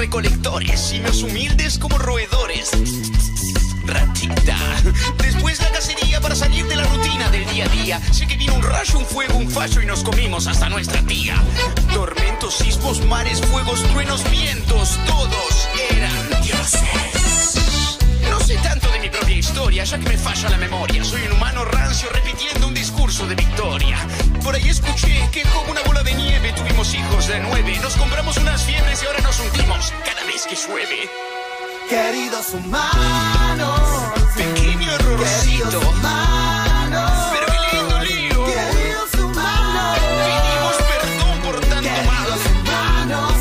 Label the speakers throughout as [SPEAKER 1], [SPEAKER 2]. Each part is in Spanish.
[SPEAKER 1] recolectores y los humildes como roedores. Ratita. Después la cacería para salir de la rutina del día a día. Sé que vino un rayo, un fuego, un fallo y nos comimos hasta nuestra tía. Tormentos, sismos, mares, fuegos, truenos, vientos, todos eran dioses. No sé tanto de mi propia historia, ya que me falla la memoria. Soy un humano rancio repitiendo un discurso de victoria. Por ahí escuché que como una bola de nieve tuvimos hijos de 9. Nos compramos unas fiebres y ahora nos hundimos cada vez que llueve.
[SPEAKER 2] Queridos humanos,
[SPEAKER 1] pequeño errorcito, pero qué lindo lío.
[SPEAKER 2] queridos humanos,
[SPEAKER 1] Pedimos perdón por tanto mal.
[SPEAKER 2] humanos.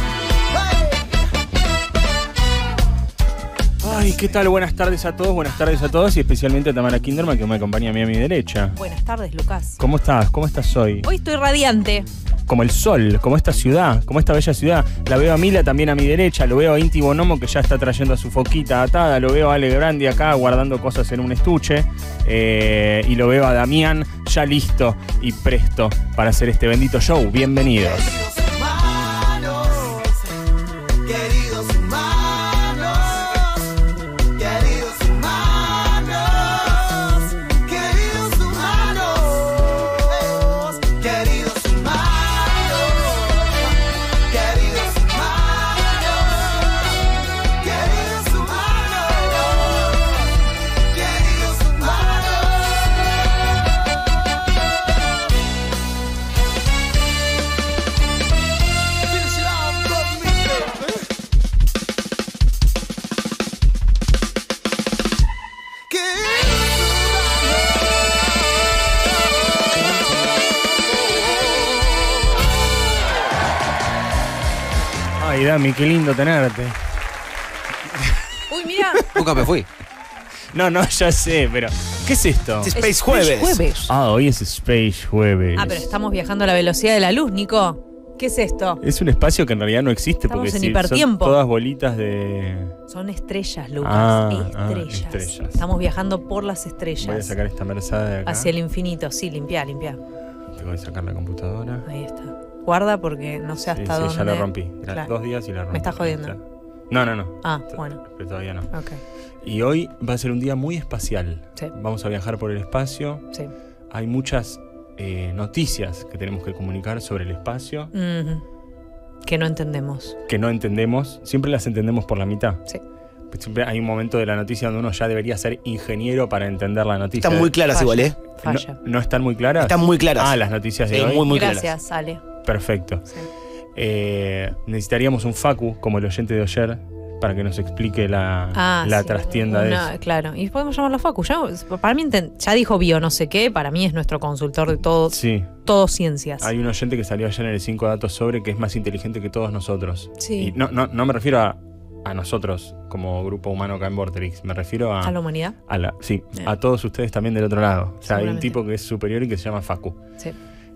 [SPEAKER 3] Ay, ¿qué tal? Buenas tardes a todos y especialmente a Tamara Kinderman, que me acompaña a mí a mi derecha.
[SPEAKER 4] Buenas tardes, Lucas.
[SPEAKER 3] ¿Cómo estás? ¿Cómo estás hoy?
[SPEAKER 4] Hoy estoy radiante.
[SPEAKER 3] Como el sol, como esta ciudad, como esta bella ciudad. La veo a Mila también a mi derecha, lo veo a Inti Bonomo que ya está trayendo a su foquita atada, lo veo a Ale Grandi acá guardando cosas en un estuche y lo veo a Damián ya listo y presto para hacer este bendito show. Bienvenidos.
[SPEAKER 2] Queridos humanos, queridos humanos, queridos humanos, queridos humanos, queridos humanos, queridos humanos, queridos
[SPEAKER 3] Ay, Dami, qué lindo tenerte.
[SPEAKER 4] Uy, mira.
[SPEAKER 5] Nunca me fui.
[SPEAKER 3] No, ya sé, pero ¿qué es esto?
[SPEAKER 5] Es Space Jueves.
[SPEAKER 3] Ah, hoy es Space Jueves.
[SPEAKER 4] Ah, pero estamos viajando a la velocidad de la luz, Nico. ¿Qué es esto?
[SPEAKER 3] Es un espacio que en realidad no existe
[SPEAKER 4] Estamos
[SPEAKER 3] porque
[SPEAKER 4] en
[SPEAKER 3] son
[SPEAKER 4] hipertiempo.
[SPEAKER 3] todas bolitas de...
[SPEAKER 4] Son estrellas, Lucas. Estrellas.
[SPEAKER 3] Estrellas.
[SPEAKER 4] Estamos viajando por las
[SPEAKER 3] Voy a
[SPEAKER 4] estrellas.
[SPEAKER 3] sacar esta merzada de acá.
[SPEAKER 4] Hacia el infinito. Sí, limpia.
[SPEAKER 3] Tengo que sacar la computadora.
[SPEAKER 4] Ahí está. Guarda porque no sé hasta dónde.
[SPEAKER 3] Sí, ya la rompí. Era
[SPEAKER 4] Claro.
[SPEAKER 3] 2 días y la rompí.
[SPEAKER 4] ¿Me estás jodiendo?
[SPEAKER 3] No.
[SPEAKER 4] Ah, bueno.
[SPEAKER 3] Pero todavía no.
[SPEAKER 4] Ok.
[SPEAKER 3] Y hoy va a ser un día muy espacial.
[SPEAKER 4] Sí.
[SPEAKER 3] Vamos a viajar por el espacio.
[SPEAKER 4] Sí.
[SPEAKER 3] Hay muchas noticias que tenemos que comunicar sobre el espacio
[SPEAKER 4] Que no entendemos.
[SPEAKER 3] que no entendemos. Siempre las entendemos por la mitad.
[SPEAKER 4] Sí.
[SPEAKER 3] Siempre hay un momento de la noticia donde uno ya debería ser ingeniero para entender la noticia.
[SPEAKER 5] Están muy claras
[SPEAKER 4] Falla.
[SPEAKER 5] igual, ¿eh?
[SPEAKER 4] Falla.
[SPEAKER 3] ¿No están muy claras?
[SPEAKER 5] Están muy claras.
[SPEAKER 3] Ah, las noticias de
[SPEAKER 5] Sí,
[SPEAKER 3] hoy.
[SPEAKER 5] muy claras.
[SPEAKER 4] Gracias, Ale.
[SPEAKER 3] Perfecto.
[SPEAKER 4] Sí.
[SPEAKER 3] Necesitaríamos un Facu, como el oyente de ayer, para que nos explique la
[SPEAKER 4] Sí,
[SPEAKER 3] trastienda de eso.
[SPEAKER 4] Claro, y podemos llamarlo a Facu. Para mí, ya dijo bio no sé qué, para mí es nuestro consultor de todo
[SPEAKER 3] Sí,
[SPEAKER 4] ciencias.
[SPEAKER 3] hay un oyente que salió ayer en el 5 datos sobre que es más inteligente que todos nosotros.
[SPEAKER 4] Sí.
[SPEAKER 3] Y no me refiero a nosotros como grupo humano acá en Vorterix, me refiero
[SPEAKER 4] ¿A la humanidad?
[SPEAKER 3] sí,
[SPEAKER 4] Bien.
[SPEAKER 3] a todos ustedes también del otro lado. O sea, hay un
[SPEAKER 4] Seguramente.
[SPEAKER 3] tipo que es superior y que se llama Facu.
[SPEAKER 4] Sí.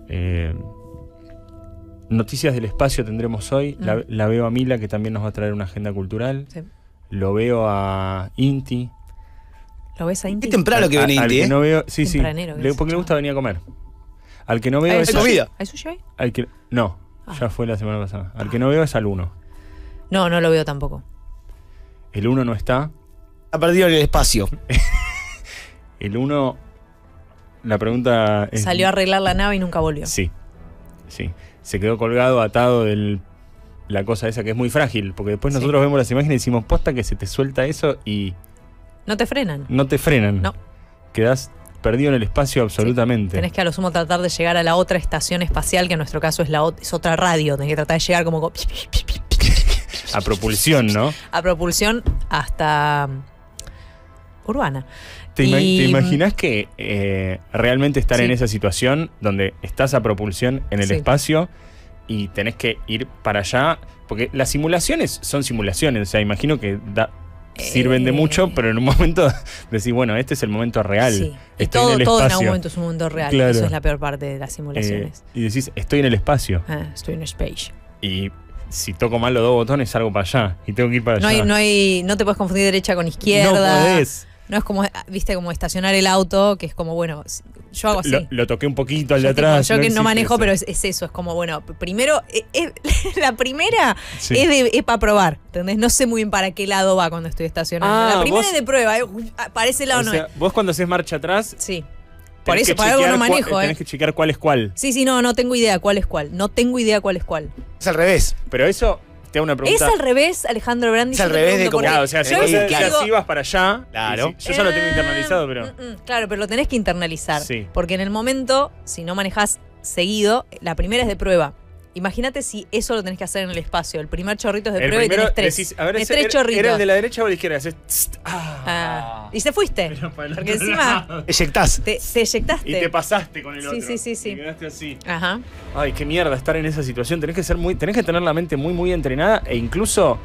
[SPEAKER 3] Noticias del espacio tendremos hoy. La veo a Mila, que también nos va a traer una agenda cultural.
[SPEAKER 4] Sí.
[SPEAKER 3] Lo veo a Inti.
[SPEAKER 4] ¿Lo ves a Inti?
[SPEAKER 5] Qué temprano que viene
[SPEAKER 3] Al
[SPEAKER 5] Inti,
[SPEAKER 3] que
[SPEAKER 5] ¿eh?
[SPEAKER 3] no veo, sí,
[SPEAKER 4] Tempranero, que
[SPEAKER 3] porque le
[SPEAKER 4] se
[SPEAKER 3] gusta venir a comer. Al que no veo
[SPEAKER 4] ¿Hay
[SPEAKER 3] es
[SPEAKER 5] sushi? comida.
[SPEAKER 4] ¿Hay sushi hoy?
[SPEAKER 3] No,
[SPEAKER 4] Ah.
[SPEAKER 3] ya fue la semana pasada. Al que no veo es al 1.
[SPEAKER 4] No lo veo tampoco.
[SPEAKER 3] El 1 no está.
[SPEAKER 5] Ha perdido en el espacio.
[SPEAKER 3] El 1, la pregunta es...
[SPEAKER 4] Salió a arreglar la nave y nunca volvió.
[SPEAKER 3] Sí. Se quedó colgado, atado de la cosa esa que es muy frágil, porque después
[SPEAKER 4] Sí.
[SPEAKER 3] nosotros vemos las imágenes y decimos, posta que se te suelta eso y
[SPEAKER 4] No te frenan.
[SPEAKER 3] no te frenan.
[SPEAKER 4] No.
[SPEAKER 3] Quedás perdido en el espacio absolutamente.
[SPEAKER 4] Tenés que a lo sumo tratar de llegar a la otra estación espacial, que en nuestro caso es otra radio. Tenés que tratar de llegar como
[SPEAKER 3] A propulsión, ¿no?
[SPEAKER 4] a propulsión hasta Urbana.
[SPEAKER 3] ¿Te imaginas que realmente estar
[SPEAKER 4] Sí.
[SPEAKER 3] en esa situación donde estás a propulsión en el
[SPEAKER 4] Sí.
[SPEAKER 3] espacio y tenés que ir para allá? Porque las simulaciones son simulaciones, o sea, imagino que sirven de mucho, pero en un momento decís, bueno, este es el momento real.
[SPEAKER 4] Sí. Y
[SPEAKER 3] Estoy en el
[SPEAKER 4] todo en
[SPEAKER 3] espacio.
[SPEAKER 4] algún momento es un mundo real.
[SPEAKER 3] Claro.
[SPEAKER 4] Eso es la peor parte de las simulaciones.
[SPEAKER 3] Y decís, estoy en el espacio.
[SPEAKER 4] Estoy en space.
[SPEAKER 3] Y si toco mal los 2 botones, salgo para allá. Y tengo que ir para allá.
[SPEAKER 4] No te puedes confundir derecha con izquierda.
[SPEAKER 3] No podés.
[SPEAKER 4] No es como, viste, como estacionar el auto, que es como, bueno, yo hago así.
[SPEAKER 3] Lo toqué un poquito al de
[SPEAKER 4] Yo, tipo,
[SPEAKER 3] atrás.
[SPEAKER 4] yo que no
[SPEAKER 3] existe
[SPEAKER 4] manejo,
[SPEAKER 3] eso.
[SPEAKER 4] pero es eso, es como, bueno, primero, la primera
[SPEAKER 3] Sí.
[SPEAKER 4] es para probar, ¿entendés? No sé muy bien para qué lado va cuando estoy estacionando.
[SPEAKER 3] Ah,
[SPEAKER 4] La primera
[SPEAKER 3] vos-
[SPEAKER 4] es de prueba, para ese lado
[SPEAKER 3] O
[SPEAKER 4] no
[SPEAKER 3] sea,
[SPEAKER 4] es.
[SPEAKER 3] vos cuando haces marcha atrás,
[SPEAKER 4] Sí. Por
[SPEAKER 3] tenés
[SPEAKER 4] eso,
[SPEAKER 3] que
[SPEAKER 4] para algo no
[SPEAKER 3] chequear
[SPEAKER 4] manejo,
[SPEAKER 3] tenés que chequear cuál es cuál.
[SPEAKER 4] Sí, no tengo idea cuál es cuál. No tengo idea cuál es cuál.
[SPEAKER 5] Es al revés.
[SPEAKER 3] Pero eso, te hago una
[SPEAKER 4] Es
[SPEAKER 3] pregunta.
[SPEAKER 4] al revés, Alejandro Brandi.
[SPEAKER 5] Es al
[SPEAKER 4] yo te
[SPEAKER 5] revés de
[SPEAKER 4] pregunto
[SPEAKER 5] como-
[SPEAKER 4] por qué.
[SPEAKER 3] Claro, o sea, si
[SPEAKER 4] Yo
[SPEAKER 3] vos
[SPEAKER 5] claro.
[SPEAKER 3] decís,
[SPEAKER 4] digo,
[SPEAKER 3] así vas para allá.
[SPEAKER 5] Claro.
[SPEAKER 3] y yo ya lo tengo internalizado, pero.
[SPEAKER 4] Claro, pero lo tenés que internalizar.
[SPEAKER 3] Sí.
[SPEAKER 4] Porque en el momento, si no manejás seguido, la primera es de prueba. Imagínate si eso lo tenés que hacer en el espacio. El primer chorrito es de
[SPEAKER 3] El
[SPEAKER 4] prueba y
[SPEAKER 3] primero
[SPEAKER 4] tenés tres.
[SPEAKER 3] decís, a ver,
[SPEAKER 4] Tenés
[SPEAKER 3] ese-
[SPEAKER 4] tres chorritos.
[SPEAKER 3] ¿era el de la derecha o de la izquierda? Haces tst,
[SPEAKER 4] Y se fuiste.
[SPEAKER 3] Pero para el
[SPEAKER 4] Porque
[SPEAKER 3] otro
[SPEAKER 4] encima
[SPEAKER 3] lado.
[SPEAKER 5] Eyectás.
[SPEAKER 4] te eyectaste.
[SPEAKER 3] Y te pasaste con el
[SPEAKER 4] Sí,
[SPEAKER 3] otro.
[SPEAKER 4] sí.
[SPEAKER 3] Y quedaste así.
[SPEAKER 4] Ajá.
[SPEAKER 3] Ay, qué mierda estar en esa situación. Tenés que tener la mente muy entrenada e incluso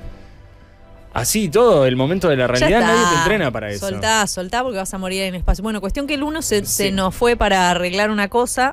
[SPEAKER 3] así y todo, el momento de la
[SPEAKER 4] Ya
[SPEAKER 3] realidad
[SPEAKER 4] está.
[SPEAKER 3] nadie te entrena para eso.
[SPEAKER 4] Soltá porque vas a morir en el espacio. Bueno, cuestión que el uno se
[SPEAKER 3] Sí.
[SPEAKER 4] nos fue para arreglar una cosa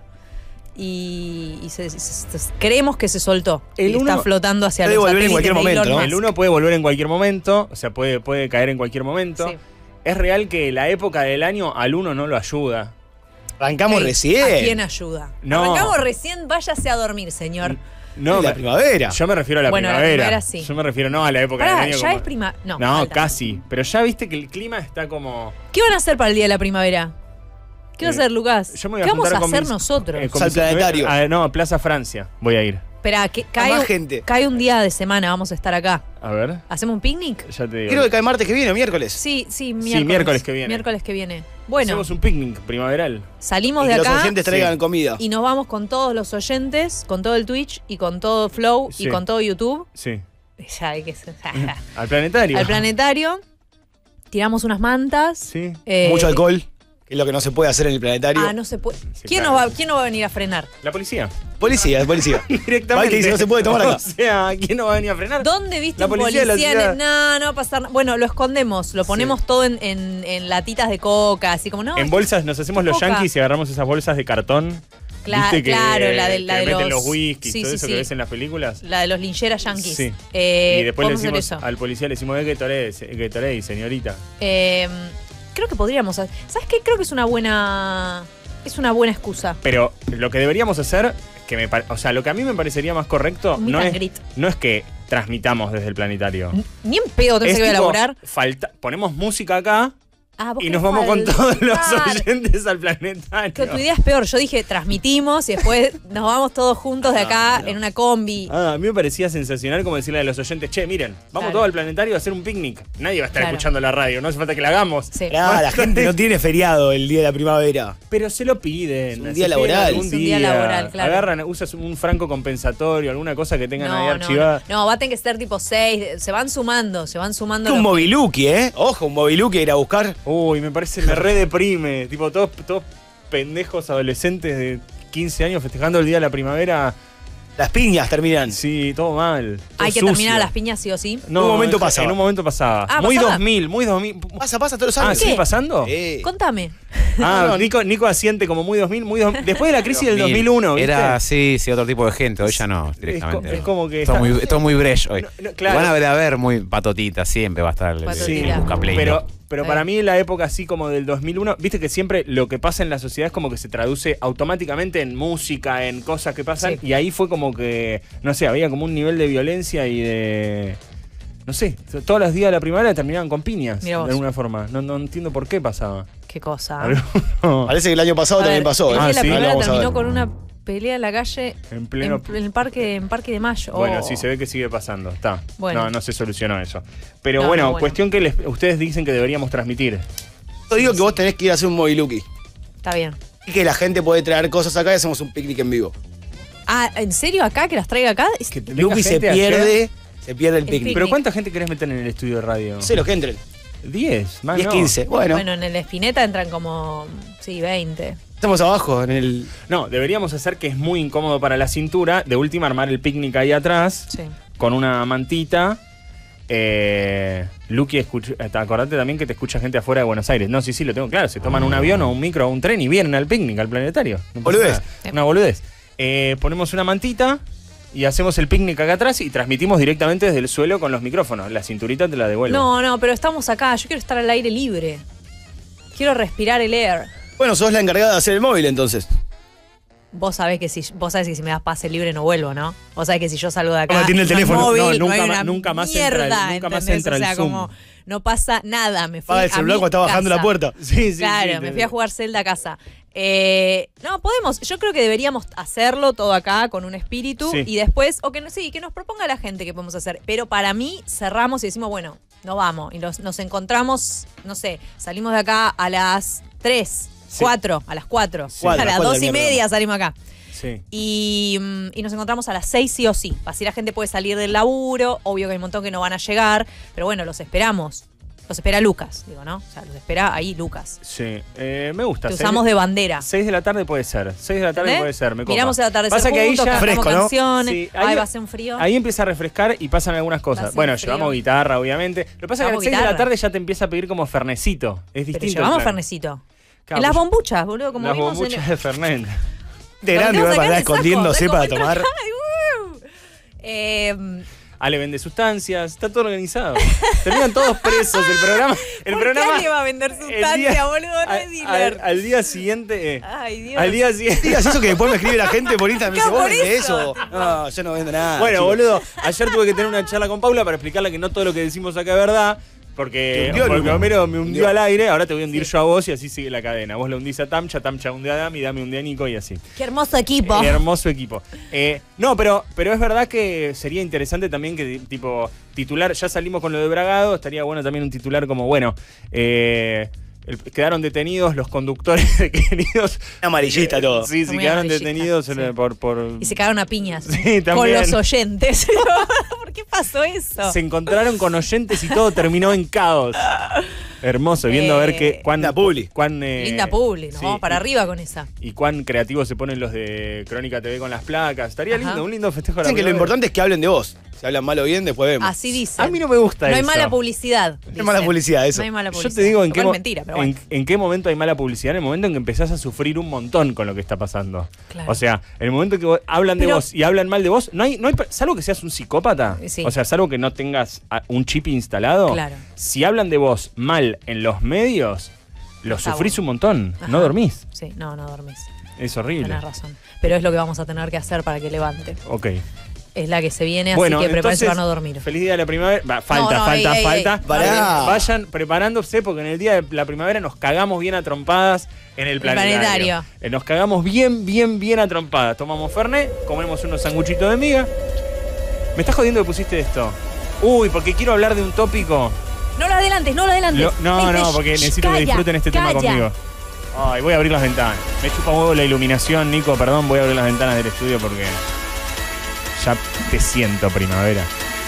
[SPEAKER 4] y creemos que se soltó.
[SPEAKER 3] El
[SPEAKER 4] y está
[SPEAKER 3] uno
[SPEAKER 4] flotando hacia
[SPEAKER 5] puede
[SPEAKER 4] los
[SPEAKER 5] volver en
[SPEAKER 4] satélites
[SPEAKER 5] cualquier
[SPEAKER 4] de
[SPEAKER 5] momento,
[SPEAKER 4] Elon
[SPEAKER 5] ¿no?
[SPEAKER 4] Musk.
[SPEAKER 3] El uno puede volver en cualquier momento, o sea, puede caer en cualquier momento.
[SPEAKER 4] Sí.
[SPEAKER 3] Es real que la época del año al uno no lo ayuda.
[SPEAKER 5] Arrancamos
[SPEAKER 4] Ey,
[SPEAKER 5] recién.
[SPEAKER 4] ¿A quién ayuda?
[SPEAKER 3] No.
[SPEAKER 4] Arrancamos recién, váyase a dormir, señor.
[SPEAKER 3] No,
[SPEAKER 5] la primavera.
[SPEAKER 3] Yo me refiero a la
[SPEAKER 4] Bueno, la
[SPEAKER 3] primavera.
[SPEAKER 4] primavera sí.
[SPEAKER 3] Yo me refiero no a la época
[SPEAKER 4] Pará,
[SPEAKER 3] del año.
[SPEAKER 4] ya
[SPEAKER 3] como-
[SPEAKER 4] es prima. No,
[SPEAKER 3] No,
[SPEAKER 4] falta.
[SPEAKER 3] casi. Pero ya viste que el clima está como.
[SPEAKER 4] ¿Qué van a hacer para el día de la primavera? ¿Qué va a hacer, Lucas?
[SPEAKER 3] Yo me voy a
[SPEAKER 4] ¿Qué vamos
[SPEAKER 3] juntar
[SPEAKER 4] a
[SPEAKER 3] con
[SPEAKER 4] hacer
[SPEAKER 3] mis-
[SPEAKER 4] nosotros?
[SPEAKER 3] con
[SPEAKER 5] Al
[SPEAKER 3] mis-
[SPEAKER 5] planetario.
[SPEAKER 3] No, Plaza Francia. Voy a ir.
[SPEAKER 4] Espera, que
[SPEAKER 5] más gente.
[SPEAKER 4] cae un día de semana, vamos a estar acá.
[SPEAKER 3] A ver,
[SPEAKER 4] ¿Hacemos un picnic?
[SPEAKER 3] ya te digo.
[SPEAKER 5] Creo que cae martes que viene o miércoles.
[SPEAKER 4] Sí, miércoles.
[SPEAKER 3] miércoles que viene.
[SPEAKER 4] Miércoles que viene. Bueno,
[SPEAKER 3] Hacemos un picnic primaveral.
[SPEAKER 4] salimos
[SPEAKER 5] Y
[SPEAKER 4] de
[SPEAKER 5] que los
[SPEAKER 4] acá
[SPEAKER 5] oyentes traigan
[SPEAKER 3] Sí.
[SPEAKER 5] comida.
[SPEAKER 4] y nos vamos con todos los oyentes, con todo el Twitch y con todo Flow
[SPEAKER 3] Sí.
[SPEAKER 4] y con todo YouTube.
[SPEAKER 3] Sí.
[SPEAKER 4] Ya hay que
[SPEAKER 3] Al planetario.
[SPEAKER 4] al planetario. Tiramos unas mantas.
[SPEAKER 3] Sí.
[SPEAKER 5] Mucho alcohol, que es lo que no se puede hacer en el planetario.
[SPEAKER 4] No se puede.
[SPEAKER 3] Sí,
[SPEAKER 4] ¿Quién
[SPEAKER 3] claro.
[SPEAKER 4] no va a venir a frenar?
[SPEAKER 3] La policía.
[SPEAKER 5] Policía.
[SPEAKER 3] Directamente.
[SPEAKER 5] Va, que dice, no se puede tomar acá.
[SPEAKER 3] O sea, ¿quién no va a venir a frenar?
[SPEAKER 4] ¿Dónde viste
[SPEAKER 3] La
[SPEAKER 4] un
[SPEAKER 3] policía de la
[SPEAKER 4] policía?
[SPEAKER 3] ciudad.
[SPEAKER 4] No va a pasar nada. Bueno, lo escondemos, lo ponemos todo en latitas de coca, así como no.
[SPEAKER 3] En bolsas nos hacemos los
[SPEAKER 4] Coca.
[SPEAKER 3] yankees y agarramos esas bolsas de cartón. ¿Viste que,
[SPEAKER 4] claro, la de
[SPEAKER 3] que
[SPEAKER 4] los
[SPEAKER 3] meten los whiskies,
[SPEAKER 4] sí,
[SPEAKER 3] todo
[SPEAKER 4] sí,
[SPEAKER 3] eso
[SPEAKER 4] sí.
[SPEAKER 3] que ves en las películas.
[SPEAKER 4] La de los lincheras yankees.
[SPEAKER 3] Sí. Y después le
[SPEAKER 4] podemos hacer
[SPEAKER 3] decimos
[SPEAKER 4] eso.
[SPEAKER 3] al policía, le decimos, Gatorade, señorita.
[SPEAKER 4] Creo que podríamos hacer. ¿Sabes qué? Creo que es una buena excusa.
[SPEAKER 3] Pero lo que deberíamos hacer, o sea, lo que a mí me parecería más correcto
[SPEAKER 4] Un meet
[SPEAKER 3] no
[SPEAKER 4] and
[SPEAKER 3] es,
[SPEAKER 4] greet.
[SPEAKER 3] no es que transmitamos desde el planetario.
[SPEAKER 4] Ni en pedo tenés
[SPEAKER 3] Es
[SPEAKER 4] que ir a
[SPEAKER 3] tipo,
[SPEAKER 4] laburar.
[SPEAKER 3] ponemos música acá
[SPEAKER 4] Vos
[SPEAKER 3] y
[SPEAKER 4] querés
[SPEAKER 3] nos vamos con todos los
[SPEAKER 4] faltar.
[SPEAKER 3] oyentes al planetario.
[SPEAKER 4] Que tu idea es peor. Yo dije, transmitimos y después nos vamos todos juntos de acá
[SPEAKER 3] no.
[SPEAKER 4] en una combi.
[SPEAKER 3] A mí me parecía sensacional como decirle a los oyentes, che, miren, vamos
[SPEAKER 4] Claro.
[SPEAKER 3] todos al planetario a hacer un picnic. Nadie va a estar
[SPEAKER 4] Claro.
[SPEAKER 3] escuchando la radio, no hace falta que la hagamos.
[SPEAKER 4] Sí.
[SPEAKER 5] La gente no tiene feriado el día de la primavera.
[SPEAKER 3] Pero se lo piden.
[SPEAKER 5] Es un
[SPEAKER 3] se
[SPEAKER 5] día
[SPEAKER 3] piden
[SPEAKER 5] laboral.
[SPEAKER 3] algún
[SPEAKER 4] Es un día laboral, claro.
[SPEAKER 3] Agarran, usas un franco compensatorio, alguna cosa que tengan ahí
[SPEAKER 4] No,
[SPEAKER 3] archivada.
[SPEAKER 4] no, va a tener que ser tipo 6. Se van sumando.
[SPEAKER 5] Un
[SPEAKER 4] los-
[SPEAKER 5] mobiluki, Ojo, un mobiluki ir a buscar.
[SPEAKER 3] Uy, me redeprime. Tipo, todos pendejos adolescentes de 15 años festejando el día de la primavera.
[SPEAKER 5] Las piñas terminan.
[SPEAKER 3] Sí, todo mal. todo
[SPEAKER 4] Hay que
[SPEAKER 3] sucio.
[SPEAKER 4] terminar las piñas sí o sí.
[SPEAKER 3] No,
[SPEAKER 5] En un momento
[SPEAKER 3] en
[SPEAKER 5] pasaba.
[SPEAKER 3] un momento pasaba.
[SPEAKER 4] Ah,
[SPEAKER 3] muy
[SPEAKER 4] ¿pasaba?
[SPEAKER 3] 2000, muy 2000.
[SPEAKER 5] Pasa todos los
[SPEAKER 3] Ah,
[SPEAKER 5] años.
[SPEAKER 3] ¿sigue
[SPEAKER 4] ¿Qué?
[SPEAKER 3] pasando?
[SPEAKER 4] Contame.
[SPEAKER 3] Ah, Nico asiente como muy 2000, Después de la crisis del 2001, ¿viste?
[SPEAKER 6] Era, sí, otro tipo de gente. Hoy ya no,
[SPEAKER 3] Es
[SPEAKER 6] directamente.
[SPEAKER 3] como que
[SPEAKER 6] Todo
[SPEAKER 3] está-
[SPEAKER 6] muy, muy bresh hoy.
[SPEAKER 3] No, claro.
[SPEAKER 6] Van a ver muy patotita, siempre va a estar el
[SPEAKER 4] Patotita.
[SPEAKER 6] buscaplay,
[SPEAKER 3] pero
[SPEAKER 4] Está
[SPEAKER 3] para
[SPEAKER 4] bien.
[SPEAKER 3] mí la época así como del 2001, viste que siempre lo que pasa en la sociedad es como que se traduce automáticamente en música, en cosas que pasan,
[SPEAKER 4] Sí.
[SPEAKER 3] y ahí fue como que, no sé, había como un nivel de violencia y de... No sé, todos los días de la primavera terminaban con piñas,
[SPEAKER 4] Mirá
[SPEAKER 3] de
[SPEAKER 4] vos.
[SPEAKER 3] alguna forma. No entiendo por qué pasaba.
[SPEAKER 4] Qué cosa.
[SPEAKER 3] Alguno-
[SPEAKER 5] Parece que el año pasado
[SPEAKER 4] A
[SPEAKER 5] también
[SPEAKER 4] ver,
[SPEAKER 5] pasó.
[SPEAKER 4] el día
[SPEAKER 3] Ah,
[SPEAKER 4] de la
[SPEAKER 3] sí.
[SPEAKER 4] primera
[SPEAKER 5] Ahora vamos a
[SPEAKER 4] terminó
[SPEAKER 5] ver.
[SPEAKER 4] con una pelea en la calle
[SPEAKER 3] En pleno...
[SPEAKER 4] en Parque de Mayo.
[SPEAKER 3] Bueno,
[SPEAKER 4] Oh.
[SPEAKER 3] sí, se ve que sigue pasando. Está.
[SPEAKER 4] Bueno.
[SPEAKER 3] No se solucionó eso. Pero
[SPEAKER 4] No,
[SPEAKER 3] bueno,
[SPEAKER 4] no, bueno.
[SPEAKER 3] cuestión que ustedes dicen que deberíamos transmitir.
[SPEAKER 5] Yo digo que vos tenés que ir a hacer un mobiluki.
[SPEAKER 4] Está bien.
[SPEAKER 5] Y que la gente puede traer cosas acá y hacemos un picnic en vivo.
[SPEAKER 4] ¿En serio acá? ¿Que las traiga acá?
[SPEAKER 3] Que venga
[SPEAKER 5] Luki se
[SPEAKER 3] gente a
[SPEAKER 5] pierde el picnic.
[SPEAKER 4] picnic.
[SPEAKER 3] Pero ¿cuánta gente querés meter en el estudio de radio?
[SPEAKER 5] No sé, los que entren.
[SPEAKER 3] 10, más
[SPEAKER 5] 10,
[SPEAKER 3] no.
[SPEAKER 5] 15. Bueno,
[SPEAKER 4] Bueno, en el Espineta entran como, 20.
[SPEAKER 5] estamos abajo en el...
[SPEAKER 3] No, deberíamos hacer que es muy incómodo para la cintura. De última, armar el picnic ahí atrás
[SPEAKER 4] Sí.
[SPEAKER 3] con una mantita. Luqui, acordate también que te escucha gente afuera de Buenos Aires. No, sí, lo tengo claro. Se toman un avión o un micro o un tren y vienen al picnic, al planetario. No pasa
[SPEAKER 5] Boludez.
[SPEAKER 3] nada. Una boludez. Ponemos una mantita y hacemos el picnic acá atrás y transmitimos directamente desde el suelo con los micrófonos. La cinturita te la devuelvo.
[SPEAKER 4] No, pero estamos acá. Yo quiero estar al aire libre. Quiero respirar el air.
[SPEAKER 5] Bueno, sos la encargada de hacer el móvil entonces.
[SPEAKER 4] Vos sabés que si me das pase libre no vuelvo, ¿no? Vos sabés que si yo salgo de acá,
[SPEAKER 5] Ahora tiene el
[SPEAKER 4] no hay
[SPEAKER 5] teléfono.
[SPEAKER 4] móvil,
[SPEAKER 3] No,
[SPEAKER 4] no hay
[SPEAKER 3] nunca
[SPEAKER 4] una
[SPEAKER 3] nunca más
[SPEAKER 4] mierda,
[SPEAKER 3] entra el- nunca más
[SPEAKER 4] ¿entendés?
[SPEAKER 3] entra
[SPEAKER 4] O sea,
[SPEAKER 3] el Zoom.
[SPEAKER 4] como no pasa nada. Me fui
[SPEAKER 5] Paga el
[SPEAKER 4] a
[SPEAKER 5] celular
[SPEAKER 4] mi
[SPEAKER 5] cuando está bajando
[SPEAKER 4] casa.
[SPEAKER 5] la puerta.
[SPEAKER 3] Sí,
[SPEAKER 4] Claro, me fui a jugar Zelda a casa. No, podemos. Yo creo que deberíamos hacerlo todo acá con un espíritu
[SPEAKER 3] Sí.
[SPEAKER 4] y después, o que nos proponga la gente qué podemos hacer. Pero para mí cerramos y decimos, bueno, no vamos. Y nos encontramos, no sé, salimos de acá a las 3,
[SPEAKER 3] Sí.
[SPEAKER 4] 4, a las 4.
[SPEAKER 3] Sí.
[SPEAKER 4] A las
[SPEAKER 5] 4
[SPEAKER 4] 2 y
[SPEAKER 5] del
[SPEAKER 4] media salimos acá.
[SPEAKER 3] Sí.
[SPEAKER 4] Y nos encontramos a las 6 sí o sí. Así la gente puede salir del laburo. Obvio que hay un montón que no van a llegar. Pero bueno, los esperamos. Los espera Lucas, digo, ¿no? O sea, los espera ahí Lucas.
[SPEAKER 3] Sí, me gusta.
[SPEAKER 4] Te usamos de bandera.
[SPEAKER 3] 6 de la tarde puede ser. 6 de la tarde
[SPEAKER 4] ¿Entendés?
[SPEAKER 3] puede ser. Me copa.
[SPEAKER 4] Miramos el atardecer
[SPEAKER 3] Pasa que ahí
[SPEAKER 4] juntos,
[SPEAKER 3] ya
[SPEAKER 4] cantamos
[SPEAKER 5] Fresco, ¿no?
[SPEAKER 4] canciones.
[SPEAKER 3] Sí,
[SPEAKER 4] Ay, va a ser un frío.
[SPEAKER 3] Ahí empieza a refrescar y pasan algunas
[SPEAKER 4] Va a
[SPEAKER 3] cosas.
[SPEAKER 4] ser
[SPEAKER 3] Bueno,
[SPEAKER 4] un frío.
[SPEAKER 3] llevamos guitarra, obviamente. Lo que pasa es que a las
[SPEAKER 4] Llevamos
[SPEAKER 3] 6 de la
[SPEAKER 4] guitarra.
[SPEAKER 3] tarde ya te empieza a pedir como fernecito. Es
[SPEAKER 4] Pero
[SPEAKER 3] distinto.
[SPEAKER 4] llevamos
[SPEAKER 3] el plan.
[SPEAKER 4] Fernecito.
[SPEAKER 3] Claro,
[SPEAKER 4] En las
[SPEAKER 3] pues,
[SPEAKER 4] bombuchas, boludo, como
[SPEAKER 3] las
[SPEAKER 4] vimos
[SPEAKER 3] bombuchas
[SPEAKER 4] en...
[SPEAKER 3] de Fernet.
[SPEAKER 5] De grande igual para andar escondiéndose para tomar. Ale
[SPEAKER 3] vende sustancias, está todo organizado. Terminan todos presos el programa. El
[SPEAKER 4] ¿Por
[SPEAKER 3] programa.
[SPEAKER 4] qué le va a vender
[SPEAKER 3] el
[SPEAKER 4] sustancia, boludo? No es dealer.
[SPEAKER 3] al día siguiente.
[SPEAKER 4] Ay, Dios.
[SPEAKER 3] Al día siguiente.
[SPEAKER 5] Digas eso que después me escribe la gente por Instagram y me dice,
[SPEAKER 4] Claro,
[SPEAKER 5] ¿vos
[SPEAKER 4] por
[SPEAKER 5] vendés
[SPEAKER 4] eso.
[SPEAKER 5] eso? No, yo no vendo nada.
[SPEAKER 3] Bueno,
[SPEAKER 5] chicos.
[SPEAKER 3] boludo, ayer tuve que tener una charla con Paula para explicarle que no todo lo que decimos acá es verdad.
[SPEAKER 5] Te
[SPEAKER 3] Porque
[SPEAKER 5] hundió el humo.
[SPEAKER 3] Homero me hundió al aire, ahora te voy a hundir yo a vos y así sigue la cadena. Vos le hundís a Tamcha, Tamcha hunde a Dami, Dami hunde a Nico y así.
[SPEAKER 4] Qué hermoso equipo.
[SPEAKER 3] Hermoso equipo. No, pero es verdad que sería interesante también que, tipo, titular, ya salimos con lo de Bragado, estaría bueno también un titular como, bueno, quedaron detenidos los conductores de Queridos.
[SPEAKER 5] Amarillista todo.
[SPEAKER 3] Sí, sí,
[SPEAKER 4] Muy
[SPEAKER 3] quedaron
[SPEAKER 4] amarillista,
[SPEAKER 3] detenidos
[SPEAKER 4] sí.
[SPEAKER 3] por...
[SPEAKER 4] Y se cagaron a piñas.
[SPEAKER 3] Sí,
[SPEAKER 4] con
[SPEAKER 3] también.
[SPEAKER 4] los oyentes. ¿Por qué pasó eso?
[SPEAKER 3] Se encontraron con oyentes y todo terminó en caos. Hermoso, viendo a ver cuán...
[SPEAKER 5] Linda publi.
[SPEAKER 4] Linda publi, nos
[SPEAKER 3] sí,
[SPEAKER 4] vamos para arriba con esa.
[SPEAKER 3] Y cuán creativos se ponen los de Crónica TV con las placas. Estaría
[SPEAKER 4] Ajá.
[SPEAKER 3] lindo, un lindo festejo de la
[SPEAKER 5] Dicen que lo
[SPEAKER 3] primavera.
[SPEAKER 5] importante es que hablen de vos. Si hablan mal o bien, después vemos.
[SPEAKER 4] Así dicen.
[SPEAKER 3] A mí no me gusta
[SPEAKER 4] No
[SPEAKER 3] eso.
[SPEAKER 4] hay mala publicidad.
[SPEAKER 5] No hay mala publicidad, eso.
[SPEAKER 4] No hay mala
[SPEAKER 3] Yo
[SPEAKER 4] publicidad.
[SPEAKER 3] te digo en
[SPEAKER 4] Igual
[SPEAKER 3] qué,
[SPEAKER 4] es mentira, pero bueno.
[SPEAKER 3] en qué momento hay mala publicidad. En el momento en que empezás a sufrir un montón con lo que está pasando.
[SPEAKER 4] Claro.
[SPEAKER 3] O sea, en el momento que hablan de
[SPEAKER 4] Pero-
[SPEAKER 3] vos y hablan mal de vos, no hay, salvo que seas un psicópata,
[SPEAKER 4] Sí.
[SPEAKER 3] o sea, salvo que no tengas un chip instalado,
[SPEAKER 4] Claro.
[SPEAKER 3] si hablan de vos mal en los medios, lo
[SPEAKER 4] Está
[SPEAKER 3] sufrís
[SPEAKER 4] bueno.
[SPEAKER 3] un montón.
[SPEAKER 4] Ajá.
[SPEAKER 3] No dormís.
[SPEAKER 4] Sí, no dormís.
[SPEAKER 3] Es horrible.
[SPEAKER 4] Tenés razón. Pero es lo que vamos a tener que hacer para que levante.
[SPEAKER 3] Ok.
[SPEAKER 4] Es la que se viene,
[SPEAKER 3] Bueno,
[SPEAKER 4] así que prepárense
[SPEAKER 3] entonces,
[SPEAKER 4] para no dormir.
[SPEAKER 3] Feliz día de la primavera. Falta,
[SPEAKER 4] No,
[SPEAKER 3] falta,
[SPEAKER 4] ey,
[SPEAKER 3] falta.
[SPEAKER 4] ey.
[SPEAKER 5] Pará.
[SPEAKER 3] Vayan preparándose porque en el día de la primavera nos cagamos bien a trompadas en el planetario.
[SPEAKER 4] planetario.
[SPEAKER 3] Nos cagamos bien, bien, bien a trompadas. Tomamos Fernet, comemos unos sanguchitos de miga. ¿Me estás jodiendo que pusiste esto? Uy, porque quiero hablar de un tópico.
[SPEAKER 4] No lo adelantes, no lo adelantes.
[SPEAKER 3] No, porque necesito que disfruten este tema conmigo. Ay, voy a abrir las ventanas. Me chupa un huevo la iluminación, Nico, perdón, voy a abrir las ventanas del estudio porque ya te siento primavera.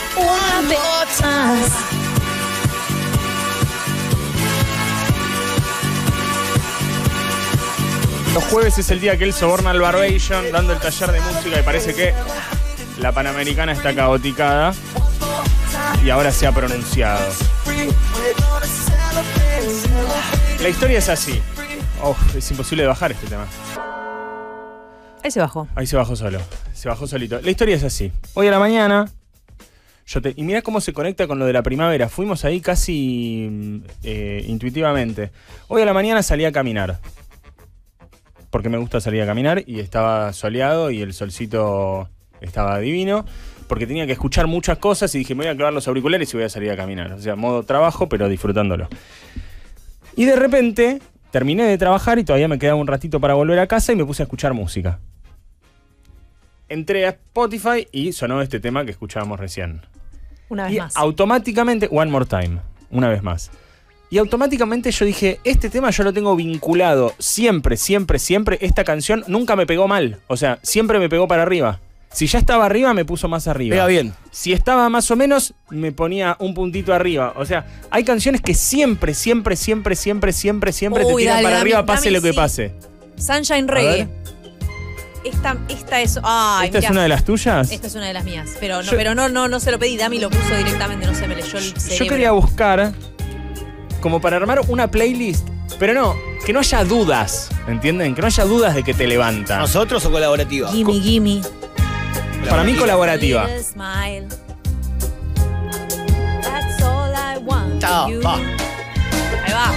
[SPEAKER 3] Los jueves es el día que él soborna al Barbation dando el taller de música y parece que la Panamericana está caoticada y ahora se ha pronunciado. La historia es así. Es imposible de bajar este tema.
[SPEAKER 4] Ahí se bajó.
[SPEAKER 3] Ahí se bajó solo. Se bajó solito. La historia es así. Hoy a la mañana. Y mirá cómo se conecta con lo de la primavera. Fuimos ahí casi intuitivamente. Hoy a la mañana salí a caminar. Porque me gusta salir a caminar y estaba soleado y el solcito estaba divino. Porque tenía que escuchar muchas cosas y dije, me voy a clavar los auriculares y voy a salir a caminar. O sea, modo trabajo, pero disfrutándolo. Y de repente terminé de trabajar y todavía me quedaba un ratito para volver a casa y me puse a escuchar música. Entré a Spotify y sonó este tema que escuchábamos recién.
[SPEAKER 4] Una vez
[SPEAKER 3] Y
[SPEAKER 4] más.
[SPEAKER 3] automáticamente, One More Time, una vez más. Y automáticamente yo dije, este tema yo lo tengo vinculado siempre, siempre, siempre. Esta canción nunca me pegó mal. O sea, siempre me pegó para arriba. Si ya estaba arriba, me puso más arriba.
[SPEAKER 5] Pega bien.
[SPEAKER 3] Si estaba más o menos, me ponía un puntito arriba. O sea, hay canciones que siempre, siempre, siempre, siempre, siempre, siempre te
[SPEAKER 4] Uy,
[SPEAKER 3] tiran
[SPEAKER 4] dale,
[SPEAKER 3] para
[SPEAKER 4] dame-
[SPEAKER 3] arriba, pase
[SPEAKER 4] dame,
[SPEAKER 3] lo que
[SPEAKER 4] sí.
[SPEAKER 3] pase.
[SPEAKER 4] Sunshine
[SPEAKER 3] A
[SPEAKER 4] Reggae.
[SPEAKER 3] ver.
[SPEAKER 4] Esta es. Ay,
[SPEAKER 3] ¿Esta es
[SPEAKER 4] mirá.
[SPEAKER 3] una de las tuyas?
[SPEAKER 4] Esta es una de las mías. Pero no,
[SPEAKER 3] Yo-
[SPEAKER 4] no se lo pedí. Dami lo puso directamente, no se me leyó el cerebro.
[SPEAKER 3] Yo quería buscar como para armar una playlist, pero no, que no haya dudas, ¿entienden? Que no haya dudas de que te levanta.
[SPEAKER 5] ¿Nosotros o colaborativa?
[SPEAKER 4] Gimme, gimme.
[SPEAKER 3] Para mí colaborativa.
[SPEAKER 4] Little smile. That's all I want
[SPEAKER 5] Chao,
[SPEAKER 4] from you.
[SPEAKER 5] va.
[SPEAKER 4] Ahí va.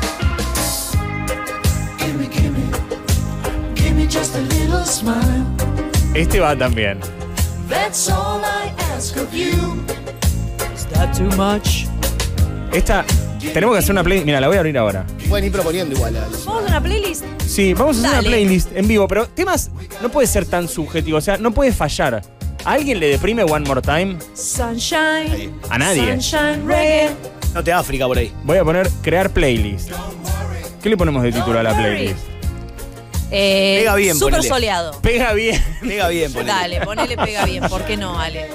[SPEAKER 2] Give me just a little smile.
[SPEAKER 3] Este va también.
[SPEAKER 2] That's all I ask of you.
[SPEAKER 4] Is that too much?
[SPEAKER 3] Esta, tenemos que hacer una playlist. Mira, la voy a abrir ahora.
[SPEAKER 5] Pueden ir proponiendo igual.
[SPEAKER 4] ¿Vamos a una playlist?
[SPEAKER 3] Sí, vamos a hacer
[SPEAKER 4] Dale.
[SPEAKER 3] una playlist en vivo, pero temas no puede ser tan subjetivo, o sea, no puede fallar. ¿A alguien le deprime One More Time?
[SPEAKER 4] Sunshine.
[SPEAKER 3] A nadie.
[SPEAKER 4] Sunshine reggae.
[SPEAKER 5] No te África por ahí.
[SPEAKER 3] Voy a poner crear playlist. ¿Qué le ponemos de título a la playlist?
[SPEAKER 5] Pega bien,
[SPEAKER 4] Súper
[SPEAKER 5] ponele.
[SPEAKER 4] soleado.
[SPEAKER 3] Pega bien.
[SPEAKER 5] Pega bien, ponele.
[SPEAKER 4] Dale, ponele pega bien. ¿Por qué no, Ale?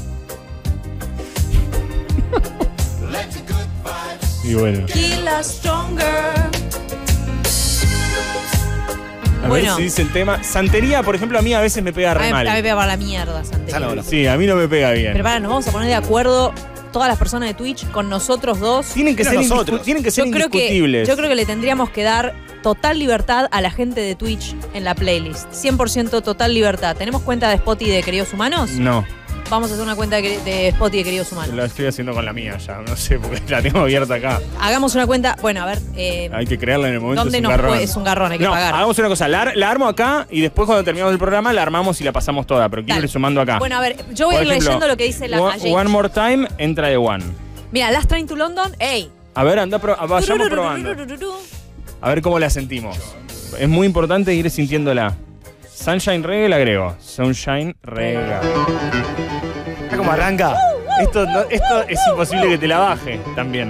[SPEAKER 3] Y bueno.
[SPEAKER 4] Kill us stronger.
[SPEAKER 3] A
[SPEAKER 4] Bueno.
[SPEAKER 3] ver si dice el tema. Santería, por ejemplo, a mí a veces me pega
[SPEAKER 4] A
[SPEAKER 3] re
[SPEAKER 4] mí
[SPEAKER 3] mal.
[SPEAKER 4] me pega para la mierda, Santería.
[SPEAKER 5] Sana, bueno.
[SPEAKER 3] Sí, a mí no me pega bien.
[SPEAKER 4] Pero para, nos vamos a poner de acuerdo todas las personas de Twitch con nosotros dos.
[SPEAKER 3] Tienen que
[SPEAKER 5] Pero
[SPEAKER 3] ser,
[SPEAKER 5] nosotros.
[SPEAKER 3] tienen que ser indiscutibles.
[SPEAKER 4] yo creo que le tendríamos que dar total libertad a la gente de Twitch en la playlist. 100% total libertad. ¿Tenemos cuenta de Spotify de Queridos Humanos?
[SPEAKER 3] No,
[SPEAKER 4] Vamos a hacer una cuenta de Spotify de Queridos Humanos.
[SPEAKER 3] lo estoy haciendo con la mía ya, no sé, porque la tengo abierta acá.
[SPEAKER 4] Hagamos una cuenta. Bueno, a ver.
[SPEAKER 3] Hay que crearla en el momento.
[SPEAKER 4] ¿Dónde
[SPEAKER 3] es un
[SPEAKER 4] nos
[SPEAKER 3] garrón.
[SPEAKER 4] puede? Es un garrón, hay que
[SPEAKER 3] No,
[SPEAKER 4] pagar.
[SPEAKER 3] hagamos una cosa, la armo acá y después cuando terminamos el programa la armamos y la pasamos toda, pero quiero
[SPEAKER 4] Dale.
[SPEAKER 3] ir sumando acá.
[SPEAKER 4] Bueno, a ver, yo voy a
[SPEAKER 3] Por
[SPEAKER 4] ir
[SPEAKER 3] ejemplo,
[SPEAKER 4] leyendo lo que dice la
[SPEAKER 3] One More Time entra de One.
[SPEAKER 4] Mira, Last Train to London, ey.
[SPEAKER 3] A ver, vayamos probando. A ver cómo la sentimos. Es muy importante ir sintiéndola. Sunshine Reggae la agrego. Sunshine Reggae.
[SPEAKER 5] ¿Está como arranca?
[SPEAKER 3] Esto es imposible que te la baje también.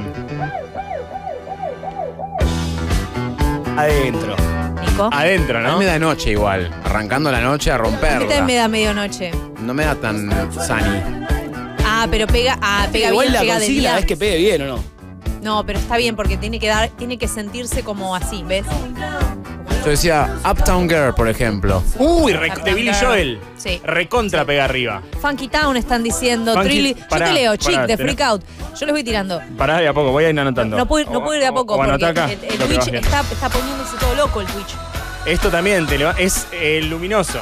[SPEAKER 5] Adentro.
[SPEAKER 4] Nico.
[SPEAKER 3] Adentro,
[SPEAKER 6] A mí
[SPEAKER 3] ¿no?
[SPEAKER 6] me da noche igual. Arrancando la noche a
[SPEAKER 4] A mí también me
[SPEAKER 6] romperla.
[SPEAKER 4] da medianoche.
[SPEAKER 6] No me da tan sunny.
[SPEAKER 4] Ah, pero pega
[SPEAKER 5] Igual
[SPEAKER 4] bien,
[SPEAKER 5] la
[SPEAKER 4] pega de
[SPEAKER 5] consigna
[SPEAKER 4] día.
[SPEAKER 5] es que pegue bien, ¿o no?
[SPEAKER 4] No, pero está bien porque tiene que sentirse como así, ¿ves?
[SPEAKER 6] Yo decía Uptown Girl, por ejemplo.
[SPEAKER 3] Uy, de Billy Joel.
[SPEAKER 4] Sí.
[SPEAKER 3] Recontra pega arriba.
[SPEAKER 4] Funky Town están diciendo,
[SPEAKER 3] Funky-
[SPEAKER 4] yo
[SPEAKER 3] pará,
[SPEAKER 4] te leo, Chick,
[SPEAKER 3] pará,
[SPEAKER 4] de
[SPEAKER 3] tenés-
[SPEAKER 4] Freak Out. Yo les voy tirando.
[SPEAKER 3] Pará de a poco, voy a ir anotando.
[SPEAKER 4] No puedo ir de a poco
[SPEAKER 3] o
[SPEAKER 4] porque
[SPEAKER 3] anotá acá,
[SPEAKER 4] el
[SPEAKER 3] lo que
[SPEAKER 4] Twitch
[SPEAKER 3] vas viendo.
[SPEAKER 4] está poniéndose todo loco el Twitch.
[SPEAKER 3] Esto también es luminoso.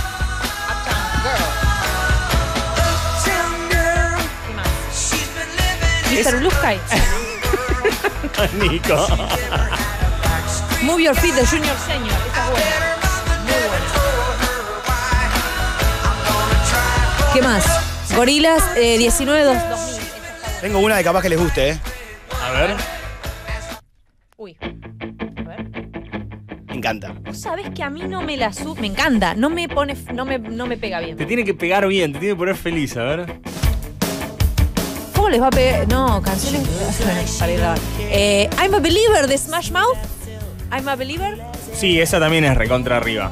[SPEAKER 4] ¿Qué más? Mr. Blue Sky.
[SPEAKER 3] Nico.
[SPEAKER 4] Move Your Feet de Junior Senior. Esta es buena. Muy buena. ¿Qué más? Gorilas 19-2000.
[SPEAKER 5] Tengo una de capaz que les guste, ¿eh?
[SPEAKER 3] A ver.
[SPEAKER 4] Uy. A ver.
[SPEAKER 5] Me encanta.
[SPEAKER 4] Vos sabés que a mí no me la me encanta. No me pone, no me pega bien.
[SPEAKER 3] Te tiene que pegar bien, te tiene que poner feliz, a ver.
[SPEAKER 4] ¿Cómo les va a pegar? No, canciones para ir a grabar. I'm a Believer de Smash Mouth. I'm a Believer.
[SPEAKER 3] Sí, esa también es recontra arriba.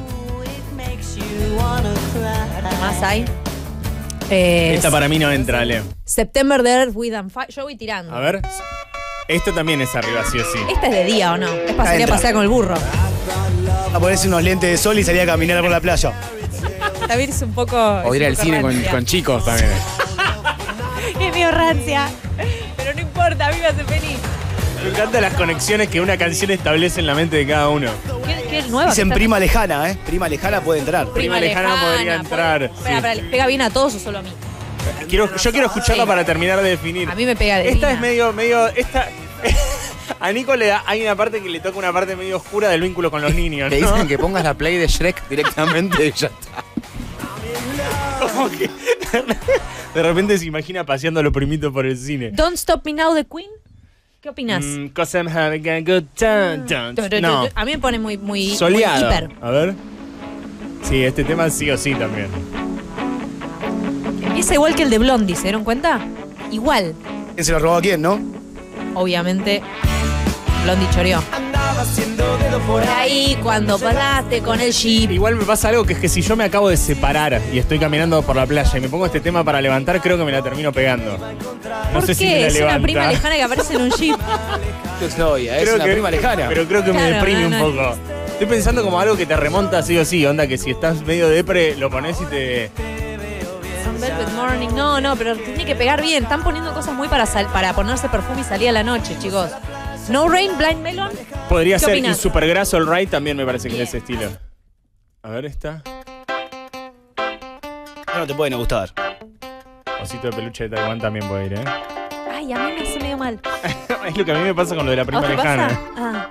[SPEAKER 4] ¿Qué más hay?
[SPEAKER 3] Esta para mí no entra, Ale.
[SPEAKER 4] September de Earth, Wind and Fire. Yo voy tirando.
[SPEAKER 3] A ver. Esta también es arriba, sí o sí.
[SPEAKER 4] ¿Esta es de día o no? Es para salir a
[SPEAKER 5] entra.
[SPEAKER 4] pasear con el burro.
[SPEAKER 5] A ponerse unos lentes de sol y salir a caminar por la playa.
[SPEAKER 4] También es un poco.
[SPEAKER 6] O
[SPEAKER 4] es
[SPEAKER 6] ir
[SPEAKER 4] un
[SPEAKER 6] al
[SPEAKER 4] poco
[SPEAKER 6] cine
[SPEAKER 4] rancia.
[SPEAKER 6] con chicos también.
[SPEAKER 4] Es medio rancia. Pero no importa, a mí me hace feliz.
[SPEAKER 3] Me encantan las conexiones que una canción establece en la mente de cada uno.
[SPEAKER 4] ¿Qué nueva?
[SPEAKER 5] Dicen
[SPEAKER 4] que está-
[SPEAKER 5] prima lejana, ¿eh? Prima lejana puede entrar.
[SPEAKER 3] Prima lejana podría entrar,
[SPEAKER 4] Espera,
[SPEAKER 3] sí.
[SPEAKER 4] ¿les pega bien a todos o solo a mí?
[SPEAKER 3] Yo quiero escucharla
[SPEAKER 4] Sí.
[SPEAKER 3] para terminar de definir.
[SPEAKER 4] A mí me pega de
[SPEAKER 3] Esta
[SPEAKER 4] divina.
[SPEAKER 3] es medio. Esta. A Nico hay una parte que le toca una parte medio oscura del vínculo con los niños,
[SPEAKER 6] Te
[SPEAKER 3] ¿no?
[SPEAKER 6] dicen que pongas la play de Shrek directamente y ya está.
[SPEAKER 3] Como que de repente se imagina paseando a los primitos por el cine.
[SPEAKER 4] Don't Stop Me Now de Queen. ¿Qué opinas?
[SPEAKER 3] 'Cause I'm having a good time. No,
[SPEAKER 4] A mí me pone muy
[SPEAKER 3] soleado.
[SPEAKER 4] hiper.
[SPEAKER 3] A ver. Sí, este tema sí o sí también.
[SPEAKER 4] Empieza igual que el de Blondie, ¿se dieron cuenta? Igual.
[SPEAKER 5] ¿Quién se lo robó a quién, no?
[SPEAKER 4] Obviamente, Blondie choreó. Por ahí cuando pasaste con el jeep.
[SPEAKER 3] Igual me pasa algo que es que si yo me acabo de separar y estoy caminando por la playa y me pongo este tema para levantar, creo que me la termino pegando. No
[SPEAKER 4] ¿Por
[SPEAKER 3] sé si me
[SPEAKER 4] qué?
[SPEAKER 3] la
[SPEAKER 4] Es
[SPEAKER 3] levanta.
[SPEAKER 4] una prima lejana que aparece en un jeep.
[SPEAKER 5] Qué historia, es
[SPEAKER 3] Creo
[SPEAKER 5] una
[SPEAKER 3] que-
[SPEAKER 5] prima lejana.
[SPEAKER 3] Pero creo que me
[SPEAKER 4] Claro,
[SPEAKER 3] deprime
[SPEAKER 4] no,
[SPEAKER 3] un poco. Estoy pensando como algo que te remonta sí o sí, onda que si estás medio depre, lo pones y te...
[SPEAKER 4] Some Velvet Morning. No, pero tiene que pegar bien. Están poniendo cosas muy para ponerse perfume y salir a la noche, chicos. No Rain, Blind Melon.
[SPEAKER 3] Podría
[SPEAKER 4] ¿Qué
[SPEAKER 3] ser, y
[SPEAKER 4] opinas?
[SPEAKER 3] Supergrass All Right también me parece que
[SPEAKER 4] Bien.
[SPEAKER 3] es ese estilo. A ver esta.
[SPEAKER 5] No te puede no gustar.
[SPEAKER 3] Osito de peluche de Taiwán también puede ir, ¿eh?
[SPEAKER 4] Ay, a mí me hace medio mal.
[SPEAKER 3] Es lo que a mí me pasa con lo de la prima
[SPEAKER 4] ¿A vos te
[SPEAKER 3] lejana.
[SPEAKER 4] pasa? Ah.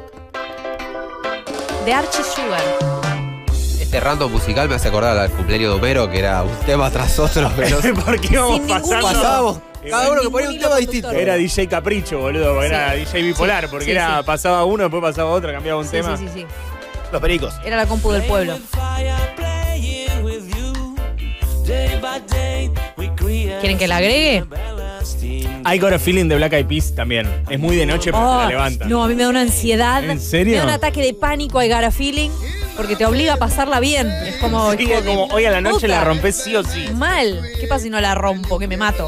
[SPEAKER 4] De Archie Sugar.
[SPEAKER 7] Este random musical me hace acordar al cumpleaños de Homero, que era un tema tras otro, pero
[SPEAKER 3] Porque íbamos
[SPEAKER 4] Sin ningún
[SPEAKER 3] pasando.
[SPEAKER 4] hilo.
[SPEAKER 7] pasábamos cada uno que ponía un
[SPEAKER 4] Ningún
[SPEAKER 7] tema
[SPEAKER 4] hilo
[SPEAKER 7] distinto.
[SPEAKER 4] conductor.
[SPEAKER 3] Era DJ Capricho, boludo, porque era DJ bipolar, porque
[SPEAKER 4] sí,
[SPEAKER 3] era
[SPEAKER 4] sí.
[SPEAKER 3] pasaba uno, después pasaba otro, cambiaba un
[SPEAKER 4] Sí,
[SPEAKER 3] tema.
[SPEAKER 4] sí, sí, sí.
[SPEAKER 5] Los pericos.
[SPEAKER 4] Era la compu del pueblo. ¿Quieren que la agregue?
[SPEAKER 3] I Got a Feeling de Black Eyed Peas también. Es muy de noche, pero te la
[SPEAKER 4] Oh,
[SPEAKER 3] levanta.
[SPEAKER 4] no, a mí me da una ansiedad.
[SPEAKER 3] ¿En serio?
[SPEAKER 4] Me da un ataque de pánico, I got a feeling, porque te obliga a pasarla bien. Es como,
[SPEAKER 3] Sí,
[SPEAKER 4] hijo
[SPEAKER 3] es
[SPEAKER 4] de
[SPEAKER 3] como hoy a la noche
[SPEAKER 4] puta.
[SPEAKER 3] la rompes sí o sí.
[SPEAKER 4] Mal. ¿Qué pasa si no la rompo? Que me mato.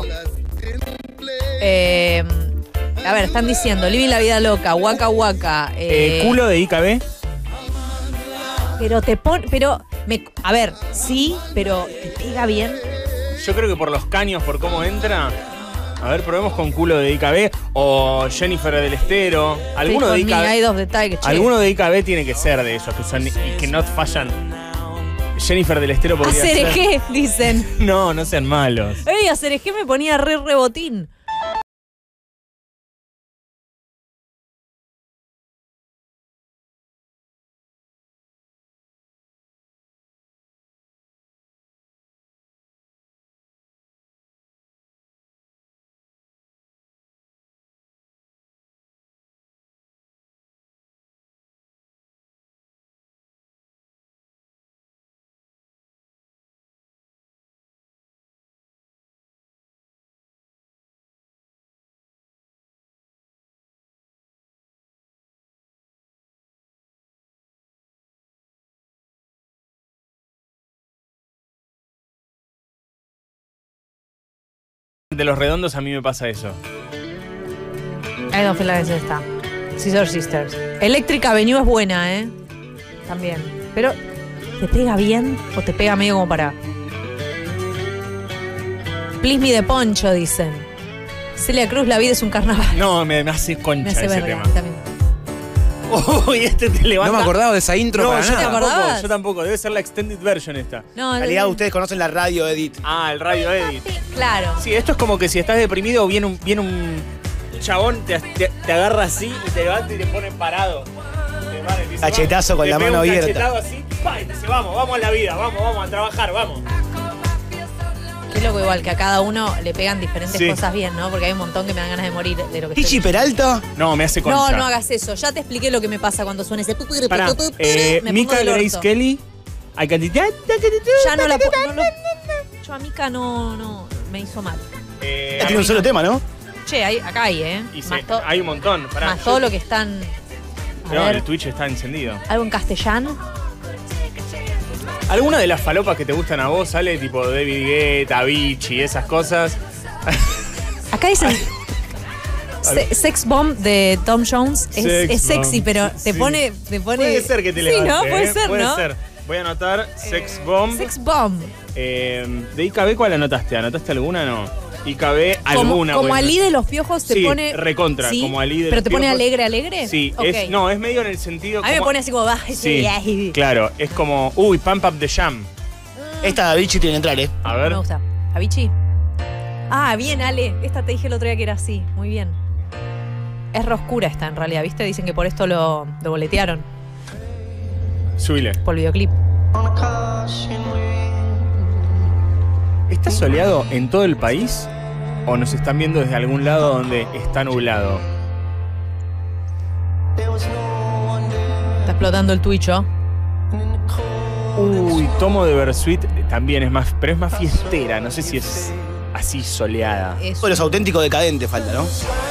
[SPEAKER 4] A ver, están diciendo, Living la vida loca, Waka Waka.
[SPEAKER 3] Culo de IKB.
[SPEAKER 4] Pero te pone. A ver, sí, pero te pega bien.
[SPEAKER 3] Yo creo que por los caños, por cómo entra. A ver, probemos con culo de IKB o Jennifer del Estero. Alguno de
[SPEAKER 4] Take on me, Eye
[SPEAKER 3] IKB.
[SPEAKER 4] of the Tiger, che.
[SPEAKER 3] Alguno de IKB tiene que ser de esos que son y que no fallan. Jennifer del Estero podría ser.
[SPEAKER 4] Acerejé, dicen.
[SPEAKER 3] No, no sean malos.
[SPEAKER 4] Ey, Acerejé me ponía re rebotín.
[SPEAKER 3] De los redondos a mí me pasa eso.
[SPEAKER 4] I don't feel like es esta. Scissor Sisters. Electric Avenue es buena, ¿eh? También. Pero, ¿te pega bien o te pega medio como para? Please me de Poncho, dicen. Celia Cruz, la vida es un carnaval.
[SPEAKER 3] No, me hace concha
[SPEAKER 4] Me hace
[SPEAKER 3] ese
[SPEAKER 4] verga
[SPEAKER 3] tema.
[SPEAKER 4] a mí también.
[SPEAKER 3] Uy, este te levanta.
[SPEAKER 7] No me acordaba de esa intro
[SPEAKER 3] No,
[SPEAKER 7] para
[SPEAKER 3] yo
[SPEAKER 7] nada.
[SPEAKER 4] tampoco. acordabas?
[SPEAKER 3] Yo tampoco. Debe ser la extended version esta.
[SPEAKER 4] No,
[SPEAKER 5] En realidad ustedes conocen la radio Edit.
[SPEAKER 3] Ah, el radio edit.
[SPEAKER 4] Claro.
[SPEAKER 3] Sí, esto es como que si estás deprimido viene un chabón, te agarra así y te levanta y te pone parado. Te para y dice,
[SPEAKER 5] Cachetazo
[SPEAKER 3] vamos.
[SPEAKER 5] con
[SPEAKER 3] Te
[SPEAKER 5] la
[SPEAKER 3] pega
[SPEAKER 5] mano
[SPEAKER 3] un
[SPEAKER 5] abierta.
[SPEAKER 3] cachetado así, pa, y te dice, vamos a la vida, vamos a trabajar, vamos.
[SPEAKER 4] Qué loco igual que a cada uno le pegan diferentes
[SPEAKER 3] Sí.
[SPEAKER 4] cosas bien, ¿no? Porque hay un montón que me dan ganas de morir de lo que
[SPEAKER 5] Tichi
[SPEAKER 4] estoy.
[SPEAKER 5] Peralta.
[SPEAKER 3] No, me hace concha.
[SPEAKER 4] No, no hagas eso. Ya te expliqué lo que me pasa cuando suena ese.
[SPEAKER 3] Pará,
[SPEAKER 4] me pongo
[SPEAKER 3] Mika
[SPEAKER 4] del
[SPEAKER 3] Grace
[SPEAKER 4] orto.
[SPEAKER 3] Kelly. I can
[SPEAKER 4] Ya no la puedo. Yo a Mika no me hizo mal.
[SPEAKER 5] Tiene un solo tema, ¿no?
[SPEAKER 4] Che, acá hay, ¿eh?
[SPEAKER 3] Y
[SPEAKER 4] Más,
[SPEAKER 3] hay un montón. Pará,
[SPEAKER 4] más todo lo que están. A
[SPEAKER 3] No,
[SPEAKER 4] ver,
[SPEAKER 3] el Twitch está encendido.
[SPEAKER 4] algo en castellano.
[SPEAKER 3] ¿Alguna de las falopas que te gustan a vos sale tipo David Guetta, Avicii, esas cosas?
[SPEAKER 4] Acá dicen. Sex Bomb de Tom Jones es
[SPEAKER 3] Sex
[SPEAKER 4] sexy,
[SPEAKER 3] Bomb,
[SPEAKER 4] pero
[SPEAKER 3] sí.
[SPEAKER 4] te pone.
[SPEAKER 3] Puede ser que te levante.
[SPEAKER 4] Sí, ¿no? Puede ser,
[SPEAKER 3] Puede
[SPEAKER 4] ¿no?
[SPEAKER 3] ser. Voy a anotar Sex Bomb.
[SPEAKER 4] Sex Bomb.
[SPEAKER 3] De IKB, ¿cuál anotaste? ¿Anotaste alguna? No. IKB, alguna.
[SPEAKER 4] Como
[SPEAKER 3] voy a-
[SPEAKER 4] Ali de los piojos te
[SPEAKER 3] Sí,
[SPEAKER 4] pone.
[SPEAKER 3] recontra,
[SPEAKER 4] ¿Sí?
[SPEAKER 3] como Ali de
[SPEAKER 4] ¿Pero
[SPEAKER 3] los
[SPEAKER 4] te pone
[SPEAKER 3] Piojos.
[SPEAKER 4] alegre?
[SPEAKER 3] Sí,
[SPEAKER 4] Ok.
[SPEAKER 3] es medio en el sentido.
[SPEAKER 4] A mí me
[SPEAKER 3] como-
[SPEAKER 4] pone así como baja.
[SPEAKER 3] Sí, claro, es como. Uy, Pump Up the Jam.
[SPEAKER 5] Esta Vichy tiene que entrar, ¿eh?
[SPEAKER 3] A ver.
[SPEAKER 4] Me gusta. Avicii. Ah, bien, Ale. Esta te dije el otro día que era así. Muy bien. Es oscura esta en realidad, ¿viste? Dicen que por esto lo boletearon.
[SPEAKER 3] Subile.
[SPEAKER 4] Por el videoclip.
[SPEAKER 3] ¿Está soleado en todo el país? ¿O nos están viendo desde algún lado donde está nublado?
[SPEAKER 4] Está explotando el Twitch, ¿oh?
[SPEAKER 3] Uy, Tomo de Versuit también es más, pero es más fiestera. No sé si es así soleada.
[SPEAKER 4] Es-
[SPEAKER 5] Los auténticos decadentes falta, ¿no?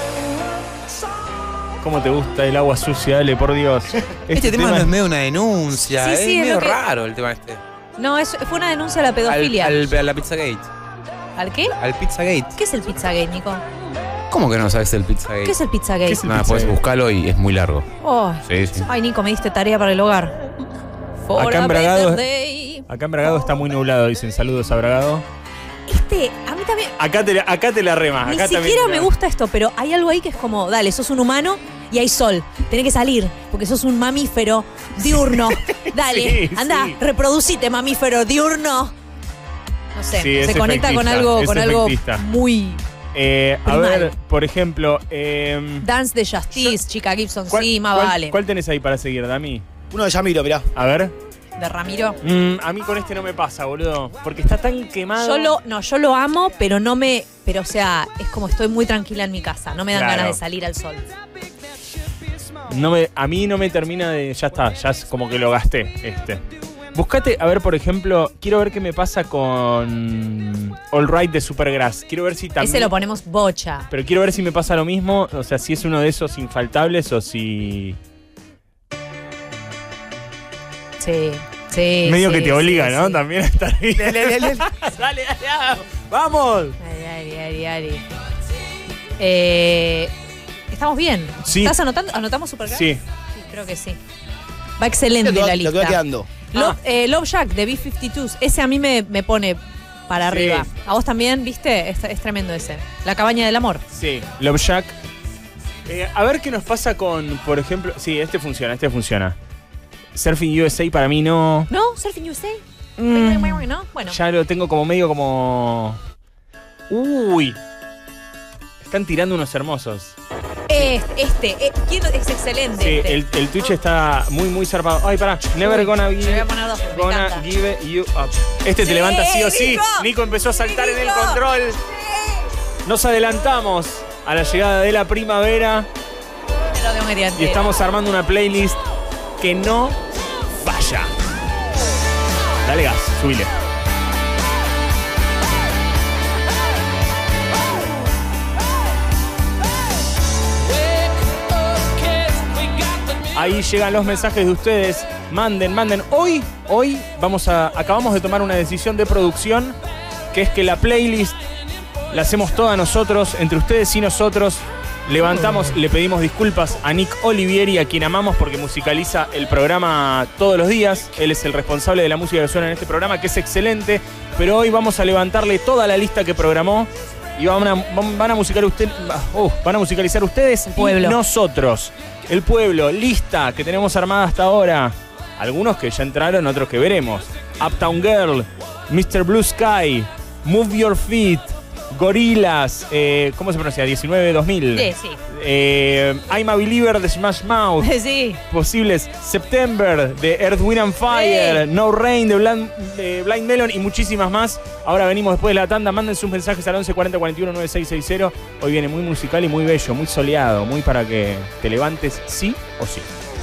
[SPEAKER 3] ¿Cómo te gusta el agua sucia? Dale, por Dios.
[SPEAKER 7] Este tema no es medio una denuncia,
[SPEAKER 4] Sí,
[SPEAKER 7] es
[SPEAKER 4] sí, es
[SPEAKER 7] medio
[SPEAKER 4] lo que-
[SPEAKER 7] raro el tema este.
[SPEAKER 4] No, fue una denuncia a la pedofilia.
[SPEAKER 7] A la Pizzagate.
[SPEAKER 4] ¿Al qué?
[SPEAKER 7] Al Pizzagate.
[SPEAKER 4] ¿Qué es el Pizzagate, Nico?
[SPEAKER 7] ¿Cómo que no sabes el Pizzagate?
[SPEAKER 4] ¿Qué es el Pizzagate?
[SPEAKER 3] ¿Qué es el
[SPEAKER 7] Nada,
[SPEAKER 3] Pizzagate?
[SPEAKER 7] puedes buscarlo y es muy largo.
[SPEAKER 4] Oh.
[SPEAKER 7] Sí, sí.
[SPEAKER 4] Ay, Nico, me diste tarea para el hogar. For
[SPEAKER 3] Acá en
[SPEAKER 4] a
[SPEAKER 3] Bragado-
[SPEAKER 4] better day.
[SPEAKER 3] Acá en Bragado está muy nublado, dicen. Saludos a Bragado.
[SPEAKER 4] A mí también.
[SPEAKER 3] Acá te la remas.
[SPEAKER 4] Ni
[SPEAKER 3] Acá también
[SPEAKER 4] siquiera
[SPEAKER 3] te la-
[SPEAKER 4] me gusta esto, pero hay algo ahí que es como, dale, sos un humano y hay sol. Tenés que salir, porque sos un mamífero diurno. Dale,
[SPEAKER 3] Sí,
[SPEAKER 4] anda,
[SPEAKER 3] sí.
[SPEAKER 4] reproducite, mamífero diurno. No sé,
[SPEAKER 3] Sí, es
[SPEAKER 4] se conecta con
[SPEAKER 3] efectista,
[SPEAKER 4] algo
[SPEAKER 3] es efectista.
[SPEAKER 4] muy...
[SPEAKER 3] A
[SPEAKER 4] Primal.
[SPEAKER 3] ver, por ejemplo.
[SPEAKER 4] Dance de Justice, Chica Gibson,
[SPEAKER 3] ¿cuál-
[SPEAKER 4] sí, más
[SPEAKER 3] cuál-
[SPEAKER 4] vale.
[SPEAKER 3] ¿Cuál tenés ahí para seguir, Dami?
[SPEAKER 5] Uno de Yamiro, mirá.
[SPEAKER 3] A ver.
[SPEAKER 4] De Ramiro.
[SPEAKER 3] A mí con este no me pasa, boludo. Porque está tan quemado.
[SPEAKER 4] Yo lo amo, pero no me. Pero, o sea, es como estoy muy tranquila en mi casa. No me dan
[SPEAKER 3] Claro.
[SPEAKER 4] ganas de salir al sol.
[SPEAKER 3] A mí no me termina de. Ya está, ya es como que lo gasté este. Buscate, a ver, por ejemplo, quiero ver qué me pasa con All Right de Supergrass. Quiero ver si también.
[SPEAKER 4] Ese lo ponemos bocha.
[SPEAKER 3] Pero quiero ver si me pasa lo mismo. O sea, si es uno de esos infaltables o si.
[SPEAKER 4] Sí, sí.
[SPEAKER 3] Medio
[SPEAKER 4] sí,
[SPEAKER 3] que te obliga,
[SPEAKER 4] sí,
[SPEAKER 3] ¿no?
[SPEAKER 4] sí.
[SPEAKER 3] También a estar ahí.
[SPEAKER 5] Dale.
[SPEAKER 3] Dale, ¡vamos!
[SPEAKER 4] Ari. Estamos bien.
[SPEAKER 3] Sí.
[SPEAKER 4] ¿Estás anotando? ¿Anotamos Supergrass?
[SPEAKER 3] Sí.
[SPEAKER 4] Sí, creo que sí. Va excelente
[SPEAKER 5] Lo
[SPEAKER 4] la
[SPEAKER 5] que va
[SPEAKER 4] lista.
[SPEAKER 5] quedando.
[SPEAKER 4] Love Shack de B-52s. Ese a mí me pone para
[SPEAKER 3] Sí.
[SPEAKER 4] arriba. ¿A vos también, viste? Es tremendo ese. La cabaña del amor.
[SPEAKER 3] Sí, Love Shack. A ver qué nos pasa con, por ejemplo. Sí, este funciona. Surfing USA para mí no.
[SPEAKER 4] ¿No? Surfing USA. ¿No? Bueno.
[SPEAKER 3] Ya lo tengo como medio como. Uy. Están tirando unos hermosos.
[SPEAKER 4] ¿Quién es excelente?
[SPEAKER 3] Sí,
[SPEAKER 4] este.
[SPEAKER 3] el Twitch está muy zarpado. Ay, pará. Never gonna
[SPEAKER 4] Yo voy a poner dos, me
[SPEAKER 3] gonna
[SPEAKER 4] encanta.
[SPEAKER 3] give you up. Este te
[SPEAKER 4] Sí,
[SPEAKER 3] levanta sí o sí.
[SPEAKER 4] Nico.
[SPEAKER 3] Nico empezó a saltar en el
[SPEAKER 4] Nico.
[SPEAKER 3] control. Nos adelantamos a la llegada de la primavera
[SPEAKER 4] Te lo tengo que tirar
[SPEAKER 3] y
[SPEAKER 4] entero.
[SPEAKER 3] estamos armando una playlist que no falla. Dale gas, subile. Ahí llegan los mensajes de ustedes. Manden. Hoy acabamos de tomar una decisión de producción, que es que la playlist la hacemos toda nosotros, entre ustedes y nosotros. Levantamos, le pedimos disculpas a Nick Olivieri, a quien amamos porque musicaliza el programa todos los días. Él es el responsable de la música que suena en este programa, que es excelente. Pero hoy vamos a levantarle toda la lista que programó y van a musicalizar ustedes
[SPEAKER 4] pueblo.
[SPEAKER 3] y nosotros. El pueblo, lista que tenemos armada hasta ahora. Algunos que ya entraron, otros que veremos. Uptown Girl, Mr. Blue Sky, Move Your Feet, Gorillaz, ¿cómo se pronuncia? 19-2000.
[SPEAKER 4] Sí.
[SPEAKER 3] I'm a Believer de Smash Mouth.
[SPEAKER 4] Sí.
[SPEAKER 3] Posibles September de Earth, Wind and Fire, No Rain de Blind Melon y muchísimas más. Ahora venimos después de la tanda. Manden sus mensajes al 11 40 41 9660. Hoy viene muy musical y muy bello, muy soleado, muy para que te levantes sí o sí.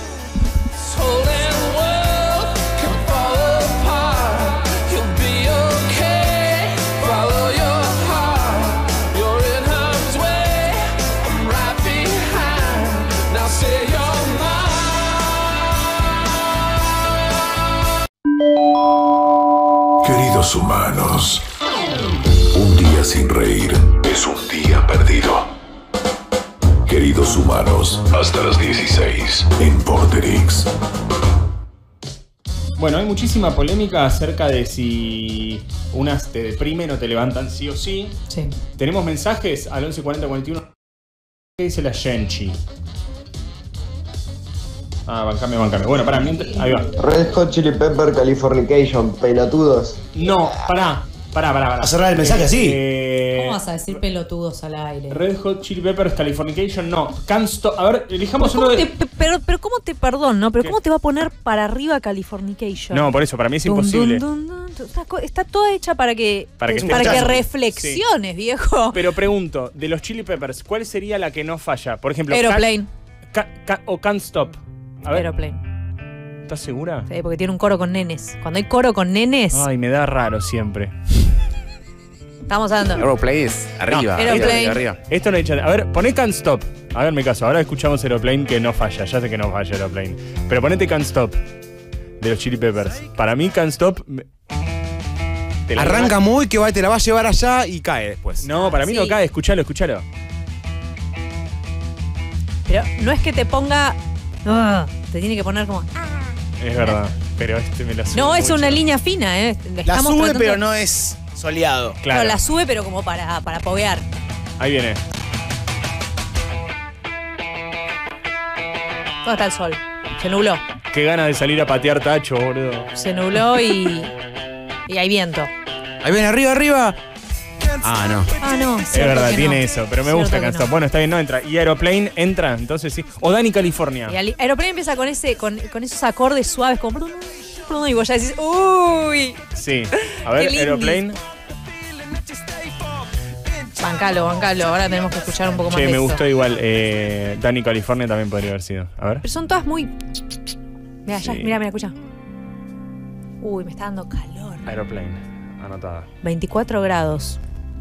[SPEAKER 8] Queridos humanos, un día sin reír es un día perdido. Queridos humanos, hasta las 16 en Porterix.
[SPEAKER 3] Bueno, hay muchísima polémica acerca de si unas te deprimen o te levantan sí o sí.
[SPEAKER 4] Sí.
[SPEAKER 3] Tenemos mensajes al 11 40 41. ¿Qué dice la Shenchi? Bancame. Bueno, pará, ahí va.
[SPEAKER 9] Red Hot Chili Pepper Californication, pelotudos.
[SPEAKER 3] No, pará.
[SPEAKER 5] A cerrar el mensaje así.
[SPEAKER 4] ¿Cómo vas a decir pelotudos al aire?
[SPEAKER 3] Red Hot Chili Peppers Californication, no. Can't Stop. A ver, elijamos uno de.
[SPEAKER 4] Pero ¿cómo te perdón, no? Pero
[SPEAKER 3] ¿Qué?
[SPEAKER 4] ¿cómo te va a poner para arriba Californication?
[SPEAKER 3] No, por eso, para mí es imposible.
[SPEAKER 4] Está toda hecha para que
[SPEAKER 3] esté-
[SPEAKER 4] reflexiones, viejo.
[SPEAKER 3] Pero pregunto, de los Chili Peppers, ¿cuál sería la que no falla? Por ejemplo,
[SPEAKER 4] Aeroplane.
[SPEAKER 3] o Can't Stop. A ver,
[SPEAKER 4] Aeroplane.
[SPEAKER 3] ¿estás segura?
[SPEAKER 4] Sí, porque tiene un coro con nenes. Cuando hay coro con nenes,
[SPEAKER 3] Ay, me da raro siempre.
[SPEAKER 4] estamos hablando.
[SPEAKER 7] Aeroplane es arriba,
[SPEAKER 4] No, Aeroplane.
[SPEAKER 7] arriba.
[SPEAKER 3] Esto no hay chance. A ver, poné Can't Stop. A ver, me caso. Ahora escuchamos Aeroplane que no falla. Ya sé que no falla Aeroplane. Pero ponete Can't Stop de los Chili Peppers. Para mí, Can't Stop. te la
[SPEAKER 6] Arranca
[SPEAKER 3] lleva-
[SPEAKER 6] muy que te la va a llevar allá y cae después.
[SPEAKER 3] No, para mí no
[SPEAKER 4] Sí.
[SPEAKER 3] cae. Escuchalo.
[SPEAKER 4] Pero no es que te ponga. Te tiene que poner como.
[SPEAKER 3] Es verdad. Pero este me la sube
[SPEAKER 4] No, es
[SPEAKER 3] mucho.
[SPEAKER 4] una línea fina, ¿eh?
[SPEAKER 5] La sube, pero no es soleado.
[SPEAKER 3] Claro.
[SPEAKER 4] No, la sube, pero como para poguear.
[SPEAKER 3] Ahí viene.
[SPEAKER 4] ¿Dónde está el sol? Se nubló.
[SPEAKER 3] Qué ganas de salir a patear tacho, boludo.
[SPEAKER 4] Se nubló y hay viento.
[SPEAKER 6] Ahí ven, arriba. Ah, no.
[SPEAKER 4] Ah, no.
[SPEAKER 3] Es verdad, tiene eso, pero me
[SPEAKER 4] Cierto
[SPEAKER 3] gusta
[SPEAKER 4] que
[SPEAKER 3] Can't Stop.
[SPEAKER 4] no.
[SPEAKER 3] Bueno, está bien, no entra. Y Aeroplane entra, entonces sí. O Dani California.
[SPEAKER 4] Y Aeroplane empieza con esos acordes suaves, como y vos ya decís, uy.
[SPEAKER 3] Sí. A ver,
[SPEAKER 4] Qué lindis.
[SPEAKER 3] Aeroplane.
[SPEAKER 4] Bancalo. Ahora tenemos que escuchar un poco más
[SPEAKER 3] Che,
[SPEAKER 4] de
[SPEAKER 3] me
[SPEAKER 4] esto.
[SPEAKER 3] gustó igual. Dani California también podría haber sido. A ver.
[SPEAKER 4] Pero son todas muy... Mira,
[SPEAKER 3] Sí.
[SPEAKER 4] mira, escucha. Uy, me está dando calor.
[SPEAKER 3] Aeroplane. Anotada.
[SPEAKER 4] 24 grados.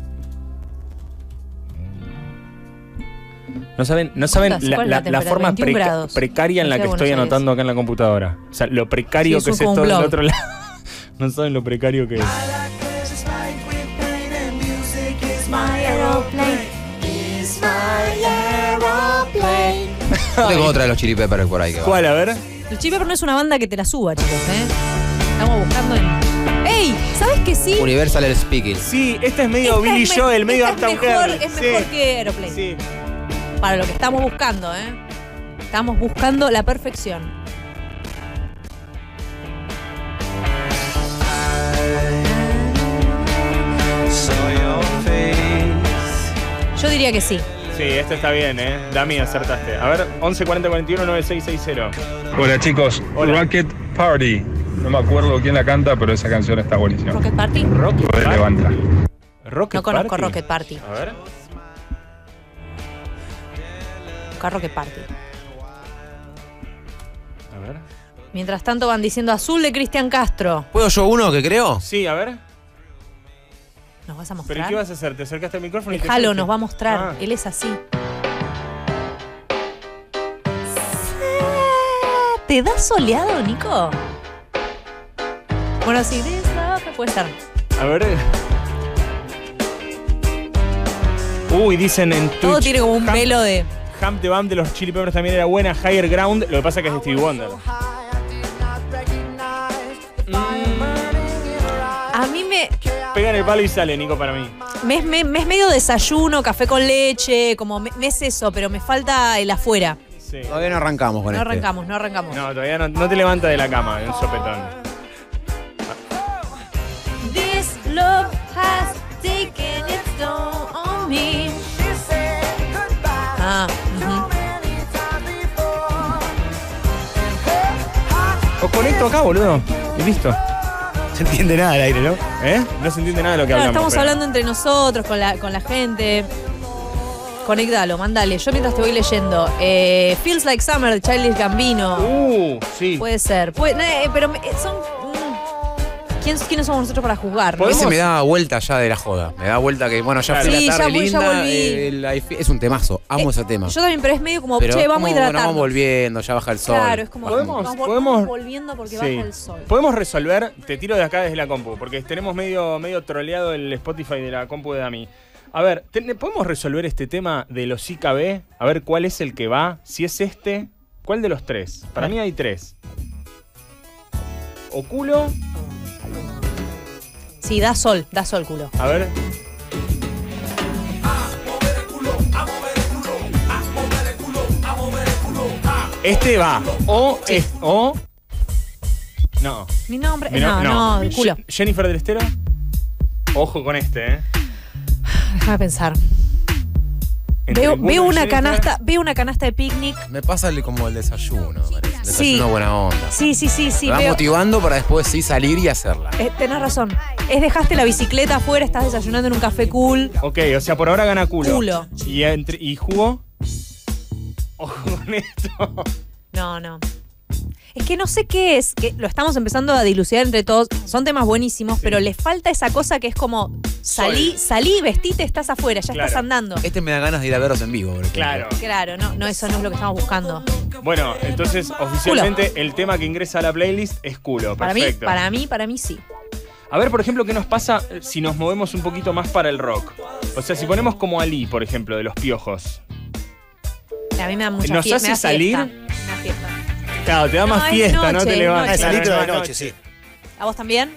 [SPEAKER 3] No saben
[SPEAKER 4] ¿Cuál es la
[SPEAKER 3] la
[SPEAKER 4] temperatura?
[SPEAKER 3] forma
[SPEAKER 4] 21 grados.
[SPEAKER 3] precaria en la que
[SPEAKER 4] Buenos
[SPEAKER 3] estoy
[SPEAKER 4] Aires.
[SPEAKER 3] anotando acá en la computadora. O sea, lo precario
[SPEAKER 4] Sí,
[SPEAKER 3] que
[SPEAKER 4] es
[SPEAKER 3] es
[SPEAKER 4] como
[SPEAKER 3] esto
[SPEAKER 4] un
[SPEAKER 3] del
[SPEAKER 4] blog.
[SPEAKER 3] otro lado. No saben lo precario que es.
[SPEAKER 7] Yo tengo otra de los Chili Peppers por ahí. Que va.
[SPEAKER 3] ¿Cuál? A ver.
[SPEAKER 4] El Chili Pepper no es una banda que te la suba, chicos, ¿eh? Estamos buscando en... ¡Ey! ¿Sabes qué sí?
[SPEAKER 7] Universal el Speaking.
[SPEAKER 3] Sí, este es medio
[SPEAKER 4] Esta
[SPEAKER 3] Billy
[SPEAKER 4] es
[SPEAKER 3] Joel, medio
[SPEAKER 4] esta
[SPEAKER 3] Uptown
[SPEAKER 4] es mejor,
[SPEAKER 3] Girl.
[SPEAKER 4] es
[SPEAKER 3] Sí.
[SPEAKER 4] mejor que Aeroplane.
[SPEAKER 3] Sí.
[SPEAKER 4] Para lo que estamos buscando, ¿eh? Estamos buscando la perfección. Yo diría que sí.
[SPEAKER 3] Sí, este está bien, Dami, acertaste. A ver, 11 40 41 9660.
[SPEAKER 10] Hola chicos,
[SPEAKER 3] Hola.
[SPEAKER 10] Rocket Party. No me acuerdo quién la canta, pero esa canción está buenísima.
[SPEAKER 4] ¿Rocket Party?
[SPEAKER 3] Rocket
[SPEAKER 10] Podés
[SPEAKER 3] Party.
[SPEAKER 10] levantar.
[SPEAKER 3] Rocket
[SPEAKER 4] No conozco
[SPEAKER 3] Party.
[SPEAKER 4] Rocket Party.
[SPEAKER 3] A ver.
[SPEAKER 4] Busca Rocket Party.
[SPEAKER 3] A ver.
[SPEAKER 4] Mientras tanto van diciendo Azul de Cristian Castro.
[SPEAKER 7] ¿Puedo yo uno que creo?
[SPEAKER 3] Sí, a ver.
[SPEAKER 4] ¿Nos vas a
[SPEAKER 3] ¿Pero
[SPEAKER 4] mostrar?
[SPEAKER 3] qué vas a hacer? ¿Te acercaste al micrófono? y te
[SPEAKER 4] Déjalo,
[SPEAKER 3] fuiste?
[SPEAKER 4] nos va a mostrar.
[SPEAKER 3] Ah.
[SPEAKER 4] Él es así. ¿Te da soleado, Nico? Bueno, sí, de eso puede ser.
[SPEAKER 3] A ver. Uy, dicen en Twitch.
[SPEAKER 4] Todo tiene como un velo de...
[SPEAKER 3] Hump the Bump de los Chili Peppers también era buena. Higher Ground. Lo que pasa es que es de Stevie Wonder.
[SPEAKER 4] A mí me
[SPEAKER 3] Pegan el palo y sale, Nico, para mí.
[SPEAKER 4] es medio desayuno, café con leche, como me es eso, pero me falta el afuera.
[SPEAKER 3] Sí.
[SPEAKER 7] Todavía no arrancamos con
[SPEAKER 4] No
[SPEAKER 7] este.
[SPEAKER 4] arrancamos, no arrancamos.
[SPEAKER 3] No, todavía no te levantas de la cama, un sopetón.
[SPEAKER 4] This love has taken its toll on me. Ah,
[SPEAKER 3] Os conecto acá, boludo. Y listo.
[SPEAKER 5] Se entiende nada al aire, ¿no?
[SPEAKER 3] No se entiende nada de lo que
[SPEAKER 4] claro,
[SPEAKER 3] hablamos.
[SPEAKER 4] estamos
[SPEAKER 3] pero-
[SPEAKER 4] hablando entre nosotros, con la gente. Conectalo, mandale. Yo mientras te voy leyendo. Feels Like Summer de Childish Gambino.
[SPEAKER 3] Sí.
[SPEAKER 4] Puede ser. Pero son... ¿Quiénes somos nosotros para juzgar? ¿no?
[SPEAKER 7] Ese me da vuelta ya de la joda. Me da vuelta que, bueno, ya fui
[SPEAKER 4] Sí,
[SPEAKER 7] la tarde
[SPEAKER 4] ya
[SPEAKER 7] linda.
[SPEAKER 4] volví.
[SPEAKER 7] Es un temazo. Amo ese tema.
[SPEAKER 4] Yo también, pero es medio como,
[SPEAKER 7] Pero
[SPEAKER 4] che,
[SPEAKER 7] es
[SPEAKER 4] vamos a
[SPEAKER 7] como, bueno,
[SPEAKER 4] hidratarnos.
[SPEAKER 7] vamos volviendo, ya baja el sol.
[SPEAKER 4] Claro, es como
[SPEAKER 3] ¿Podemos-
[SPEAKER 4] vamos volviendo porque
[SPEAKER 3] Sí.
[SPEAKER 4] baja el sol.
[SPEAKER 3] Podemos resolver, te tiro de acá desde la compu, porque tenemos medio troleado el Spotify de la compu de Dami. A ver, ¿podemos resolver este tema de los IKB? A ver cuál es el que va. Si es este, ¿cuál de los tres? Para mí hay tres. O culo.
[SPEAKER 4] Sí, da sol, culo.
[SPEAKER 3] A ver. Este va. O. No.
[SPEAKER 4] Mi nombre.
[SPEAKER 3] Mi
[SPEAKER 4] No, el culo.
[SPEAKER 3] Jennifer del Estero. Ojo con este,
[SPEAKER 4] Déjame pensar.
[SPEAKER 3] Entre
[SPEAKER 4] Veo
[SPEAKER 3] el culo y
[SPEAKER 4] una
[SPEAKER 3] Jennifer.
[SPEAKER 4] canasta de picnic.
[SPEAKER 7] Me pasa como el desayuno, me parece. El
[SPEAKER 4] Sí.
[SPEAKER 7] desayuno buena onda.
[SPEAKER 4] Sí.
[SPEAKER 7] Me va
[SPEAKER 4] Veo,
[SPEAKER 7] motivando para después sí salir y hacerla.
[SPEAKER 4] tenés razón. Dejaste la bicicleta afuera, estás desayunando en un café cool.
[SPEAKER 3] Ok, o sea, por ahora gana culo.
[SPEAKER 4] Culo.
[SPEAKER 3] ¿Y jugo? Ojo con esto.
[SPEAKER 4] No. Es que no sé qué es, que lo estamos empezando a dilucidar entre todos. Son temas buenísimos, pero les falta esa cosa que es como salí, vestite, estás afuera, ya
[SPEAKER 3] Claro.
[SPEAKER 4] estás andando.
[SPEAKER 7] Este me da ganas de ir a verlos en vivo, por ejemplo.
[SPEAKER 3] Claro.
[SPEAKER 4] Claro, no, eso no es lo que estamos buscando.
[SPEAKER 3] Bueno, entonces oficialmente el tema que ingresa a la playlist es culo. Perfecto.
[SPEAKER 4] Para mí sí.
[SPEAKER 3] A ver, por ejemplo, ¿qué nos pasa si nos movemos un poquito más para el rock? O sea, si ponemos como Ali, por ejemplo, de Los Piojos.
[SPEAKER 4] A mí me da mucha
[SPEAKER 3] ¿Nos
[SPEAKER 4] fiesta.
[SPEAKER 3] hace salir?
[SPEAKER 4] Me da fiesta.
[SPEAKER 3] Claro, te da
[SPEAKER 4] No,
[SPEAKER 3] más
[SPEAKER 4] es
[SPEAKER 3] fiesta,
[SPEAKER 4] noche,
[SPEAKER 3] no te levantas.
[SPEAKER 5] Es
[SPEAKER 3] Claro,
[SPEAKER 5] salito de
[SPEAKER 3] no,
[SPEAKER 5] noche, sí.
[SPEAKER 4] ¿A vos también?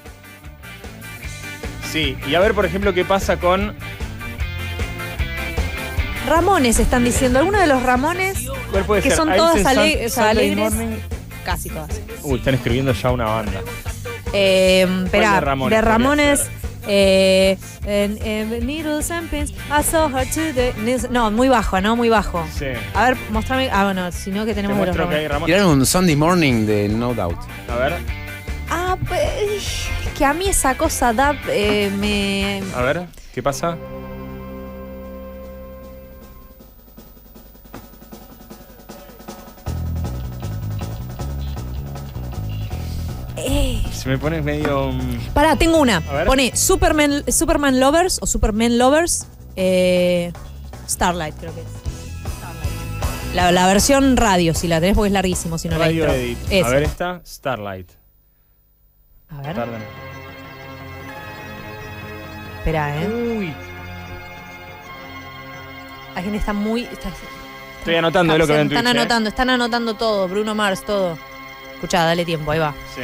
[SPEAKER 3] Sí, y a ver, por ejemplo, qué pasa con...
[SPEAKER 4] Ramones están diciendo. ¿Alguno de los Ramones?
[SPEAKER 3] ¿Cuál puede
[SPEAKER 4] Que
[SPEAKER 3] ser?
[SPEAKER 4] son
[SPEAKER 3] Ahí
[SPEAKER 4] todas
[SPEAKER 3] dicen
[SPEAKER 4] alegres.
[SPEAKER 3] Sunday Morning.
[SPEAKER 4] Casi todas.
[SPEAKER 3] Uy, están escribiendo ya una banda.
[SPEAKER 4] Esperá,
[SPEAKER 3] de Ramones
[SPEAKER 4] de
[SPEAKER 3] podría
[SPEAKER 4] Ramones, Needles and pins, I saw her today. No, muy bajo, ¿no? Muy bajo.
[SPEAKER 3] Sí.
[SPEAKER 4] A ver, mostrame. Ah, bueno, si no, que
[SPEAKER 3] Te
[SPEAKER 4] tenemos de los
[SPEAKER 3] muestro que hay
[SPEAKER 4] Ramones.
[SPEAKER 3] Ramón.
[SPEAKER 6] Tiraron un Sunday Morning de No Doubt.
[SPEAKER 3] A ver,
[SPEAKER 4] Ah, pues, que a mí esa cosa da. Me.
[SPEAKER 3] a ver, ¿qué pasa? Se me pone medio...
[SPEAKER 4] Pará, tengo una.
[SPEAKER 3] A ver.
[SPEAKER 4] Pone Superman Lovers o Superman Lovers. Starlight, creo que es. Starlight. La versión radio, si la tenés, porque es larguísimo, si no la
[SPEAKER 3] Radio
[SPEAKER 4] intro.
[SPEAKER 3] Edit.
[SPEAKER 4] Esa.
[SPEAKER 3] A ver esta, Starlight.
[SPEAKER 4] A ver.
[SPEAKER 3] Tardan.
[SPEAKER 4] Espera,
[SPEAKER 3] Uy,
[SPEAKER 4] La gente está muy.
[SPEAKER 3] estoy anotando lo que veo en Twitch.
[SPEAKER 4] Están anotando todo. Bruno Mars, todo. Escuchá, dale tiempo, ahí va.
[SPEAKER 3] Sí.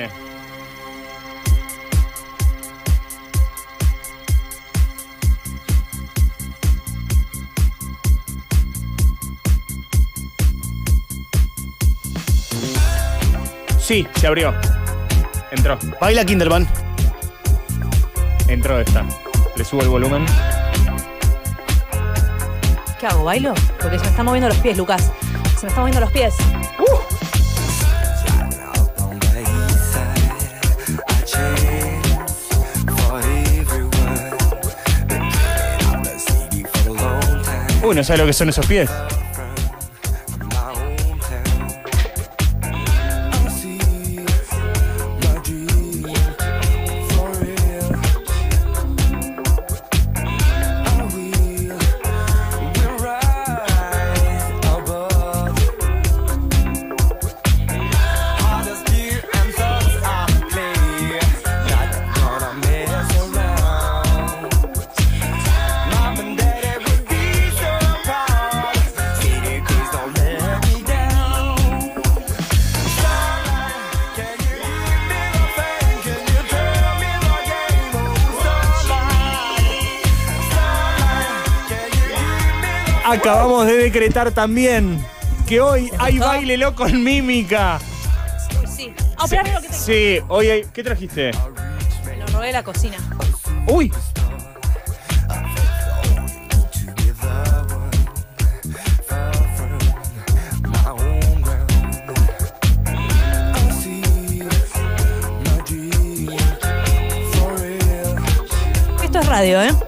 [SPEAKER 3] Sí, se abrió. Entró.
[SPEAKER 5] Baila Kinderman.
[SPEAKER 3] Entró esta. Le subo el volumen.
[SPEAKER 4] ¿Qué hago? ¿Bailo? Porque se me están moviendo los pies, Lucas. Se me están moviendo los pies.
[SPEAKER 3] Uy, no sabe lo que son esos pies. Acabamos de decretar también que hoy hay baile loco en Mímica.
[SPEAKER 4] Uy, sí. Ah, pero lo que tengo.
[SPEAKER 3] Sí, hoy hay... ¿Qué trajiste?
[SPEAKER 4] Lo robé de la cocina.
[SPEAKER 3] ¡Uy!
[SPEAKER 4] Esto es radio, ¿eh?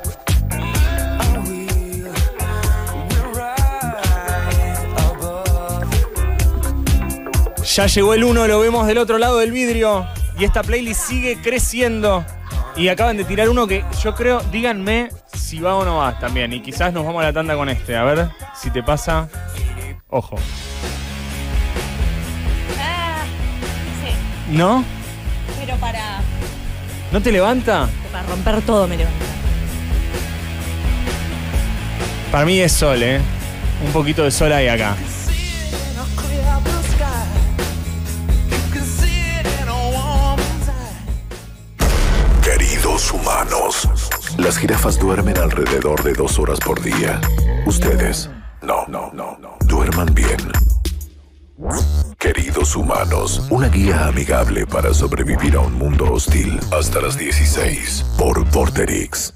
[SPEAKER 3] Ya llegó el 1, lo vemos del otro lado del vidrio. Y esta playlist sigue creciendo. Y acaban de tirar uno que yo creo, díganme si va o no va también. Y quizás nos vamos a la tanda con este. A ver si te pasa. Ojo.
[SPEAKER 4] Sí.
[SPEAKER 3] ¿No?
[SPEAKER 4] Pero para
[SPEAKER 3] ¿No te levanta?
[SPEAKER 4] romper todo me levanta.
[SPEAKER 3] Para mí es sol, ¿eh? Un poquito de sol hay acá.
[SPEAKER 8] Queridos humanos, las jirafas duermen alrededor de 2 horas por día. Ustedes, no. Duerman bien. Queridos humanos, una guía amigable para sobrevivir a un mundo hostil hasta las 16 por Vorterix.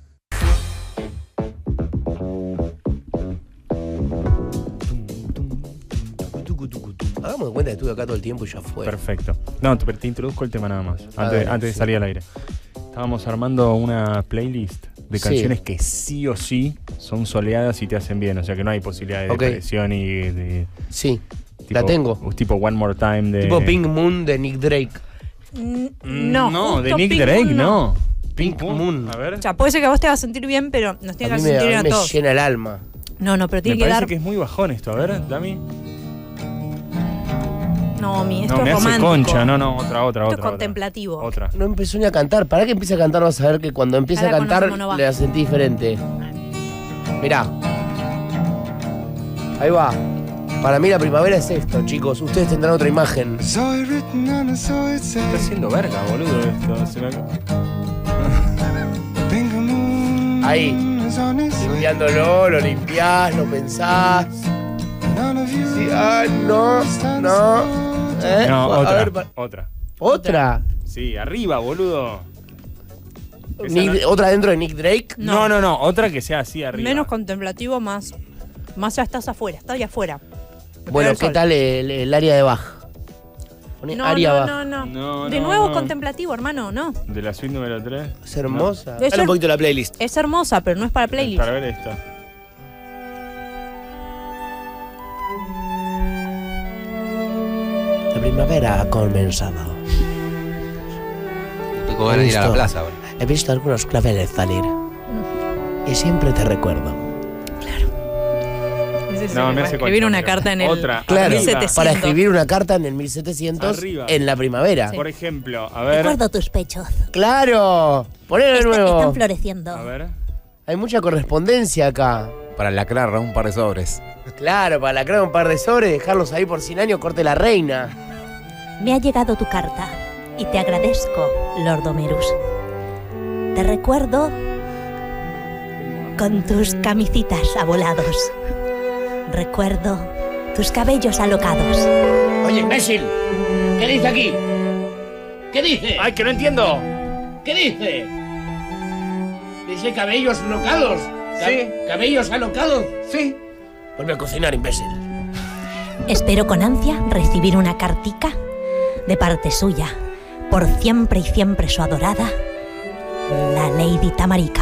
[SPEAKER 11] Hagamos de cuenta que estuve acá todo el tiempo y ya fue.
[SPEAKER 3] Perfecto. No, pero te introduzco el tema nada más. Antes de salir al aire. Estábamos armando una playlist de canciones que sí o sí son soleadas y te hacen bien. O sea que no hay posibilidad de depresión y de...
[SPEAKER 11] Sí,
[SPEAKER 3] tipo,
[SPEAKER 11] la tengo.
[SPEAKER 3] Tipo One More Time de...
[SPEAKER 11] Tipo Pink Moon de Nick Drake.
[SPEAKER 4] No,
[SPEAKER 3] de Nick
[SPEAKER 4] Pink
[SPEAKER 3] Drake
[SPEAKER 4] Moon
[SPEAKER 3] no.
[SPEAKER 11] Pink Moon.
[SPEAKER 3] A ver.
[SPEAKER 4] O sea, puede ser que a vos te vas a sentir bien, pero nos tiene que
[SPEAKER 11] A mí
[SPEAKER 4] sentir bien a
[SPEAKER 11] me
[SPEAKER 4] todos.
[SPEAKER 11] llena el alma.
[SPEAKER 4] No, pero tiene
[SPEAKER 3] Me
[SPEAKER 4] que
[SPEAKER 3] parece
[SPEAKER 4] dar.
[SPEAKER 3] que es muy bajón esto. A ver, Dami.
[SPEAKER 4] No, esto
[SPEAKER 3] No, me
[SPEAKER 4] es
[SPEAKER 3] hace
[SPEAKER 4] romántico.
[SPEAKER 3] concha. No, otra.
[SPEAKER 4] Esto es contemplativo.
[SPEAKER 3] Otra.
[SPEAKER 11] No empezó ni a cantar. ¿Para que empiece a cantar? Vas a ver que cuando empiece
[SPEAKER 4] Ahora
[SPEAKER 11] a cantar
[SPEAKER 4] conocemos, no va.
[SPEAKER 11] le la sentí diferente. Mirá. Ahí va. Para mí la primavera es esto, chicos. Ustedes tendrán otra imagen.
[SPEAKER 3] Está haciendo verga, boludo, esto. Se me...
[SPEAKER 11] Ahí. Limpiándolo, lo limpiás, lo pensás. Sí, no.
[SPEAKER 3] No,
[SPEAKER 11] A
[SPEAKER 3] otra.
[SPEAKER 11] ver,
[SPEAKER 3] Otra.
[SPEAKER 11] ¿Otra?
[SPEAKER 3] Sí, arriba, boludo.
[SPEAKER 11] ¿Otra dentro de Nick Drake?
[SPEAKER 3] No, otra que sea así arriba.
[SPEAKER 4] Menos contemplativo, más ya estás afuera, estás ahí afuera.
[SPEAKER 11] Bueno, ¿qué tal el área de Bach?
[SPEAKER 4] No. De nuevo contemplativo, hermano, no.
[SPEAKER 3] De la suite número 3.
[SPEAKER 11] Es hermosa.
[SPEAKER 5] Dale un poquito la playlist.
[SPEAKER 4] Es hermosa, pero no es para playlist.
[SPEAKER 3] Para ver esta.
[SPEAKER 11] La primavera ha comenzado.
[SPEAKER 7] Estoy con ganas de ir a la plaza ahora.
[SPEAKER 11] He visto algunos claveles salir. Y siempre te recuerdo.
[SPEAKER 3] No, me hace
[SPEAKER 4] escribir una carta en el
[SPEAKER 3] Otra.
[SPEAKER 11] Claro,
[SPEAKER 4] 1700.
[SPEAKER 11] para escribir una carta en el 1700
[SPEAKER 3] Arriba.
[SPEAKER 11] en la primavera.
[SPEAKER 3] Por ejemplo, a ver.
[SPEAKER 12] Recuerdo tus pechos.
[SPEAKER 11] ¡Claro! Ponelo de nuevo.
[SPEAKER 12] Están floreciendo.
[SPEAKER 3] A ver.
[SPEAKER 11] Hay mucha correspondencia acá.
[SPEAKER 6] Para lacrar un par de sobres.
[SPEAKER 11] Claro, para lacrar un par de sobres, dejarlos ahí por 100 años, corte la reina.
[SPEAKER 12] Me ha llegado tu carta y te agradezco, Lord Omerus. Te recuerdo con tus camisitas avolados. Recuerdo tus cabellos alocados.
[SPEAKER 11] Oye, imbécil, ¿qué dice aquí? ¿Qué dice?
[SPEAKER 3] ¡Ay, que no entiendo!
[SPEAKER 11] ¿Qué dice? ¿Dice cabellos alocados?
[SPEAKER 3] Sí.
[SPEAKER 11] ¿Cabellos alocados?
[SPEAKER 3] Sí.
[SPEAKER 11] Vuelve a cocinar, imbécil.
[SPEAKER 12] Espero con ansia recibir una cartica de parte suya. Por siempre y siempre su adorada, la Lady Tamarica.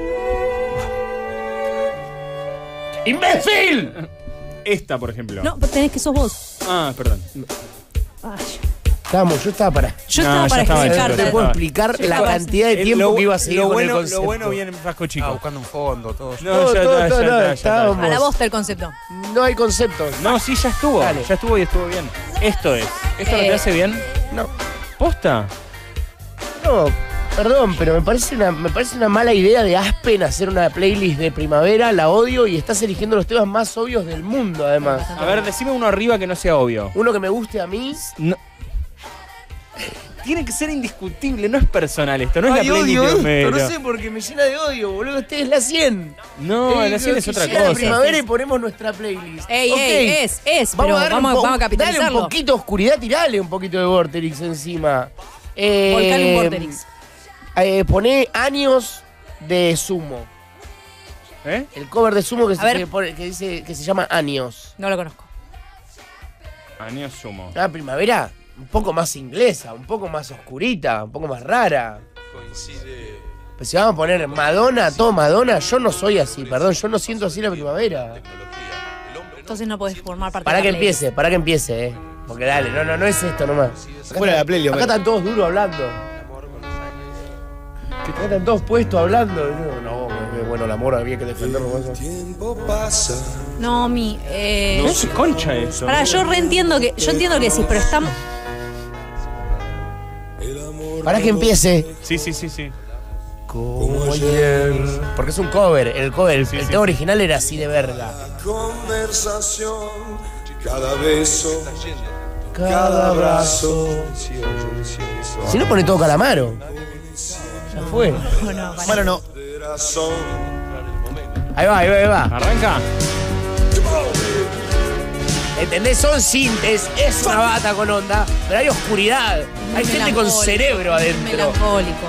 [SPEAKER 11] ¡Imbécil!
[SPEAKER 3] Esta, por ejemplo.
[SPEAKER 4] No, tenés que sos vos.
[SPEAKER 3] Ah, perdón.
[SPEAKER 4] Ay,
[SPEAKER 11] Vamos, yo estaba para...
[SPEAKER 4] yo
[SPEAKER 3] No,
[SPEAKER 4] estaba
[SPEAKER 3] ya
[SPEAKER 4] para
[SPEAKER 3] estaba
[SPEAKER 4] escribir
[SPEAKER 3] hecho,
[SPEAKER 11] No
[SPEAKER 4] cartas.
[SPEAKER 11] te puedo explicar la cantidad de tiempo que iba a seguir con el concepto.
[SPEAKER 3] Lo bueno viene en frasco chico.
[SPEAKER 6] Buscando un fondo, todo.
[SPEAKER 3] No,
[SPEAKER 11] Todo,
[SPEAKER 3] ya
[SPEAKER 11] todo,
[SPEAKER 3] está,
[SPEAKER 11] todo,
[SPEAKER 3] ya
[SPEAKER 11] no,
[SPEAKER 3] está, ya
[SPEAKER 11] estábamos-
[SPEAKER 3] está.
[SPEAKER 4] A la bosta el concepto.
[SPEAKER 11] No hay conceptos.
[SPEAKER 3] No, sí, ya estuvo.
[SPEAKER 11] Dale.
[SPEAKER 3] Ya estuvo y estuvo bien. Esto es. ¿Esto no te hace bien?
[SPEAKER 11] No.
[SPEAKER 3] ¿Posta?
[SPEAKER 11] No, perdón, pero me parece una mala idea de Aspen hacer una playlist de primavera, la odio y estás eligiendo los temas más obvios del mundo, además.
[SPEAKER 3] A ver, decime uno arriba que no sea obvio.
[SPEAKER 11] Uno que me guste a mí.
[SPEAKER 3] No. Tiene que ser indiscutible, no es personal esto, no es
[SPEAKER 11] Ay,
[SPEAKER 3] la playlist
[SPEAKER 11] odio
[SPEAKER 3] de
[SPEAKER 11] esto,
[SPEAKER 3] Homero.
[SPEAKER 11] no sé, porque me llena de odio, boludo. Este es la 100.
[SPEAKER 3] No, la 100 es otra
[SPEAKER 11] llega la
[SPEAKER 3] cosa.
[SPEAKER 11] primavera y ponemos nuestra playlist.
[SPEAKER 4] Ey,
[SPEAKER 11] Ok.
[SPEAKER 4] es, pero
[SPEAKER 11] darle
[SPEAKER 4] vamos a
[SPEAKER 11] Dale un
[SPEAKER 4] capitalizarlo.
[SPEAKER 11] poquito de oscuridad, tirale un poquito de Vorterix encima.
[SPEAKER 4] Volcán en Vorterix.
[SPEAKER 11] Poné Años de Sumo.
[SPEAKER 3] ¿Eh?
[SPEAKER 11] El cover de Sumo
[SPEAKER 4] A ver.
[SPEAKER 11] que dice que se llama Años.
[SPEAKER 4] No lo conozco.
[SPEAKER 3] Años sumo.
[SPEAKER 11] Ah, primavera, un poco más inglesa, un poco más oscurita, un poco más rara. Pues si vamos a poner Madonna, todo Madonna, yo no soy así, perdón, yo no siento así la primavera.
[SPEAKER 4] Entonces no podés formar parte
[SPEAKER 11] Para
[SPEAKER 4] de
[SPEAKER 11] que
[SPEAKER 4] la playlist.
[SPEAKER 11] empiece, Porque dale, no es esto nomás.
[SPEAKER 5] Fuera de la playlist,
[SPEAKER 11] Acá
[SPEAKER 5] Homero.
[SPEAKER 11] están todos duros hablando. Acá están todos puestos hablando. No, bueno, el amor había que defenderlo más.
[SPEAKER 4] No,
[SPEAKER 3] No se concha eso.
[SPEAKER 4] Pará, yo entiendo que sí, pero estamos.
[SPEAKER 11] Para que empiece.
[SPEAKER 3] Sí.
[SPEAKER 11] Como ayer. Porque es un cover. El tema original era así de verga.
[SPEAKER 2] Conversación, cada beso,
[SPEAKER 11] Cada abrazo. Si no pone todo Calamaro. Ya fue.
[SPEAKER 5] Bueno, no.
[SPEAKER 11] Ahí va.
[SPEAKER 3] ¿Arranca?
[SPEAKER 11] ¿Entendés? Son sintes, es una bata con onda, pero hay oscuridad. Hay gente con cerebro adentro.
[SPEAKER 4] Melancólico.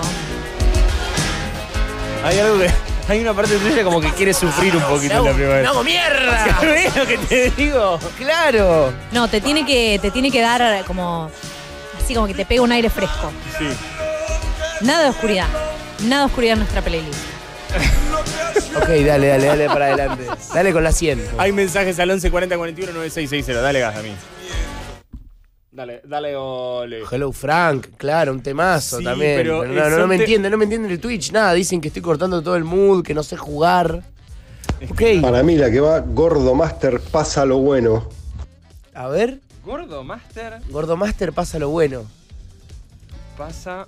[SPEAKER 3] Hay algo que. Hay una parte tuya como que quiere sufrir un poquito en la primavera.
[SPEAKER 11] ¡No hago mierda!
[SPEAKER 3] ¿Ves lo que te digo?
[SPEAKER 11] ¡Claro!
[SPEAKER 4] No, te tiene que dar como. Así como que te pega un aire fresco.
[SPEAKER 3] Sí.
[SPEAKER 4] Nada de oscuridad. Nada de oscuridad en nuestra playlist.
[SPEAKER 11] Ok, dale para adelante. Dale con la 100.
[SPEAKER 3] Hay mensajes al 11 40 41 9660. Dale gas a mí. Dale, ole.
[SPEAKER 11] Hello Frank, claro, un temazo
[SPEAKER 3] Sí,
[SPEAKER 11] también.
[SPEAKER 3] pero
[SPEAKER 11] no me entienden el Twitch, nada. Dicen que estoy cortando todo el mood, que no sé jugar. Ok.
[SPEAKER 9] Para mí la que va Gordo Master pasa lo bueno.
[SPEAKER 11] A ver.
[SPEAKER 3] Gordo Master
[SPEAKER 11] Gordo Master pasa lo bueno.
[SPEAKER 3] pasa.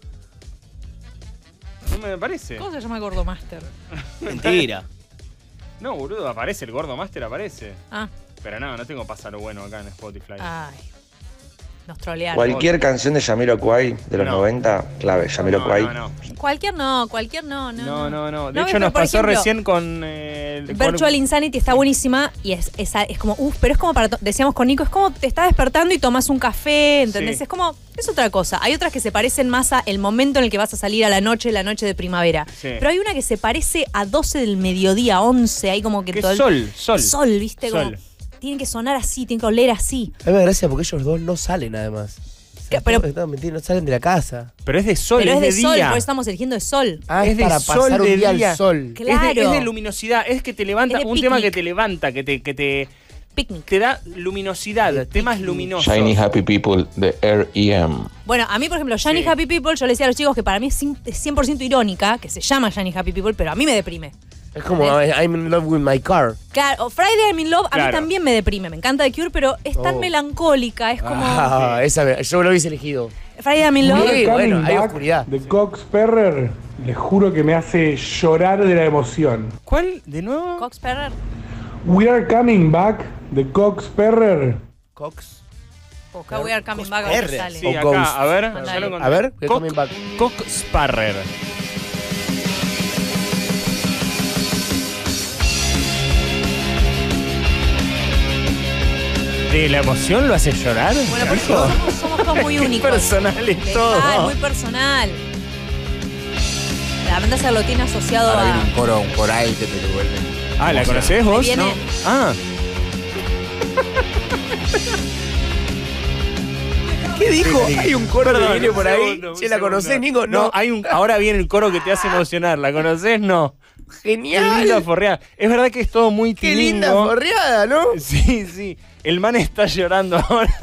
[SPEAKER 3] No me parece.
[SPEAKER 4] ¿Cómo se llama el Gordo Master?
[SPEAKER 5] Mentira.
[SPEAKER 3] No, boludo, aparece el Gordo Master, aparece.
[SPEAKER 4] Ah.
[SPEAKER 3] Pero no tengo pasa lo bueno acá en Spotify.
[SPEAKER 4] Ay. nos trolearon.
[SPEAKER 9] Cualquier canción de Jamiroquai de los 90, clave, Jamiroquai.
[SPEAKER 4] Cualquier no.
[SPEAKER 3] No. De
[SPEAKER 4] No,
[SPEAKER 3] hecho,
[SPEAKER 4] pero
[SPEAKER 3] nos
[SPEAKER 4] por
[SPEAKER 3] pasó
[SPEAKER 4] ejemplo,
[SPEAKER 3] recién con.
[SPEAKER 4] Virtual Insanity está buenísima y es como, pero es como decíamos con Nico, es como te estás despertando y tomas un café, ¿entendés?
[SPEAKER 3] Sí.
[SPEAKER 4] Es otra cosa. Hay otras que se parecen más a el momento en el que vas a salir a la noche de primavera.
[SPEAKER 3] Sí.
[SPEAKER 4] Pero hay una que se parece a 12 del mediodía, 11, hay como que
[SPEAKER 3] ¿Qué
[SPEAKER 4] todo. Sol, ¿viste?
[SPEAKER 3] Sol.
[SPEAKER 4] Como, tiene que sonar así, tiene que oler así.
[SPEAKER 11] A mí me da gracia porque ellos dos no salen además.
[SPEAKER 4] Pero
[SPEAKER 11] no salen de la casa.
[SPEAKER 3] Pero es de sol,
[SPEAKER 4] pero es de sol,
[SPEAKER 3] día.
[SPEAKER 4] por eso estamos eligiendo de sol.
[SPEAKER 11] Ah,
[SPEAKER 3] es de
[SPEAKER 11] para
[SPEAKER 3] sol,
[SPEAKER 11] pasar un
[SPEAKER 3] de
[SPEAKER 11] día
[SPEAKER 3] día.
[SPEAKER 11] al sol.
[SPEAKER 4] Claro.
[SPEAKER 3] Es de luminosidad, es que te levanta,
[SPEAKER 4] Es de
[SPEAKER 3] un tema
[SPEAKER 4] picnic.
[SPEAKER 3] que te levanta, que te
[SPEAKER 4] Picnic.
[SPEAKER 3] te da luminosidad, temas luminosos.
[SPEAKER 8] Shiny Happy People de R.E.M.
[SPEAKER 4] Bueno, a mí, por ejemplo, Shiny Happy People, yo le decía a los chicos que para mí es 100% irónica, que se llama Shiny Happy People, pero a mí me deprime.
[SPEAKER 11] Es como I'm in love with my car.
[SPEAKER 4] Claro, Friday I'm in Love a mí
[SPEAKER 3] Claro.
[SPEAKER 4] también me deprime. Me encanta The Cure, pero es tan melancólica, es como...
[SPEAKER 11] Yo lo hubiese elegido.
[SPEAKER 4] Friday I'm in Love.
[SPEAKER 11] Sí, bueno, hay oscuridad.
[SPEAKER 10] De Cox Perrer, les juro que me hace llorar de la emoción.
[SPEAKER 3] ¿Cuál? ¿De nuevo?
[SPEAKER 4] Cox Perrer.
[SPEAKER 10] We Are Coming Back de Cox Perrer.
[SPEAKER 11] Cox.
[SPEAKER 4] Busca We Are Coming Back, a ver qué sale.
[SPEAKER 3] Sí,
[SPEAKER 11] O
[SPEAKER 3] acá,
[SPEAKER 11] Ghost.
[SPEAKER 3] a ver.
[SPEAKER 4] Mandale.
[SPEAKER 3] ya lo encontré.
[SPEAKER 11] A ver, We Are Coming Back.
[SPEAKER 3] Cock Sparrer. ¿De la emoción lo hace llorar?
[SPEAKER 4] Bueno, porque somos todos muy
[SPEAKER 3] Qué
[SPEAKER 4] únicos.
[SPEAKER 3] personal es todo.
[SPEAKER 4] Muy personal. La banda se lo tiene asociado
[SPEAKER 6] Ahora
[SPEAKER 4] a...
[SPEAKER 6] viene un coral que te lo vuelve.
[SPEAKER 3] Ah, ¿la conocés vos?
[SPEAKER 4] Viene-
[SPEAKER 3] No. Ah.
[SPEAKER 11] ¿Qué dijo? Hay un coro
[SPEAKER 3] Perdón,
[SPEAKER 11] que viene por
[SPEAKER 3] un
[SPEAKER 11] ahí.
[SPEAKER 3] segundo, un
[SPEAKER 11] ¿Se la conocés,
[SPEAKER 3] segundo.
[SPEAKER 11] Nico?
[SPEAKER 3] No, hay un. Ahora viene el coro que te hace emocionar. ¿La conocés? No. Qué linda
[SPEAKER 11] Genial.
[SPEAKER 3] forreada. Es verdad que es todo muy
[SPEAKER 11] Qué
[SPEAKER 3] tilingo.
[SPEAKER 11] linda forreada, ¿no?
[SPEAKER 3] Sí, sí. El man está llorando ahora.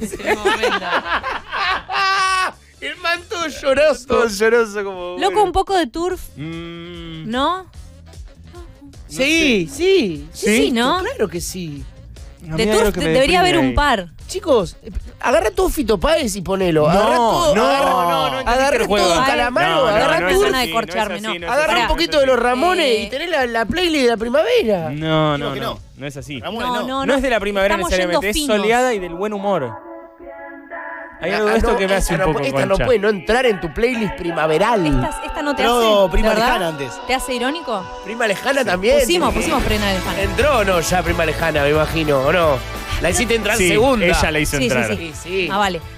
[SPEAKER 11] El man todo lloroso.
[SPEAKER 3] Todo lloroso como.
[SPEAKER 4] Loco, un poco de turf,
[SPEAKER 3] Mm,
[SPEAKER 4] ¿no?
[SPEAKER 11] Sí, sí.
[SPEAKER 4] Sí, ¿no?
[SPEAKER 11] Claro que sí.
[SPEAKER 3] a mí
[SPEAKER 4] De
[SPEAKER 3] hay algo
[SPEAKER 4] turf
[SPEAKER 3] que me
[SPEAKER 4] debería haber
[SPEAKER 3] deprime
[SPEAKER 4] un par.
[SPEAKER 11] Chicos, agarra todo Fito Páez y ponelo.
[SPEAKER 3] No,
[SPEAKER 11] Agarra todo.
[SPEAKER 3] no,
[SPEAKER 11] agarra,
[SPEAKER 3] no entendiste
[SPEAKER 11] agarra
[SPEAKER 3] el juego.
[SPEAKER 11] todo
[SPEAKER 4] Ay,
[SPEAKER 11] Calamaro.
[SPEAKER 3] no,
[SPEAKER 11] agarra
[SPEAKER 3] no
[SPEAKER 4] es
[SPEAKER 11] todo.
[SPEAKER 4] zona de
[SPEAKER 3] así,
[SPEAKER 4] corcharme,
[SPEAKER 3] no es así,
[SPEAKER 4] no.
[SPEAKER 3] es
[SPEAKER 11] Agarra
[SPEAKER 3] así,
[SPEAKER 11] un
[SPEAKER 3] no
[SPEAKER 11] poquito
[SPEAKER 3] es
[SPEAKER 11] de los
[SPEAKER 3] así.
[SPEAKER 11] Ramones y tenés la playlist de la primavera.
[SPEAKER 3] No,
[SPEAKER 5] Digo que
[SPEAKER 3] no.
[SPEAKER 5] no.
[SPEAKER 3] No es así.
[SPEAKER 5] Ramones,
[SPEAKER 3] No es de la primavera
[SPEAKER 4] Estamos
[SPEAKER 3] necesariamente, es
[SPEAKER 4] yendo finos.
[SPEAKER 3] soleada y del buen humor. Hay algo de esto que me hace un poco
[SPEAKER 11] Esta no
[SPEAKER 3] concha.
[SPEAKER 11] puede no entrar en tu playlist primaveral.
[SPEAKER 4] Esta no te
[SPEAKER 5] Pero
[SPEAKER 4] hace,
[SPEAKER 5] prima
[SPEAKER 4] ¿de verdad?
[SPEAKER 5] lejana antes.
[SPEAKER 4] ¿Te hace irónico?
[SPEAKER 11] Prima lejana también.
[SPEAKER 4] Pusimos prena lejana.
[SPEAKER 11] ¿Entró o no ya prima lejana, me imagino, o no? La hiciste entrar
[SPEAKER 3] Sí,
[SPEAKER 11] segunda.
[SPEAKER 3] ella la hizo
[SPEAKER 4] Sí,
[SPEAKER 3] entrar.
[SPEAKER 4] sí.
[SPEAKER 11] Sí.
[SPEAKER 4] Ah, vale.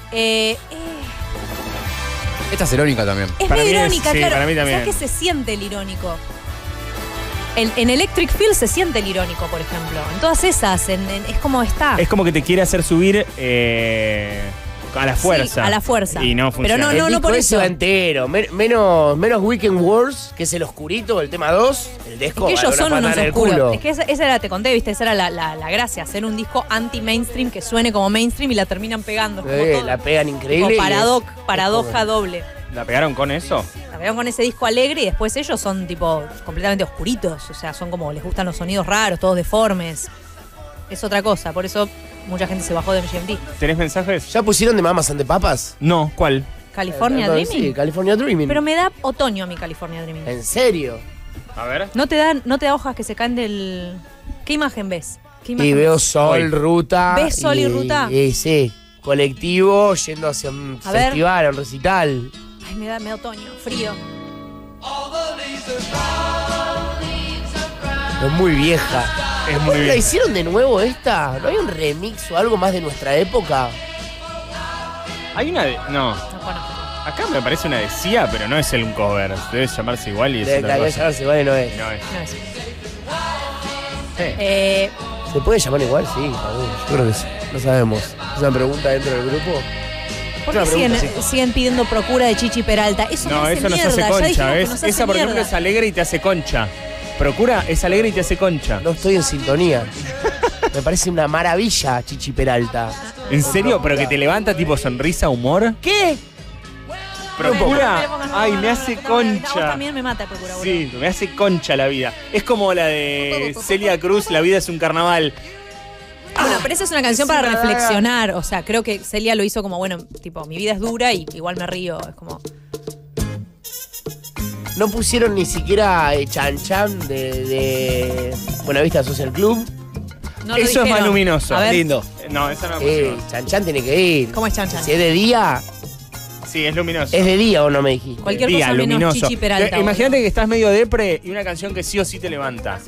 [SPEAKER 6] Esta es irónica también.
[SPEAKER 4] Es
[SPEAKER 3] Para
[SPEAKER 4] muy
[SPEAKER 3] mí es-
[SPEAKER 4] irónica,
[SPEAKER 3] sí,
[SPEAKER 4] claro.
[SPEAKER 3] para mí también.
[SPEAKER 4] ¿Sabes que se siente el irónico? En Electric Feel se siente el irónico, por ejemplo. En todas esas, es como está.
[SPEAKER 3] Es como que te quiere hacer subir a la fuerza.
[SPEAKER 4] Sí, a la fuerza.
[SPEAKER 3] Y no
[SPEAKER 4] Pero
[SPEAKER 3] funciona.
[SPEAKER 4] no,
[SPEAKER 11] El disco
[SPEAKER 4] por
[SPEAKER 11] ese
[SPEAKER 4] eso.
[SPEAKER 11] va entero. Menos Weekend Wars, que es el oscurito, el tema 2. El disco
[SPEAKER 4] Que
[SPEAKER 11] va
[SPEAKER 4] ellos
[SPEAKER 11] una
[SPEAKER 4] son unos
[SPEAKER 11] patada en el
[SPEAKER 4] oscuros.
[SPEAKER 11] culo.
[SPEAKER 4] Es que esa era, te conté, viste, esa era la gracia, hacer un disco anti-mainstream que suene como mainstream y la terminan pegando. Como todo.
[SPEAKER 11] La pegan
[SPEAKER 4] Tipo
[SPEAKER 11] increíble. y
[SPEAKER 4] paradoja
[SPEAKER 11] es como-
[SPEAKER 4] doble.
[SPEAKER 3] ¿La pegaron con eso?
[SPEAKER 4] La pegaron con ese disco alegre y después ellos son tipo completamente oscuritos. O sea, son como, les gustan los sonidos raros, todos deformes. Es otra cosa, por eso mucha gente se bajó de MGMT.
[SPEAKER 3] ¿Tenés mensajes?
[SPEAKER 11] ¿Ya pusieron de Mamas and the Papas?
[SPEAKER 3] No, ¿cuál?
[SPEAKER 4] California
[SPEAKER 11] No,
[SPEAKER 4] Dreaming.
[SPEAKER 11] Sí, California Dreaming.
[SPEAKER 4] Pero me da otoño a mi California Dreaming.
[SPEAKER 11] ¿En serio?
[SPEAKER 3] A ver.
[SPEAKER 4] ¿No te da hojas que se caen del...? ¿Qué imagen ves? ¿Qué
[SPEAKER 11] Y
[SPEAKER 4] imagen
[SPEAKER 11] veo
[SPEAKER 4] ves?
[SPEAKER 11] sol, ruta.
[SPEAKER 4] ¿Ves sol y ruta?
[SPEAKER 11] Sí. Colectivo yendo hacia un
[SPEAKER 4] A ver.
[SPEAKER 11] festival, a un recital.
[SPEAKER 4] Ay, me da otoño, frío.
[SPEAKER 11] Es muy vieja.
[SPEAKER 3] Es muy
[SPEAKER 11] ¿La
[SPEAKER 3] bien.
[SPEAKER 11] hicieron de nuevo esta? ¿No hay un remix o algo más de nuestra época?
[SPEAKER 3] Hay una de. No.
[SPEAKER 4] No conozco.
[SPEAKER 3] Acá me parece una de Sia, pero no es un cover. Debe llamarse igual y es
[SPEAKER 11] De
[SPEAKER 3] otra
[SPEAKER 11] que
[SPEAKER 3] cosa.
[SPEAKER 11] llamarse igual y no es.
[SPEAKER 3] No es.
[SPEAKER 4] No es.
[SPEAKER 3] Sí.
[SPEAKER 11] ¿Se puede llamar igual? Sí, también. Yo creo que sí. No sabemos. ¿Es una pregunta dentro del grupo?
[SPEAKER 4] ¿Por
[SPEAKER 11] Es
[SPEAKER 4] qué
[SPEAKER 11] una pregunta,
[SPEAKER 4] siguen pidiendo procura de Chichi Peralta? Eso
[SPEAKER 3] No,
[SPEAKER 4] me hace
[SPEAKER 3] eso nos
[SPEAKER 4] mierda.
[SPEAKER 3] hace
[SPEAKER 4] Ya dijimos
[SPEAKER 3] concha.
[SPEAKER 4] que
[SPEAKER 3] Es,
[SPEAKER 4] nos hace
[SPEAKER 3] esa, por ejemplo,
[SPEAKER 4] mierda.
[SPEAKER 3] es alegre y te hace concha. Procura es alegre y te hace concha.
[SPEAKER 11] No estoy en sintonía. Me parece una maravilla, Chichi Peralta.
[SPEAKER 3] ¿En serio? ¿Pero que te levanta tipo sonrisa, humor?
[SPEAKER 11] ¿Qué?
[SPEAKER 3] Procura. Ay, me hace
[SPEAKER 4] A vos
[SPEAKER 3] concha.
[SPEAKER 4] también me mata procura, boludo.
[SPEAKER 3] Sí, me hace concha la vida. Es como la de Celia Cruz, La vida es un carnaval.
[SPEAKER 4] Bueno, pero esa es una canción para
[SPEAKER 11] una daga.
[SPEAKER 4] reflexionar. O sea, creo que Celia lo hizo como, bueno, tipo, mi vida es dura y igual me río. Es como.
[SPEAKER 11] No pusieron ni siquiera Chan Chan de Buenavista Social Club.
[SPEAKER 4] No lo
[SPEAKER 3] Eso es
[SPEAKER 4] dijeron.
[SPEAKER 3] más luminoso.
[SPEAKER 4] A ver.
[SPEAKER 5] Lindo.
[SPEAKER 3] No, esa no es
[SPEAKER 11] Chan Chan tiene que ir.
[SPEAKER 4] ¿Cómo es Chan Chan?
[SPEAKER 11] Si es de día,
[SPEAKER 3] Sí, es luminoso.
[SPEAKER 11] es de día o no me dijiste.
[SPEAKER 4] Cualquier
[SPEAKER 3] Día,
[SPEAKER 4] cosa menos
[SPEAKER 3] luminoso.
[SPEAKER 4] Chichi Peralta.
[SPEAKER 3] Imagínate que estás medio depre y una canción que sí o sí te levanta.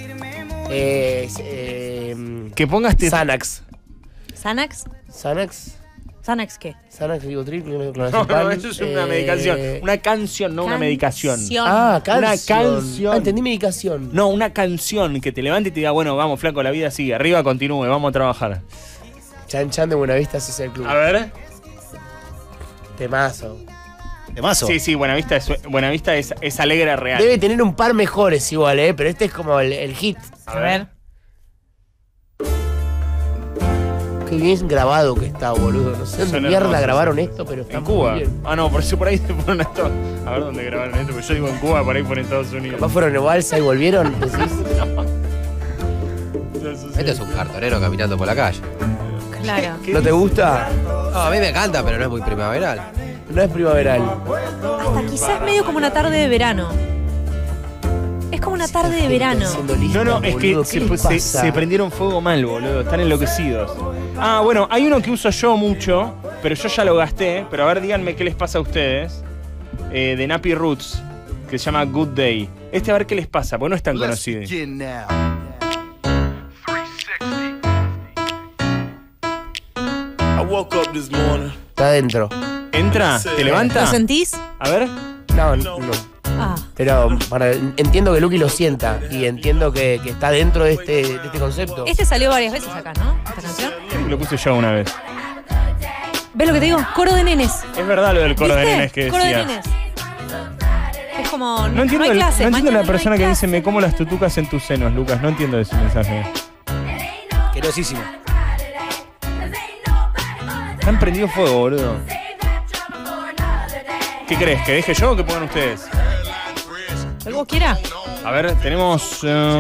[SPEAKER 3] Que pongas
[SPEAKER 11] Xanax.
[SPEAKER 4] ¿Xanax?
[SPEAKER 11] ¿Xanax?
[SPEAKER 4] ¿Xanax qué?
[SPEAKER 11] Xanax ribotril,
[SPEAKER 3] No, eso es una medicación. Una canción, no una medicación.
[SPEAKER 11] Ah, canción.
[SPEAKER 3] Una canción.
[SPEAKER 11] Ah, entendí medicación.
[SPEAKER 3] No, una canción que te levante y te diga, bueno, vamos, flaco, la vida sigue. Arriba, continúe, vamos a trabajar.
[SPEAKER 11] Chan Chan de Buenavista Social Club.
[SPEAKER 3] A ver.
[SPEAKER 11] Temazo.
[SPEAKER 5] ¿Temazo?
[SPEAKER 3] Sí, sí, Buenavista es alegre real.
[SPEAKER 11] Debe tener un par mejores igual, pero este es como el hit.
[SPEAKER 4] A ver.
[SPEAKER 11] Qué bien grabado que está, boludo. No sé dónde
[SPEAKER 3] Son
[SPEAKER 11] mierda
[SPEAKER 3] hermosos.
[SPEAKER 11] grabaron esto, pero está
[SPEAKER 3] En
[SPEAKER 11] muy
[SPEAKER 3] Cuba.
[SPEAKER 11] bien.
[SPEAKER 3] Ah, no, por eso por ahí te ponen esto. A ver dónde grabaron esto, porque yo digo en Cuba, por ahí por Estados Unidos.
[SPEAKER 11] Capaz fueron a Balsa y volvieron, decís.
[SPEAKER 7] Este es un cartonero caminando por la calle.
[SPEAKER 4] Claro.
[SPEAKER 11] ¿No te gusta?
[SPEAKER 7] No, a mí me encanta, pero no es muy primaveral.
[SPEAKER 11] No es primaveral.
[SPEAKER 4] Hasta quizás medio como una tarde de verano. Es como una tarde de verano.
[SPEAKER 3] No, es que se prendieron fuego mal, boludo. Están enloquecidos. Ah, bueno, hay uno que uso yo mucho, pero yo ya lo gasté. Pero a ver, díganme qué les pasa a ustedes. De Nappy Roots, que se llama Good Day. A ver qué les pasa, porque no es tan conocido.
[SPEAKER 11] Está adentro.
[SPEAKER 3] ¿Entra? ¿Te levanta?
[SPEAKER 4] ¿Lo sentís?
[SPEAKER 3] A ver.
[SPEAKER 11] No.
[SPEAKER 4] Ah.
[SPEAKER 11] Pero entiendo que Luqui lo sienta y entiendo que está dentro de este concepto.
[SPEAKER 4] Este salió varias veces acá, ¿no? Esta canción.
[SPEAKER 3] Lo puse yo una vez.
[SPEAKER 4] ¿Ves lo que te digo? Coro de nenes.
[SPEAKER 3] Es verdad lo del coro de
[SPEAKER 4] ¿Viste?
[SPEAKER 3] nenes que
[SPEAKER 4] Coro de
[SPEAKER 3] decías.
[SPEAKER 4] nenes. Es como.
[SPEAKER 3] No entiendo,
[SPEAKER 4] hay clases,
[SPEAKER 3] no entiendo
[SPEAKER 4] mañana
[SPEAKER 3] la persona
[SPEAKER 4] no hay
[SPEAKER 3] que
[SPEAKER 4] clase.
[SPEAKER 3] dice me como las tutucas en tus senos, Lucas. No entiendo ese mensaje.
[SPEAKER 5] Querosísimo.
[SPEAKER 3] Han prendido fuego, boludo. ¿Qué crees? ¿Que deje yo o que pongan ustedes?
[SPEAKER 4] Lo que vos quieras.
[SPEAKER 3] A ver, tenemos.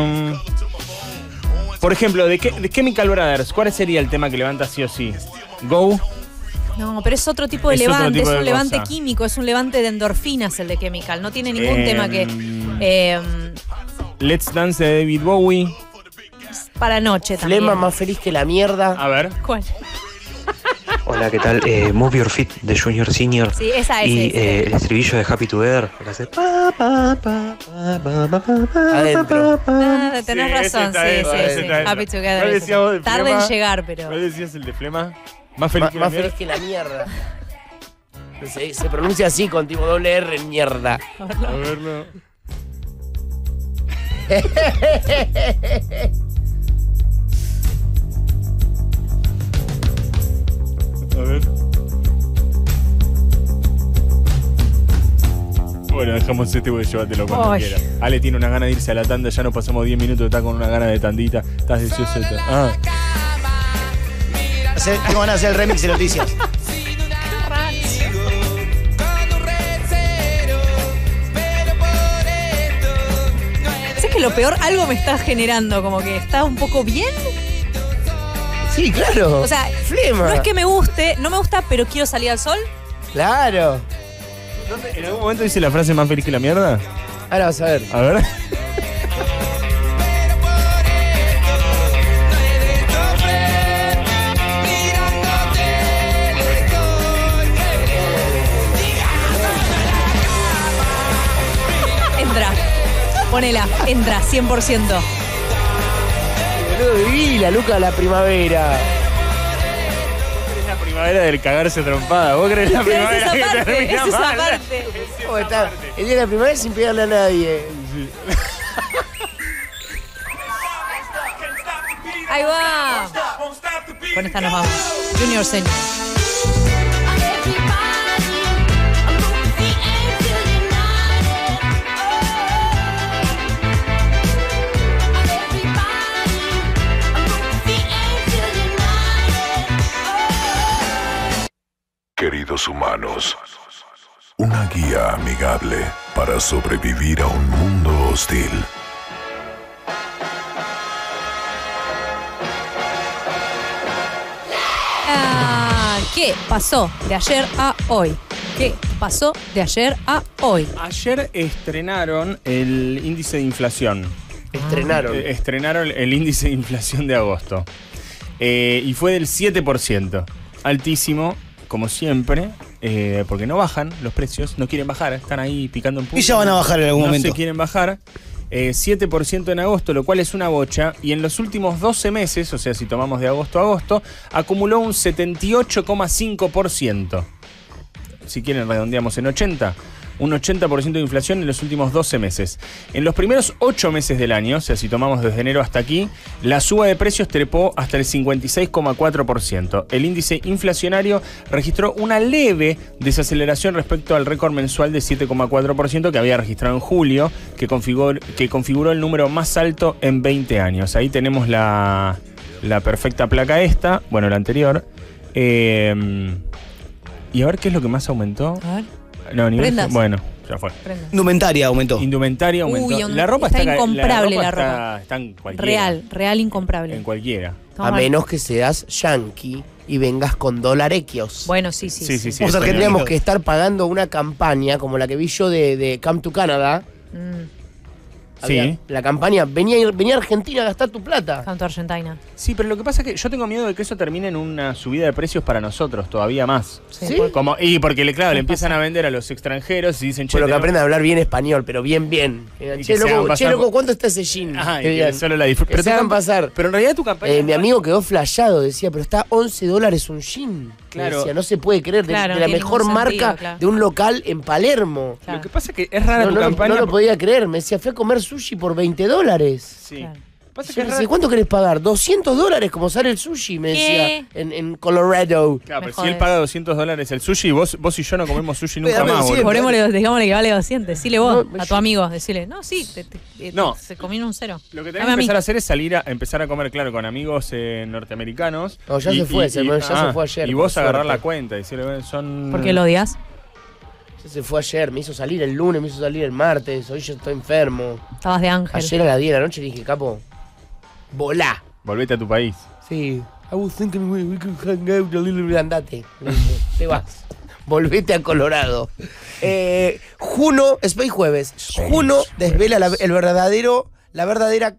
[SPEAKER 3] Por ejemplo, de Chemical Brothers, ¿cuál sería el tema que levanta sí o sí? Go.
[SPEAKER 4] No, pero es otro tipo de
[SPEAKER 3] Es otro
[SPEAKER 4] levante,
[SPEAKER 3] tipo
[SPEAKER 4] es
[SPEAKER 3] de
[SPEAKER 4] un levante
[SPEAKER 3] cosa.
[SPEAKER 4] químico, es un levante de endorfinas el de Chemical. No tiene ningún tema que.
[SPEAKER 3] Let's Dance de David Bowie.
[SPEAKER 4] Para noche también.
[SPEAKER 11] Flema más feliz que la mierda.
[SPEAKER 3] A ver.
[SPEAKER 4] ¿Cuál?
[SPEAKER 13] Hola, ¿qué tal? Move Your Feet de Junior Senior.
[SPEAKER 4] Sí, esa es.
[SPEAKER 13] Y el estribillo de Happy Together. Que hace
[SPEAKER 11] Adentro.
[SPEAKER 4] Ah, tenés
[SPEAKER 3] Sí,
[SPEAKER 4] razón,
[SPEAKER 3] ese está
[SPEAKER 4] sí.
[SPEAKER 3] dentro.
[SPEAKER 4] Happy Together.
[SPEAKER 3] ¿Cuál decías vos de
[SPEAKER 4] Tarda
[SPEAKER 3] Flema?
[SPEAKER 4] en llegar, pero.
[SPEAKER 3] ¿Cuál decías el de Flema? Más feliz que la
[SPEAKER 11] Más
[SPEAKER 3] mierda.
[SPEAKER 11] feliz que la mierda. Se pronuncia así con tipo doble R en mierda.
[SPEAKER 3] A verlo. A ver. Bueno, dejamos este porque llévatelo cuando
[SPEAKER 4] Ay.
[SPEAKER 3] quieras. Ale tiene una gana de irse a la tanda, ya nos pasamos 10 minutos, está con una gana de tandita. Estás deseoso de Ah.
[SPEAKER 5] Tengo ganas de hacer el remix de noticias.
[SPEAKER 4] ¿Sabes que lo peor? Algo me está generando, como que está un poco bien.
[SPEAKER 11] Sí, claro.
[SPEAKER 4] O sea,
[SPEAKER 11] Flema.
[SPEAKER 4] no es que me guste, no me gusta, pero quiero salir al sol.
[SPEAKER 11] Claro.
[SPEAKER 3] ¿En algún momento dice la frase más feliz que la mierda?
[SPEAKER 11] Ahora vas a ver.
[SPEAKER 3] A ver.
[SPEAKER 4] Entra. Ponela, entra, 100%.
[SPEAKER 11] Boludo, viví la Luca de la primavera.
[SPEAKER 3] Es la primavera del cagarse trompada. ¿Vos crees la
[SPEAKER 4] Es
[SPEAKER 3] primavera
[SPEAKER 4] esa
[SPEAKER 3] que
[SPEAKER 4] parte,
[SPEAKER 3] termina
[SPEAKER 4] es esa
[SPEAKER 3] mal?
[SPEAKER 4] parte.
[SPEAKER 11] ¿Cómo está? El día de la primavera sin pegarle a nadie.
[SPEAKER 4] Ahí va. Con esta nos vamos. Junior Senior.
[SPEAKER 8] Queridos humanos, una guía amigable para sobrevivir a un mundo hostil.
[SPEAKER 4] ¿Qué pasó de ayer a hoy? ¿Qué pasó de ayer a hoy?
[SPEAKER 3] Ayer estrenaron el índice de inflación. Estrenaron el índice de inflación de agosto. Y fue del 7%. Altísimo, como siempre, porque no bajan los precios, no quieren bajar, están ahí picando en punta.
[SPEAKER 5] Y ya van a bajar en algún momento.
[SPEAKER 3] No se quieren bajar. 7% en agosto, lo cual es una bocha. Y en los últimos 12 meses, o sea, si tomamos de agosto a agosto, acumuló un 78,5%. Si quieren, redondeamos en 80. Un 80% de inflación en los últimos 12 meses. En los primeros 8 meses del año, o sea, si tomamos desde enero hasta aquí, la suba de precios trepó hasta el 56,4%. El índice inflacionario registró una leve desaceleración respecto al récord mensual de 7,4% que había registrado en julio, que configuró el número más alto en 20 años. Ahí tenemos la perfecta placa esta, bueno, la anterior. Y a ver qué es lo que más aumentó.
[SPEAKER 4] A ver.
[SPEAKER 3] No, bueno, ya fue.
[SPEAKER 5] Indumentaria aumentó.
[SPEAKER 3] Indumentaria aumentó.
[SPEAKER 4] Uy,
[SPEAKER 3] la ropa
[SPEAKER 4] está incomparable, la ropa.
[SPEAKER 3] Está en cualquiera.
[SPEAKER 4] Real incomparable.
[SPEAKER 3] En cualquiera.
[SPEAKER 11] A menos que seas yankee y vengas con dólares.
[SPEAKER 4] Bueno, sí.
[SPEAKER 11] O sea, tendríamos que estar pagando una campaña como la que vi yo de Come to Canada.
[SPEAKER 3] Sí.
[SPEAKER 11] La campaña, venía a Argentina a gastar tu plata.
[SPEAKER 4] Come to Argentina.
[SPEAKER 3] Sí, pero lo que pasa es que yo tengo miedo de que eso termine en una subida de precios para nosotros, todavía más.
[SPEAKER 11] ¿Sí?
[SPEAKER 3] Y porque, claro, le empiezan a vender a los extranjeros y dicen, che,
[SPEAKER 11] bueno, que aprendan a hablar bien español, pero bien. Che, loco, ¿cuánto está ese jean?
[SPEAKER 3] Ajá, y que solo la disfruten.
[SPEAKER 11] Pero se hagan pasar.
[SPEAKER 3] Pero en realidad tu campaña...
[SPEAKER 11] mi amigo quedó flasheado, decía, pero está $11 un jean.
[SPEAKER 3] Claro.
[SPEAKER 11] Decía, no se puede creer,
[SPEAKER 4] Claro,
[SPEAKER 11] de la
[SPEAKER 4] tiene
[SPEAKER 11] mejor
[SPEAKER 4] ningún
[SPEAKER 11] marca
[SPEAKER 4] sentido,
[SPEAKER 11] de un local en Palermo.
[SPEAKER 3] Lo que pasa es que es rara tu campaña.
[SPEAKER 11] No lo podía creer, me decía, fui a comer sushi por $20.
[SPEAKER 3] Sí.
[SPEAKER 4] Claro.
[SPEAKER 3] Pasa
[SPEAKER 11] Yo
[SPEAKER 3] que
[SPEAKER 11] le decía, ¿cuánto querés pagar? $200 como sale el sushi, me decía, en Colorado.
[SPEAKER 3] Claro, pero si él paga $200 el sushi, vos y yo no comemos sushi nunca
[SPEAKER 11] Dame
[SPEAKER 3] más,
[SPEAKER 11] 200.
[SPEAKER 3] boludo.
[SPEAKER 4] Digámosle que vale 200. Decile vos
[SPEAKER 11] No,
[SPEAKER 4] a tu amigo. Decile, no, sí, se comió en un cero.
[SPEAKER 3] Lo que tenés que empezar a hacer es empezar a comer, claro, con amigos norteamericanos.
[SPEAKER 11] No, ya se fue ayer.
[SPEAKER 3] Y vos agarrar la cuenta y decirle, son...
[SPEAKER 4] ¿Por qué lo odias?
[SPEAKER 11] Ya se fue ayer, me hizo salir el lunes, me hizo salir el martes, hoy yo estoy enfermo.
[SPEAKER 4] Estabas de ángel.
[SPEAKER 11] Ayer a las 10 de la noche le dije, capo, volá.
[SPEAKER 3] Volvete a tu país.
[SPEAKER 11] Sí. I was thinking we could hang out a little bit. Andate. Te vas. Volvete a Colorado. Space Jueves. Juno desvela los verdes.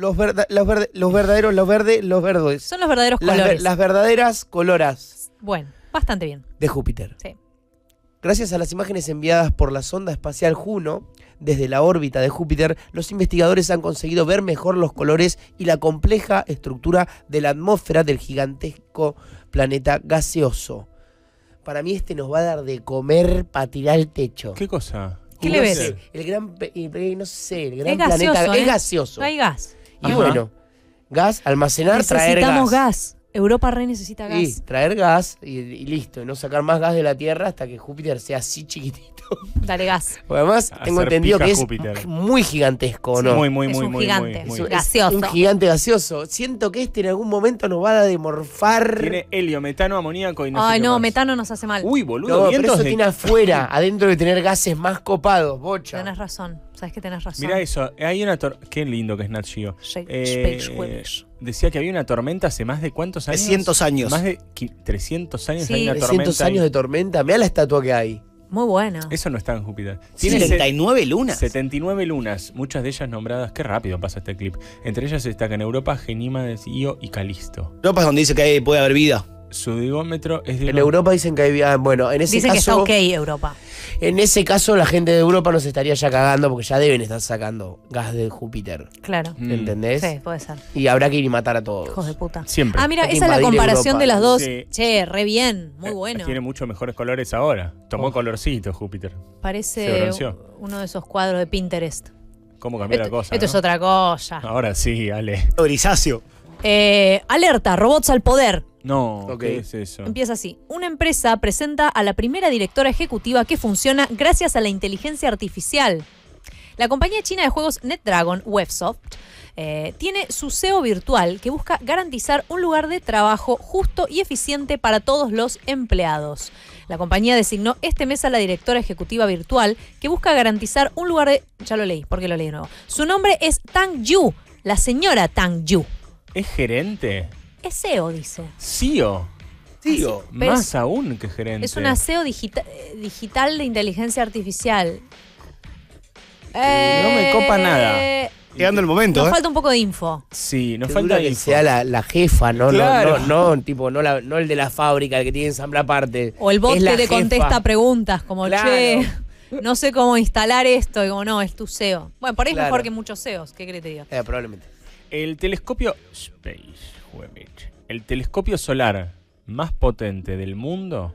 [SPEAKER 4] Son los verdaderos colores.
[SPEAKER 11] Las verdaderas coloras.
[SPEAKER 4] Bueno, bastante bien.
[SPEAKER 11] De Júpiter.
[SPEAKER 4] Sí.
[SPEAKER 11] Gracias a las imágenes enviadas por la sonda espacial Juno, desde la órbita de Júpiter, los investigadores han conseguido ver mejor los colores y la compleja estructura de la atmósfera del gigantesco planeta gaseoso. Para mí nos va a dar de comer para tirar el techo.
[SPEAKER 3] ¿Qué cosa?
[SPEAKER 4] ¿Qué le ves?
[SPEAKER 11] El gran planeta
[SPEAKER 4] gaseoso,
[SPEAKER 11] es gaseoso.
[SPEAKER 4] No hay gas.
[SPEAKER 11] Y bueno, gas, almacenar, traer gas.
[SPEAKER 4] Necesitamos gas. Europa necesita gas.
[SPEAKER 11] Sí, traer gas y listo, y no sacar más gas de la Tierra hasta que Júpiter sea así chiquitito.
[SPEAKER 4] Dale gas.
[SPEAKER 11] Porque además tengo entendido que es
[SPEAKER 3] Júpiter.
[SPEAKER 11] muy gigantesco, ¿no?
[SPEAKER 3] Muy,
[SPEAKER 4] Es un gigante.
[SPEAKER 3] muy.
[SPEAKER 4] Gaseoso.
[SPEAKER 11] Un gigante gaseoso. Siento que en algún momento nos va a demorfar.
[SPEAKER 3] Tiene helio, metano, amoníaco y no sé
[SPEAKER 4] Ay,
[SPEAKER 3] qué
[SPEAKER 4] no,
[SPEAKER 3] más.
[SPEAKER 4] metano nos hace mal.
[SPEAKER 3] Uy, boludo,
[SPEAKER 11] No, pero
[SPEAKER 3] vientos
[SPEAKER 11] eso
[SPEAKER 3] de...
[SPEAKER 11] tiene afuera, adentro de tener gases más copados, bocha.
[SPEAKER 4] Tenés razón. Sabes que tenés razón.
[SPEAKER 3] Mirá eso, hay una qué lindo que es Nat Geo.
[SPEAKER 4] Space Jueves.
[SPEAKER 3] Decía que había una tormenta hace más de ¿cuántos años?
[SPEAKER 5] 300 años.
[SPEAKER 3] Más de 300 años
[SPEAKER 4] Sí.
[SPEAKER 3] hay una
[SPEAKER 11] 300
[SPEAKER 3] tormenta.
[SPEAKER 11] años de tormenta. Mirá la estatua que hay.
[SPEAKER 4] Muy buena.
[SPEAKER 3] Eso no está en Júpiter.
[SPEAKER 5] 79 lunas.
[SPEAKER 3] 79 lunas, muchas de ellas nombradas. Qué rápido pasa este clip. Entre ellas se destacan Europa, Genímades, Io y Calisto.
[SPEAKER 5] Europa es donde dice que puede haber vida.
[SPEAKER 3] Su digómetro es de...
[SPEAKER 11] En Europa dicen que hay... Bueno, en ese
[SPEAKER 4] Dicen
[SPEAKER 11] caso...
[SPEAKER 4] que está ok Europa.
[SPEAKER 11] En ese caso, la gente de Europa nos estaría ya cagando porque ya deben estar sacando gas de Júpiter.
[SPEAKER 4] Claro.
[SPEAKER 11] ¿Entendés?
[SPEAKER 4] Sí, puede ser.
[SPEAKER 11] Y habrá que ir y matar a todos.
[SPEAKER 4] Hijos de puta.
[SPEAKER 3] Siempre.
[SPEAKER 4] Ah, mira,
[SPEAKER 11] Hay que
[SPEAKER 4] esa es la
[SPEAKER 11] invadir
[SPEAKER 4] comparación
[SPEAKER 11] Europa.
[SPEAKER 4] de las dos.
[SPEAKER 3] Sí.
[SPEAKER 4] Che, re bien. Muy bueno.
[SPEAKER 3] Tiene muchos mejores colores ahora. Tomó colorcito Júpiter. Se
[SPEAKER 4] Parece
[SPEAKER 3] bronceó.
[SPEAKER 4] uno de esos cuadros de Pinterest.
[SPEAKER 3] ¿Cómo cambió la cosa?
[SPEAKER 4] Esto
[SPEAKER 3] ¿no?
[SPEAKER 4] es otra cosa.
[SPEAKER 3] Ahora sí, Ale.
[SPEAKER 5] Grisáceo.
[SPEAKER 4] Alerta, robots al poder.
[SPEAKER 3] No,
[SPEAKER 11] Ok.
[SPEAKER 3] ¿qué es eso?
[SPEAKER 4] Empieza así. Una empresa presenta a la primera directora ejecutiva que funciona gracias a la inteligencia artificial. La compañía china de juegos NetDragon, Websoft, tiene su CEO virtual que busca garantizar un lugar de trabajo justo y eficiente para todos los empleados. La compañía designó este mes a la directora ejecutiva virtual que busca garantizar un lugar de... Ya lo leí, porque lo leí de nuevo. Su nombre es Tang Yu, la señora Tang Yu.
[SPEAKER 3] ¿Es gerente?
[SPEAKER 4] Es CEO, dice.
[SPEAKER 3] CEO.
[SPEAKER 11] Tío.
[SPEAKER 4] Pero
[SPEAKER 3] Más aún que gerente.
[SPEAKER 4] Es una CEO digital de inteligencia artificial.
[SPEAKER 3] No me copa nada.
[SPEAKER 5] Llegando el momento,
[SPEAKER 4] Nos falta un poco de info.
[SPEAKER 3] Sí, nos
[SPEAKER 11] Qué
[SPEAKER 3] falta
[SPEAKER 11] dura que
[SPEAKER 3] info.
[SPEAKER 11] sea la jefa, ¿no?
[SPEAKER 3] Claro.
[SPEAKER 11] No el de la fábrica, el que tiene que ensamblar aparte.
[SPEAKER 4] O el bot
[SPEAKER 11] Es la
[SPEAKER 4] que te
[SPEAKER 11] jefa.
[SPEAKER 4] contesta preguntas como,
[SPEAKER 11] Claro.
[SPEAKER 4] che, no sé cómo instalar esto. Y como, no, es tu SEO. Bueno, por ahí es
[SPEAKER 11] Claro.
[SPEAKER 4] mejor que muchos SEOs. ¿Qué crees te diga?
[SPEAKER 11] Probablemente.
[SPEAKER 3] El telescopio Space, el telescopio solar más potente del mundo,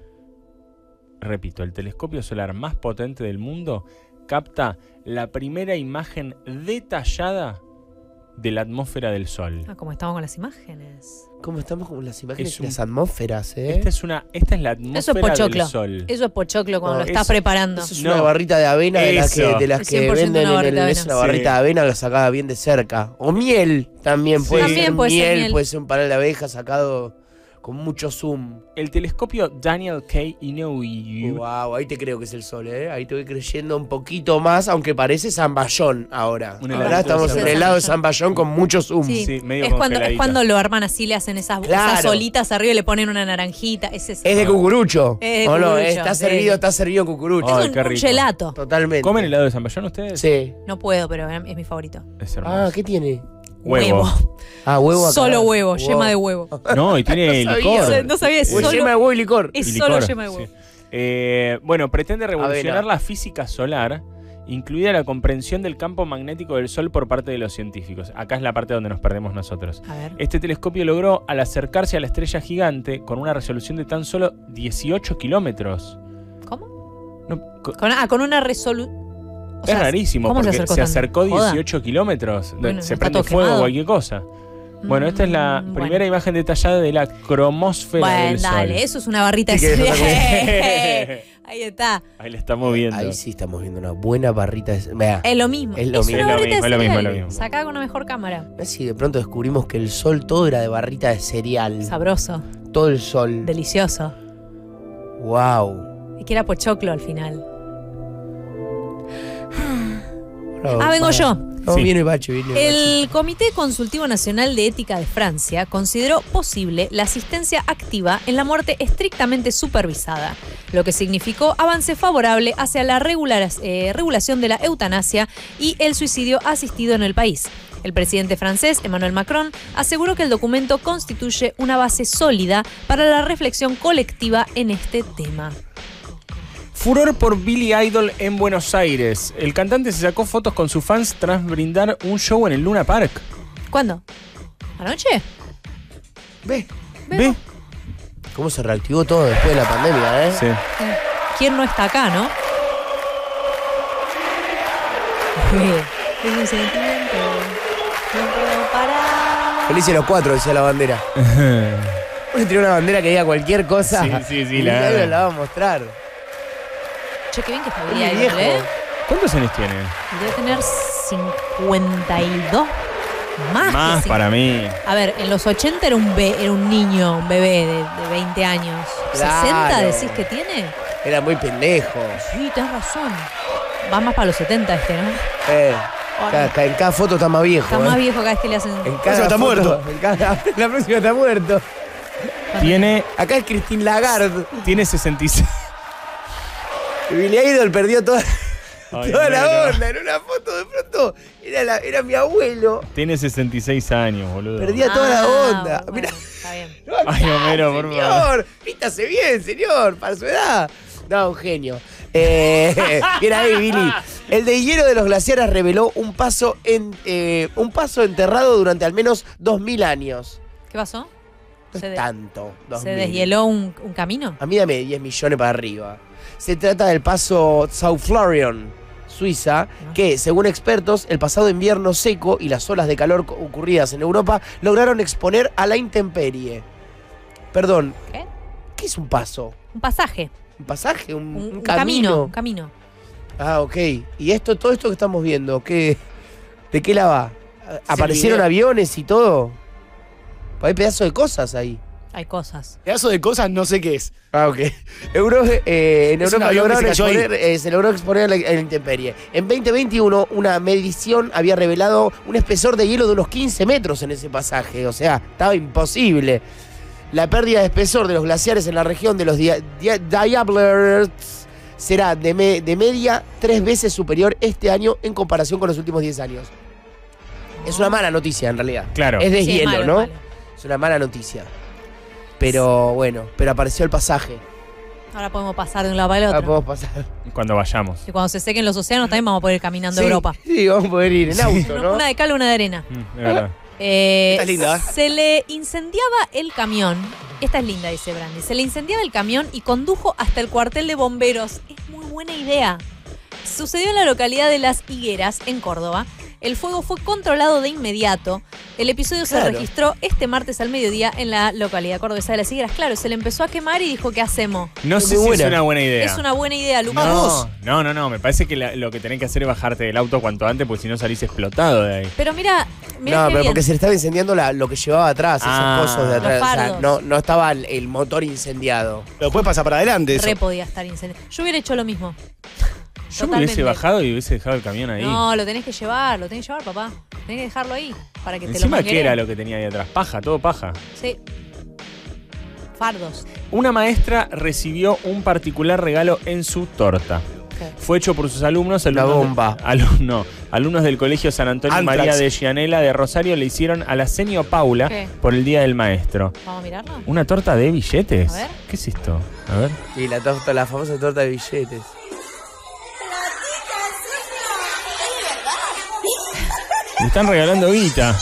[SPEAKER 3] repito, el telescopio solar más potente del mundo capta la primera imagen detallada de la atmósfera del Sol.
[SPEAKER 4] Ah, como estamos con las imágenes.
[SPEAKER 11] ¿Cómo estamos con las imágenes
[SPEAKER 3] Es
[SPEAKER 11] de las atmósferas,
[SPEAKER 3] Esta es la
[SPEAKER 4] Eso es
[SPEAKER 3] atmósfera
[SPEAKER 4] pochoclo.
[SPEAKER 3] del Sol.
[SPEAKER 4] Eso es pochoclo cuando
[SPEAKER 11] No,
[SPEAKER 4] lo estás preparando.
[SPEAKER 11] Eso es una barrita de avena de las
[SPEAKER 3] Eso.
[SPEAKER 11] que,
[SPEAKER 4] Es 100%
[SPEAKER 11] venden
[SPEAKER 4] una
[SPEAKER 11] en
[SPEAKER 4] barrita de
[SPEAKER 11] es
[SPEAKER 4] avena.
[SPEAKER 11] una barrita
[SPEAKER 3] Sí.
[SPEAKER 11] de avena que sacada bien de cerca. O miel también puede
[SPEAKER 4] También
[SPEAKER 11] ser.
[SPEAKER 4] puede ser miel.
[SPEAKER 11] Puede ser un panal de abeja sacado con mucho zoom.
[SPEAKER 3] El telescopio Daniel K. Inouye.
[SPEAKER 11] Wow, ahí te creo que es el sol, ¿eh? Ahí te voy creyendo un poquito más, aunque parece Zamballón ahora.
[SPEAKER 3] Un
[SPEAKER 11] Ahora
[SPEAKER 3] heladito
[SPEAKER 11] estamos
[SPEAKER 3] de
[SPEAKER 11] en el helado de Zamballón con mucho zoom.
[SPEAKER 4] Sí,
[SPEAKER 3] medio
[SPEAKER 4] es cuando
[SPEAKER 3] congeladita.
[SPEAKER 4] lo arman así, le hacen esas
[SPEAKER 11] Claro.
[SPEAKER 4] olitas arriba y le ponen una naranjita. Es
[SPEAKER 11] de cucurucho.
[SPEAKER 4] Es de
[SPEAKER 11] ¿O no?
[SPEAKER 4] cucurucho,
[SPEAKER 11] Está
[SPEAKER 4] sí.
[SPEAKER 11] servido cucurucho.
[SPEAKER 3] Ay,
[SPEAKER 4] Es
[SPEAKER 3] qué
[SPEAKER 4] un
[SPEAKER 3] rico.
[SPEAKER 4] gelato.
[SPEAKER 11] Totalmente.
[SPEAKER 3] ¿Comen helado de Zamballón ustedes?
[SPEAKER 11] Sí.
[SPEAKER 4] No puedo, pero es mi favorito.
[SPEAKER 3] Es hermoso.
[SPEAKER 11] Ah, ¿qué tiene?
[SPEAKER 3] Huevo.
[SPEAKER 11] Huevo acá.
[SPEAKER 4] Solo huevo, yema de huevo.
[SPEAKER 3] No, y tiene
[SPEAKER 11] No
[SPEAKER 3] licor.
[SPEAKER 11] sabía.
[SPEAKER 4] No sabía, es
[SPEAKER 11] Pues
[SPEAKER 4] solo,
[SPEAKER 11] yema de huevo y licor.
[SPEAKER 4] es
[SPEAKER 3] Y
[SPEAKER 4] solo
[SPEAKER 3] licor,
[SPEAKER 4] yema de huevo.
[SPEAKER 3] sí. Bueno, pretende revolucionar
[SPEAKER 11] Avena.
[SPEAKER 3] la física solar, incluida la comprensión del campo magnético del Sol por parte de los científicos. Acá es la parte donde nos perdemos nosotros.
[SPEAKER 4] A ver.
[SPEAKER 3] Este telescopio logró, al acercarse a la estrella gigante, con una resolución de tan solo 18 kilómetros.
[SPEAKER 4] ¿Cómo?
[SPEAKER 3] No,
[SPEAKER 4] Con una resolución.
[SPEAKER 3] es rarísimo,
[SPEAKER 4] ¿cómo
[SPEAKER 3] porque se acercó
[SPEAKER 4] Joda.
[SPEAKER 3] 18 kilómetros.
[SPEAKER 4] Bueno,
[SPEAKER 3] Se
[SPEAKER 4] está
[SPEAKER 3] prende
[SPEAKER 4] todo
[SPEAKER 3] fuego o
[SPEAKER 4] quemado.
[SPEAKER 3] cualquier cosa. Bueno, esta es la
[SPEAKER 4] bueno.
[SPEAKER 3] primera imagen detallada de la cromósfera
[SPEAKER 4] Bueno,
[SPEAKER 3] del
[SPEAKER 4] dale,
[SPEAKER 3] Sol.
[SPEAKER 4] eso es una barrita
[SPEAKER 11] Sí,
[SPEAKER 4] de
[SPEAKER 11] que eso
[SPEAKER 4] cereal. Ahí está.
[SPEAKER 3] Ahí la estamos viendo.
[SPEAKER 11] Ahí sí estamos viendo una buena barrita de... Vea,
[SPEAKER 4] Es lo mismo.
[SPEAKER 11] Es lo
[SPEAKER 4] es
[SPEAKER 11] mismo.
[SPEAKER 4] una
[SPEAKER 3] Es lo
[SPEAKER 4] barrita
[SPEAKER 3] mismo,
[SPEAKER 4] de
[SPEAKER 3] es lo mismo,
[SPEAKER 4] cereal.
[SPEAKER 3] es lo mismo.
[SPEAKER 4] Sacada con una mejor cámara.
[SPEAKER 11] a ver si de pronto descubrimos que el sol todo era de barrita de cereal.
[SPEAKER 4] Sabroso.
[SPEAKER 11] Todo el sol.
[SPEAKER 4] Delicioso.
[SPEAKER 11] Wow.
[SPEAKER 4] Y que era pochoclo al final. Vengo yo.
[SPEAKER 11] No,
[SPEAKER 3] Sí.
[SPEAKER 11] viene Bacho, viene Bacho.
[SPEAKER 4] El Comité Consultivo Nacional de Ética de Francia consideró posible la asistencia activa en la muerte estrictamente supervisada, lo que significó avance favorable hacia la regulación de la eutanasia y el suicidio asistido en el país. El presidente francés, Emmanuel Macron, aseguró que el documento constituye una base sólida para la reflexión colectiva en este tema.
[SPEAKER 3] Furor por Billy Idol en Buenos Aires. El cantante se sacó fotos con sus fans tras brindar un show en el Luna Park.
[SPEAKER 4] ¿Cuándo? ¿Anoche?
[SPEAKER 11] Ve.
[SPEAKER 3] ¿Ve?
[SPEAKER 11] ¿Cómo se reactivó todo después de la pandemia, eh?
[SPEAKER 3] Sí.
[SPEAKER 4] ¿Quién no está acá, no? Es un sentimiento. No puedo parar.
[SPEAKER 11] Felices los cuatro, decía la bandera. Vos tenés una bandera que diga cualquier cosa.
[SPEAKER 3] Sí,
[SPEAKER 11] y
[SPEAKER 3] la
[SPEAKER 11] nadie
[SPEAKER 3] verdad.
[SPEAKER 11] la va a mostrar.
[SPEAKER 4] Che, qué bien que está
[SPEAKER 11] Muy
[SPEAKER 4] Billy Idol,
[SPEAKER 11] viejo.
[SPEAKER 4] ¿eh?
[SPEAKER 3] ¿Cuántos años tiene?
[SPEAKER 4] Debe tener 52 más.
[SPEAKER 3] Más
[SPEAKER 4] que
[SPEAKER 3] para mí.
[SPEAKER 4] A ver, en los 80 era un niño, un bebé de 20 años.
[SPEAKER 11] Claro.
[SPEAKER 4] ¿60 decís que tiene?
[SPEAKER 11] Era muy pendejo.
[SPEAKER 4] Sí, tenés razón. Va más para los 70 este, ¿no?
[SPEAKER 11] En cada foto está más viejo.
[SPEAKER 4] Está más viejo cada vez que le hacen...
[SPEAKER 11] En cada
[SPEAKER 5] está
[SPEAKER 11] foto-
[SPEAKER 5] muerto.
[SPEAKER 11] La próxima está muerto.
[SPEAKER 3] Tiene
[SPEAKER 11] Acá es Christine Lagarde.
[SPEAKER 3] 66.
[SPEAKER 11] Billy Idol perdió toda
[SPEAKER 3] Ay,
[SPEAKER 11] la
[SPEAKER 3] bueno.
[SPEAKER 11] onda. En una foto de pronto era mi abuelo.
[SPEAKER 3] Tiene 66 años, boludo.
[SPEAKER 11] Perdía toda la onda.
[SPEAKER 4] bueno,
[SPEAKER 11] Mirá.
[SPEAKER 4] está bien.
[SPEAKER 3] Ay, Homero, por favor.
[SPEAKER 11] Señor, vístase bien, señor, para su edad. No, un genio. Bien ahí, Billy. El deshhielo de los glaciares reveló un paso enterrado durante al menos 2000 años.
[SPEAKER 4] ¿Qué pasó?
[SPEAKER 11] No
[SPEAKER 4] Se
[SPEAKER 11] es
[SPEAKER 4] de-
[SPEAKER 11] tanto.
[SPEAKER 4] ¿Se
[SPEAKER 11] 2000.
[SPEAKER 4] deshieló un camino?
[SPEAKER 11] A mí dame 10 millones para arriba. Se trata del paso South Florian, Suiza, que, según expertos, el pasado invierno seco y las olas de calor ocurridas en Europa lograron exponer a la intemperie. Perdón,
[SPEAKER 4] ¿Qué?
[SPEAKER 11] ¿qué es un paso?
[SPEAKER 4] Un pasaje.
[SPEAKER 11] ¿Un pasaje? ¿Un
[SPEAKER 4] Un
[SPEAKER 11] camino?
[SPEAKER 4] Un camino.
[SPEAKER 11] Ah, ok. ¿Y todo esto que estamos viendo, ¿de qué la va? ¿Aparecieron
[SPEAKER 5] video.
[SPEAKER 11] aviones y todo? Hay pedazos de cosas ahí.
[SPEAKER 4] Hay cosas.
[SPEAKER 5] Pedazo de cosas, no sé qué es.
[SPEAKER 11] Ah, ok. En
[SPEAKER 5] Es un
[SPEAKER 11] Europa
[SPEAKER 5] avión que se cayó ahí.
[SPEAKER 11] se logró exponer a la intemperie. En 2021, una medición había revelado un espesor de hielo de unos 15 metros en ese pasaje. O sea, estaba imposible. La pérdida de espesor de los glaciares en la región de los Diablers será de media 3 veces superior este año en comparación con los últimos 10 años. Es una mala noticia, en realidad.
[SPEAKER 3] Claro.
[SPEAKER 11] Es de
[SPEAKER 4] Sí, es
[SPEAKER 11] hielo,
[SPEAKER 4] malo,
[SPEAKER 11] ¿no?
[SPEAKER 4] es malo.
[SPEAKER 11] Es una mala noticia. Pero bueno, pero apareció el pasaje.
[SPEAKER 4] Ahora podemos pasar de un lado para el
[SPEAKER 11] Ahora
[SPEAKER 4] otro.
[SPEAKER 11] podemos pasar.
[SPEAKER 3] Cuando vayamos.
[SPEAKER 4] Y cuando se sequen los océanos también vamos a poder ir caminando a Europa.
[SPEAKER 11] Sí, vamos a poder ir en auto, ¿no?
[SPEAKER 4] Una de cal, una de arena.
[SPEAKER 3] Es verdad.
[SPEAKER 5] Esta es linda, ¿eh?
[SPEAKER 4] Se le incendiaba el camión. Esta es linda, dice Brandy. Se le incendiaba el camión y condujo hasta el cuartel de bomberos. Es muy buena idea. Sucedió en la localidad de Las Higueras, en Córdoba. El fuego fue controlado de inmediato. El episodio se registró este martes al mediodía en la localidad cordobesa de Las Higueras. Claro, se le empezó a quemar y dijo, ¿qué hacemos?
[SPEAKER 3] No sé si es una buena idea.
[SPEAKER 4] Es una buena idea, Lucas.
[SPEAKER 3] No. Me parece que lo que tenés que hacer es bajarte del auto cuanto antes, porque si no salís explotado de ahí.
[SPEAKER 4] Pero mira
[SPEAKER 11] No,
[SPEAKER 4] qué
[SPEAKER 11] pero
[SPEAKER 4] bien.
[SPEAKER 11] porque se le estaba incendiando lo que llevaba atrás, esos cosos de atrás.
[SPEAKER 4] Los
[SPEAKER 11] O sea,
[SPEAKER 4] fardos.
[SPEAKER 11] no estaba el motor incendiado.
[SPEAKER 5] Pero puede pasar para adelante eso.
[SPEAKER 4] Re podía estar incendiado. Yo hubiera hecho lo mismo.
[SPEAKER 3] Yo me hubiese bajado y hubiese dejado el camión ahí.
[SPEAKER 4] No, lo tenés que llevar, papá. Tenés que dejarlo ahí para que te lo
[SPEAKER 3] Encima, ¿qué
[SPEAKER 4] manguereen.
[SPEAKER 3] era lo que tenía ahí atrás? Paja, todo paja.
[SPEAKER 4] Sí. Fardos.
[SPEAKER 3] Una maestra recibió un particular regalo en su torta.
[SPEAKER 4] ¿Qué?
[SPEAKER 3] Fue hecho por sus alumnos.
[SPEAKER 11] La bomba.
[SPEAKER 3] Alumnos del Colegio San Antonio
[SPEAKER 5] Antrax.
[SPEAKER 3] María de Gianella de Rosario le hicieron a la seño Paula
[SPEAKER 4] ¿Qué?
[SPEAKER 3] por el Día del Maestro.
[SPEAKER 4] ¿Vamos a mirarlo?
[SPEAKER 3] ¿Una torta de billetes?
[SPEAKER 4] A ver.
[SPEAKER 3] ¿Qué es esto? A ver.
[SPEAKER 11] Y la famosa torta de billetes.
[SPEAKER 3] Le están regalando guita.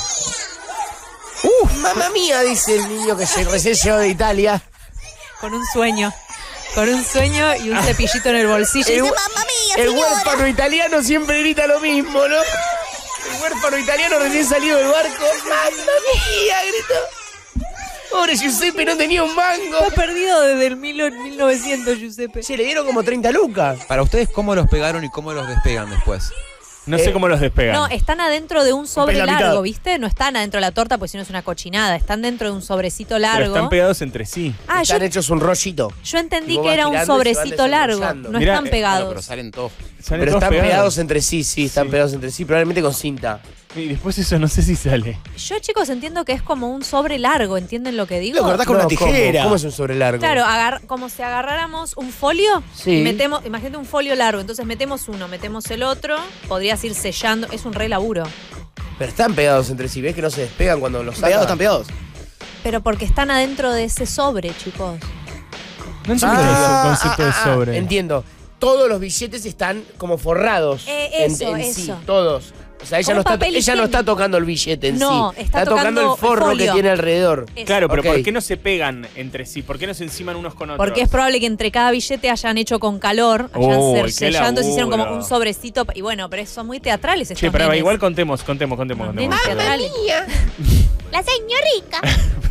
[SPEAKER 11] Mamma mía, dice el niño que recién llegó de Italia.
[SPEAKER 4] Con un sueño. Con un sueño y un cepillito en el bolsillo. Y dice, mamá mía,
[SPEAKER 11] El huérfano italiano siempre grita lo mismo, ¿no? El huérfano italiano recién salido del barco. ¡Mamma mía! Gritó. Pobre Giuseppe, no tenía un mango.
[SPEAKER 4] Está perdido desde el 1900, Giuseppe.
[SPEAKER 11] Se le dieron como 30 lucas.
[SPEAKER 7] Para ustedes, ¿cómo los pegaron y cómo los despegan después?
[SPEAKER 3] No sé cómo los despegan.
[SPEAKER 4] No, están adentro de un sobre
[SPEAKER 5] la mitad.
[SPEAKER 4] largo, ¿viste? No están adentro de la torta, porque si no es una cochinada. Están dentro de un sobrecito largo.
[SPEAKER 3] Pero están pegados entre sí.
[SPEAKER 4] Ah,
[SPEAKER 11] Están hechos un rollito.
[SPEAKER 4] yo entendí
[SPEAKER 11] Y vos
[SPEAKER 4] que
[SPEAKER 11] vas
[SPEAKER 4] era un
[SPEAKER 11] tirando y se van
[SPEAKER 4] sobrecito largo.
[SPEAKER 11] desenrollando.
[SPEAKER 4] No
[SPEAKER 3] Mirá,
[SPEAKER 4] están pegados.
[SPEAKER 7] Pero salen todos.
[SPEAKER 3] Salen
[SPEAKER 11] Pero
[SPEAKER 3] todos
[SPEAKER 11] están pegados entre sí, están pegados entre sí, probablemente con cinta.
[SPEAKER 3] Y después eso no sé si sale.
[SPEAKER 4] Yo, chicos, entiendo que es como un sobre largo. ¿Entienden lo que digo?
[SPEAKER 5] Lo cortás con una tijera.
[SPEAKER 11] ¿Cómo es un sobre largo?
[SPEAKER 4] Claro, como si agarráramos un folio
[SPEAKER 11] Sí.
[SPEAKER 4] y metemos, imagínate un folio largo, entonces metemos uno, metemos el otro, podrías ir sellando, es un re laburo.
[SPEAKER 11] Pero están pegados entre sí, ¿ves que no se despegan cuando los sacan?
[SPEAKER 5] Pegados, están pegados.
[SPEAKER 4] Pero porque están adentro de ese sobre, chicos.
[SPEAKER 3] No entiendo el concepto de sobre.
[SPEAKER 11] Entiendo. Todos los billetes están como forrados
[SPEAKER 4] Eso,
[SPEAKER 11] en sí,
[SPEAKER 4] eso.
[SPEAKER 11] todos. O sea, ella
[SPEAKER 4] Como
[SPEAKER 11] no, está,
[SPEAKER 4] papel
[SPEAKER 11] ella no está
[SPEAKER 4] higiénico.
[SPEAKER 11] tocando el billete en
[SPEAKER 4] No,
[SPEAKER 11] sí.
[SPEAKER 4] está
[SPEAKER 11] tocando
[SPEAKER 4] tocando
[SPEAKER 11] el forro
[SPEAKER 4] folio.
[SPEAKER 11] que tiene alrededor.
[SPEAKER 4] Eso.
[SPEAKER 3] Claro, pero
[SPEAKER 11] Ok.
[SPEAKER 3] ¿por qué no se pegan entre sí? ¿Por qué no se enciman unos con otros?
[SPEAKER 4] Porque es probable que entre cada billete hayan hecho con calor, hayan
[SPEAKER 3] Uy, qué
[SPEAKER 4] sellado, entonces hicieron como
[SPEAKER 3] laburo.
[SPEAKER 4] un sobrecito. Y bueno, pero son muy teatrales estos
[SPEAKER 3] Che, pero
[SPEAKER 4] nenes.
[SPEAKER 3] igual contemos.
[SPEAKER 4] Nenes teatrales.
[SPEAKER 12] La señorita.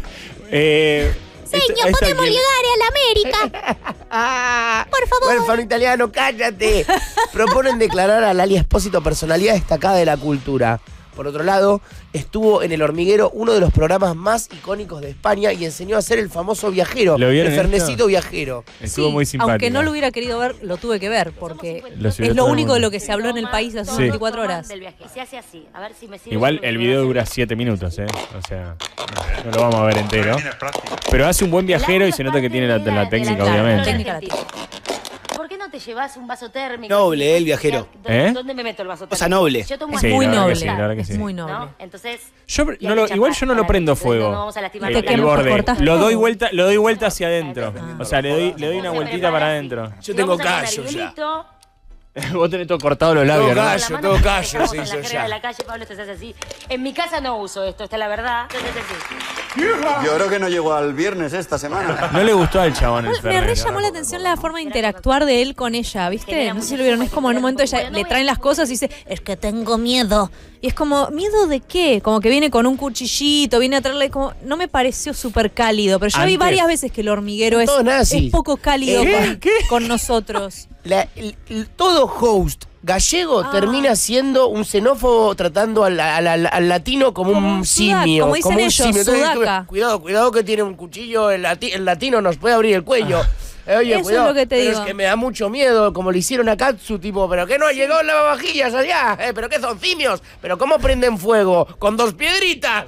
[SPEAKER 11] Señor,
[SPEAKER 12] podemos llegar a la América. Por favor.
[SPEAKER 11] Huérfano italiano, cállate. Proponen declarar a Lali Espósito personalidad destacada de la cultura. Por otro lado, estuvo en El Hormiguero, uno de los programas más icónicos de España, y enseñó a ser el famoso viajero,
[SPEAKER 3] ¿Lo
[SPEAKER 11] el
[SPEAKER 3] vieron
[SPEAKER 11] Fernecito
[SPEAKER 3] esto?
[SPEAKER 11] viajero.
[SPEAKER 3] Estuvo muy simpático.
[SPEAKER 4] Aunque no lo hubiera querido ver, lo tuve que ver, porque
[SPEAKER 3] Lo subió
[SPEAKER 4] es lo
[SPEAKER 3] todo el
[SPEAKER 4] único de
[SPEAKER 3] mundo.
[SPEAKER 4] lo que se habló en el país las
[SPEAKER 3] Sí.
[SPEAKER 4] 24 horas.
[SPEAKER 12] Se hace así. A ver si me sirve.
[SPEAKER 3] Igual el video dura 7 minutos, O sea, no lo vamos a ver entero. Pero hace un buen viajero y se nota que tiene la técnica,
[SPEAKER 4] Claro,
[SPEAKER 3] obviamente.
[SPEAKER 4] técnica la tiene.
[SPEAKER 12] ¿Por qué no te llevas un vaso térmico?
[SPEAKER 5] Noble, el viajero.
[SPEAKER 3] ¿Eh?
[SPEAKER 12] ¿Dónde me meto el vaso térmico?
[SPEAKER 5] O sea, noble.
[SPEAKER 12] Yo tomo
[SPEAKER 3] Sí,
[SPEAKER 4] Muy
[SPEAKER 3] la verdad que
[SPEAKER 4] noble.
[SPEAKER 3] sí, la verdad que
[SPEAKER 4] Es
[SPEAKER 3] sí.
[SPEAKER 4] muy noble.
[SPEAKER 12] ¿no? Entonces,
[SPEAKER 3] Igual yo no lo prendo fuego.
[SPEAKER 12] no vamos a lastimar
[SPEAKER 3] El,
[SPEAKER 12] la
[SPEAKER 3] el
[SPEAKER 12] boca.
[SPEAKER 3] borde.
[SPEAKER 4] cortás
[SPEAKER 3] Lo doy
[SPEAKER 4] todo.
[SPEAKER 3] vuelta hacia adentro. O sea, le doy una vueltita para adentro.
[SPEAKER 5] Yo tengo
[SPEAKER 12] Vamos a poner
[SPEAKER 5] callo ya.
[SPEAKER 12] hielito.
[SPEAKER 3] Vos tenés todo cortado los labios,
[SPEAKER 11] Todo
[SPEAKER 3] ¿no?
[SPEAKER 11] callo.
[SPEAKER 12] La mano
[SPEAKER 11] todo
[SPEAKER 12] que
[SPEAKER 11] callo
[SPEAKER 12] dejamos
[SPEAKER 11] se
[SPEAKER 12] en
[SPEAKER 11] hizo
[SPEAKER 12] la jerga
[SPEAKER 11] ya.
[SPEAKER 12] de la calle, Pablo, esto se hace así. En mi casa no uso esto, esta es la verdad. Entonces así.
[SPEAKER 14] Yo creo que no llegó al viernes esta semana.
[SPEAKER 3] No le gustó al chabón el
[SPEAKER 4] Me re
[SPEAKER 3] Fernet.
[SPEAKER 4] llamó la atención la forma de interactuar de él con ella, ¿viste? No sé si lo vieron, es como en un momento ella le traen las cosas y dice, es que tengo miedo. Y es como, ¿miedo de qué? Como que viene con un cuchillito, viene a traerle como... No me pareció súper cálido, pero yo vi
[SPEAKER 3] Antes-
[SPEAKER 4] varias veces que el hormiguero es
[SPEAKER 11] Todos nazis.
[SPEAKER 4] poco cálido
[SPEAKER 11] ¿Qué?
[SPEAKER 4] con nosotros.
[SPEAKER 11] Todo host gallego termina siendo un xenófobo tratando al latino como un
[SPEAKER 4] sudaca,
[SPEAKER 11] simio.
[SPEAKER 4] como dicen
[SPEAKER 11] un
[SPEAKER 4] ellos,
[SPEAKER 11] simio. Entonces,
[SPEAKER 4] sudaca.
[SPEAKER 11] cuidado que tiene un cuchillo, el latino nos puede abrir el cuello. Oye,
[SPEAKER 4] Eso
[SPEAKER 11] cuidado,
[SPEAKER 4] es lo que te
[SPEAKER 11] pero
[SPEAKER 4] digo.
[SPEAKER 11] es que me da mucho miedo, como le hicieron a Katsu, tipo, pero que no llegó lavavajillas allá, pero que son simios, pero cómo prenden fuego, con 2 piedritas.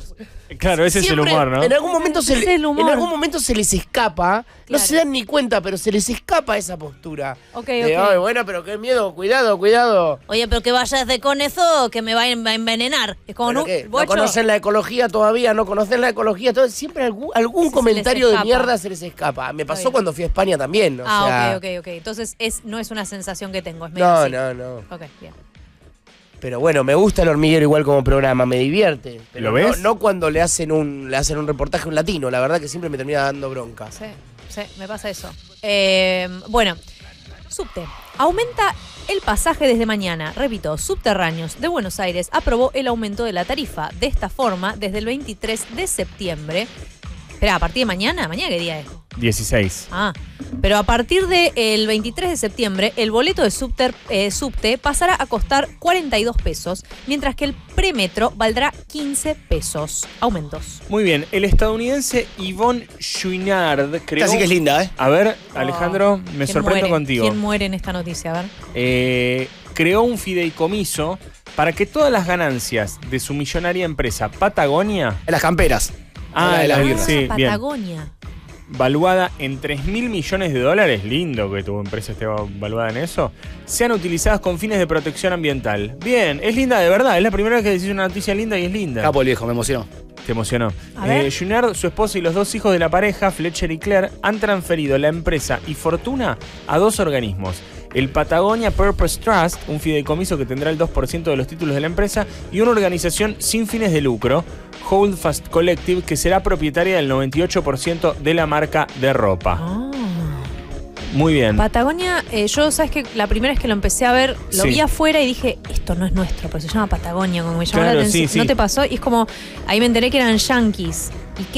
[SPEAKER 3] Claro, ese
[SPEAKER 11] Siempre,
[SPEAKER 3] es el humor, ¿no?
[SPEAKER 11] En algún momento
[SPEAKER 4] Ese es el humor.
[SPEAKER 11] en algún momento se les escapa, no
[SPEAKER 4] Claro.
[SPEAKER 11] se dan ni cuenta, pero se les escapa esa postura.
[SPEAKER 4] Ok,
[SPEAKER 11] De,
[SPEAKER 4] ok.
[SPEAKER 11] "Ay, bueno, pero qué miedo, cuidado.
[SPEAKER 12] Oye, pero que vayas de con eso que me va a envenenar.
[SPEAKER 4] Es como,
[SPEAKER 11] ¿Pero
[SPEAKER 4] no,
[SPEAKER 11] qué? ¿No
[SPEAKER 4] bocho,
[SPEAKER 11] conocen la ecología todavía? ¿No conocen la ecología? Todo, siempre algún
[SPEAKER 4] Se
[SPEAKER 11] comentario
[SPEAKER 4] les
[SPEAKER 11] de
[SPEAKER 4] escapa.
[SPEAKER 11] mierda se les escapa. Me pasó
[SPEAKER 4] bien.
[SPEAKER 11] cuando fui a España también. O sea,
[SPEAKER 4] ok. Entonces no es una sensación que tengo, es medio
[SPEAKER 11] No,
[SPEAKER 4] así.
[SPEAKER 11] no.
[SPEAKER 4] Ok, bien.
[SPEAKER 11] Pero bueno, me gusta El Hormiguero igual como programa, me divierte. Pero
[SPEAKER 3] ¿Lo ves?
[SPEAKER 11] No cuando le hacen un reportaje a un latino, la verdad que siempre me termina dando bronca.
[SPEAKER 4] Sí, me pasa eso. Bueno, Subte. Aumenta el pasaje desde mañana. Repito, Subterráneos de Buenos Aires aprobó el aumento de la tarifa. De esta forma, desde el 23 de septiembre. Espera, ¿a partir de mañana? ¿Mañana qué día es?
[SPEAKER 3] 16.
[SPEAKER 4] Ah, pero a partir del 23 de septiembre, el boleto de Subte pasará a costar 42 pesos, mientras que el premetro valdrá 15 pesos. Aumentos.
[SPEAKER 3] Muy bien, el estadounidense Yvon Chouinard creó...
[SPEAKER 5] Esta sí que es linda, ¿eh?
[SPEAKER 3] A ver, Alejandro, me
[SPEAKER 4] ¿Quién
[SPEAKER 3] sorprendo
[SPEAKER 4] muere?
[SPEAKER 3] contigo.
[SPEAKER 4] ¿Quién muere en esta noticia? A ver.
[SPEAKER 3] Creó un fideicomiso para que todas las ganancias de su millonaria empresa Patagonia...
[SPEAKER 5] En las camperas.
[SPEAKER 3] Ah,
[SPEAKER 5] de las birras.
[SPEAKER 3] sí, bien.
[SPEAKER 4] Patagonia.
[SPEAKER 3] Valuada en $3.000 millones, lindo que tu empresa esté valuada en eso, sean utilizadas con fines de protección ambiental. Bien, es linda de verdad, es la primera vez que decís una noticia linda y es linda.
[SPEAKER 5] Capo el viejo, me emocionó.
[SPEAKER 3] Te emocionó.
[SPEAKER 4] A ver.
[SPEAKER 3] Chouinard, su esposa y los 2 hijos de la pareja, Fletcher y Claire, han transferido la empresa y fortuna a 2 organismos. El Patagonia Purpose Trust, un fideicomiso que tendrá el 2% de los títulos de la empresa, y una organización sin fines de lucro, Holdfast Collective, que será propietaria del 98% de la marca de ropa. Muy bien.
[SPEAKER 4] Patagonia, yo, sabes que la primera vez que lo empecé a ver, lo
[SPEAKER 3] Sí.
[SPEAKER 4] vi afuera y dije, esto no es nuestro, pero se llama Patagonia, como me llamó
[SPEAKER 3] Claro,
[SPEAKER 4] la atención.
[SPEAKER 3] sí, sí.
[SPEAKER 4] ¿No te pasó? Y es como, ahí me enteré que eran yankees.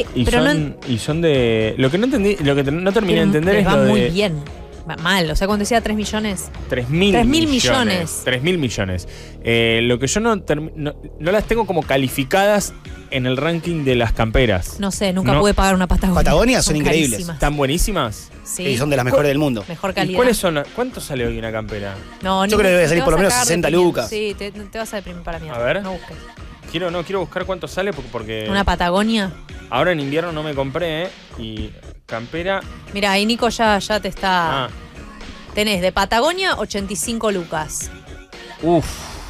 [SPEAKER 3] Y son de... Lo que no entendí, lo que no terminé de entender
[SPEAKER 4] les
[SPEAKER 3] es
[SPEAKER 4] va
[SPEAKER 3] lo
[SPEAKER 4] muy
[SPEAKER 3] de...
[SPEAKER 4] bien. Va mal, o sea, cuando decía 3 millones.
[SPEAKER 3] 3.000
[SPEAKER 4] 3.000
[SPEAKER 3] millones. 3.000 millones. Lo que yo no las tengo como calificadas en el ranking de las camperas.
[SPEAKER 4] No sé, nunca pude pagar una Patagonia.
[SPEAKER 5] Patagonia son increíbles.
[SPEAKER 4] carísimas.
[SPEAKER 3] ¿Están buenísimas?
[SPEAKER 4] Sí.
[SPEAKER 5] Y son de las mejores del mundo.
[SPEAKER 4] Mejor
[SPEAKER 3] ¿Y
[SPEAKER 4] calidad.
[SPEAKER 3] cuáles son? ¿Cuánto sale hoy una campera?
[SPEAKER 4] No,
[SPEAKER 5] Yo creo que debe salir
[SPEAKER 4] te
[SPEAKER 5] por lo
[SPEAKER 4] vas a
[SPEAKER 5] menos
[SPEAKER 4] cagar
[SPEAKER 5] 60
[SPEAKER 4] de piña.
[SPEAKER 5] lucas.
[SPEAKER 4] Sí, te vas a deprimir para mierda.
[SPEAKER 3] A ver.
[SPEAKER 4] No busques.
[SPEAKER 3] Quiero buscar cuánto sale porque
[SPEAKER 4] Una Patagonia.
[SPEAKER 3] ahora en invierno no me compré, y campera...
[SPEAKER 4] Mira, ahí Nico ya te está...
[SPEAKER 3] Ah,
[SPEAKER 4] Tenés de Patagonia 85 lucas.
[SPEAKER 3] uff.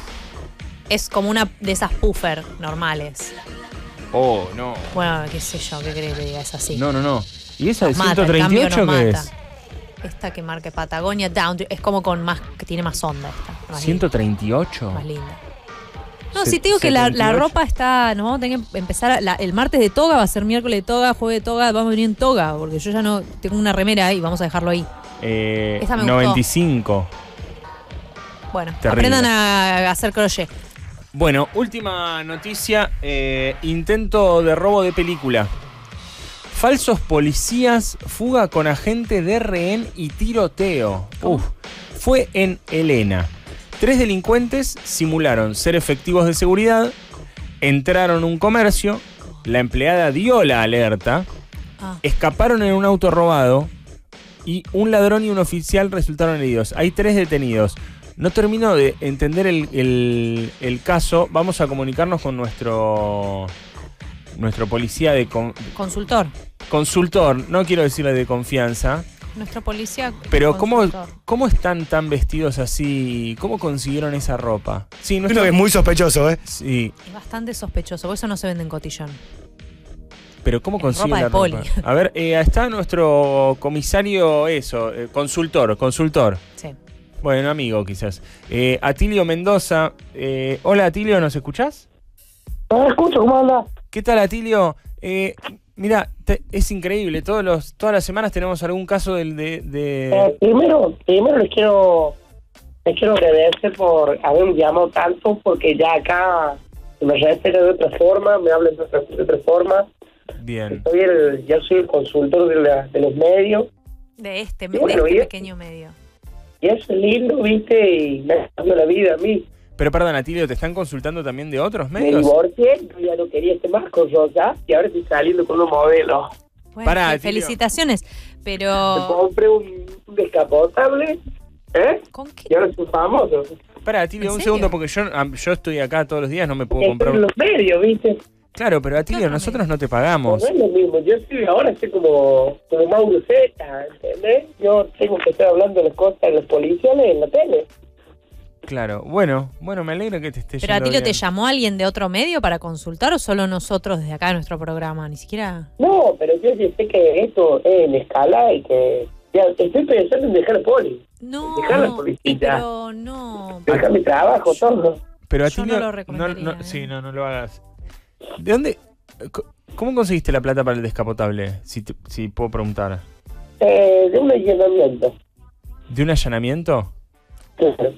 [SPEAKER 4] Es como una de esas puffer normales.
[SPEAKER 3] Oh, no.
[SPEAKER 4] Bueno, qué sé yo, qué crees que diga, es así.
[SPEAKER 3] No. ¿Y esa de
[SPEAKER 4] Nos mata, el cambio
[SPEAKER 3] 138
[SPEAKER 4] nos
[SPEAKER 3] qué
[SPEAKER 4] mata.
[SPEAKER 3] es?
[SPEAKER 4] Esta que marca Patagonia Down, es como con más, que tiene más onda esta. Más linda,
[SPEAKER 3] ¿138?
[SPEAKER 4] más linda. No, si te digo que la
[SPEAKER 3] 78.
[SPEAKER 4] ropa está, nos vamos a tener que empezar, el martes de toga, va a ser miércoles de toga, jueves de toga, vamos a venir en toga, porque yo ya no tengo una remera ahí, vamos a dejarlo ahí. Esta me gustó.
[SPEAKER 3] 95.
[SPEAKER 4] Bueno,
[SPEAKER 3] Terrible.
[SPEAKER 4] aprendan a hacer crochet.
[SPEAKER 3] Bueno, última noticia. Intento de robo de película. Falsos policías, fuga con agente de rehén y tiroteo. Fue en Helena. 3 delincuentes simularon ser efectivos de seguridad, entraron a un comercio, la empleada dio la alerta, escaparon en un auto robado y un ladrón y un oficial resultaron heridos. Hay 3 detenidos. No termino de entender el caso. Vamos a comunicarnos con nuestro policía de... Consultor, no quiero decirle de confianza.
[SPEAKER 4] Nuestro policía.
[SPEAKER 3] Pero
[SPEAKER 4] consultor.
[SPEAKER 3] ¿cómo están tan vestidos así? ¿Cómo consiguieron esa ropa? Sí,
[SPEAKER 5] Creo que es muy sospechoso, ¿eh?
[SPEAKER 3] Sí.
[SPEAKER 4] Es bastante sospechoso, por eso no se vende en cotillón.
[SPEAKER 3] Pero ¿cómo consiguen
[SPEAKER 4] ropa de
[SPEAKER 3] la
[SPEAKER 4] poli.
[SPEAKER 3] ropa? A ver, está nuestro comisario, consultor.
[SPEAKER 4] Sí.
[SPEAKER 3] Bueno, amigo quizás. Atilio Mendoza. Hola Atilio, ¿nos escuchás?
[SPEAKER 15] No escucho, ¿cómo anda?
[SPEAKER 3] ¿Qué tal Atilio? Mira, es increíble, todas las semanas tenemos algún caso
[SPEAKER 15] Primero les quiero agradecer por haberme llamado tanto, porque ya acá me respetan de otra forma, me hablan de otra forma.
[SPEAKER 3] Bien.
[SPEAKER 15] Yo soy el consultor de los medios.
[SPEAKER 4] De este
[SPEAKER 15] bueno,
[SPEAKER 4] pequeño medio.
[SPEAKER 15] Y eso es lindo, ¿viste? Y me ha cambiado la vida a mí.
[SPEAKER 3] Pero perdón, Atilio, ¿te están consultando también de otros
[SPEAKER 15] Me
[SPEAKER 3] medios?
[SPEAKER 15] divorcié, yo ya no quería estar más con Rosa y ahora estoy saliendo con un modelo.
[SPEAKER 4] Bueno,
[SPEAKER 3] Pará, Atilio.
[SPEAKER 4] felicitaciones,
[SPEAKER 15] Me
[SPEAKER 4] pero...
[SPEAKER 15] compré un descapotable,
[SPEAKER 4] ¿Con qué?
[SPEAKER 15] Y ahora soy famoso.
[SPEAKER 3] Pará, Atilio,
[SPEAKER 4] ¿En
[SPEAKER 3] un
[SPEAKER 4] serio?
[SPEAKER 3] segundo, porque yo estoy acá todos los días, no me puedo
[SPEAKER 15] Estoy
[SPEAKER 3] comprar...
[SPEAKER 15] en los medios, ¿viste?
[SPEAKER 3] Claro, pero Atilio, nosotros no te pagamos.
[SPEAKER 15] No es lo mismo, yo ahora soy como Mauro Zeta, ¿entendés? Yo tengo que estar hablando de las cosas de los policiales en la tele.
[SPEAKER 3] Claro, bueno, me alegra que te esté
[SPEAKER 4] Pero
[SPEAKER 3] yendo
[SPEAKER 4] Atilio,
[SPEAKER 3] bien.
[SPEAKER 4] ¿te llamó alguien de otro medio para consultar o solo nosotros desde acá de nuestro programa? Ni siquiera...
[SPEAKER 15] No, pero yo sí sé que esto es en escala y que ya estoy pensando en dejar poli.
[SPEAKER 4] No,
[SPEAKER 15] dejar la policía.
[SPEAKER 4] pero no...
[SPEAKER 15] Dejar mi trabajo, todo.
[SPEAKER 3] Pero
[SPEAKER 4] Yo
[SPEAKER 3] Atilio,
[SPEAKER 4] no lo recomendaría,
[SPEAKER 3] sí, no lo hagas. ¿De dónde? ¿Cómo conseguiste la plata para el descapotable? Si puedo preguntar.
[SPEAKER 15] De un allanamiento.
[SPEAKER 3] ¿De un allanamiento?
[SPEAKER 15] Claro.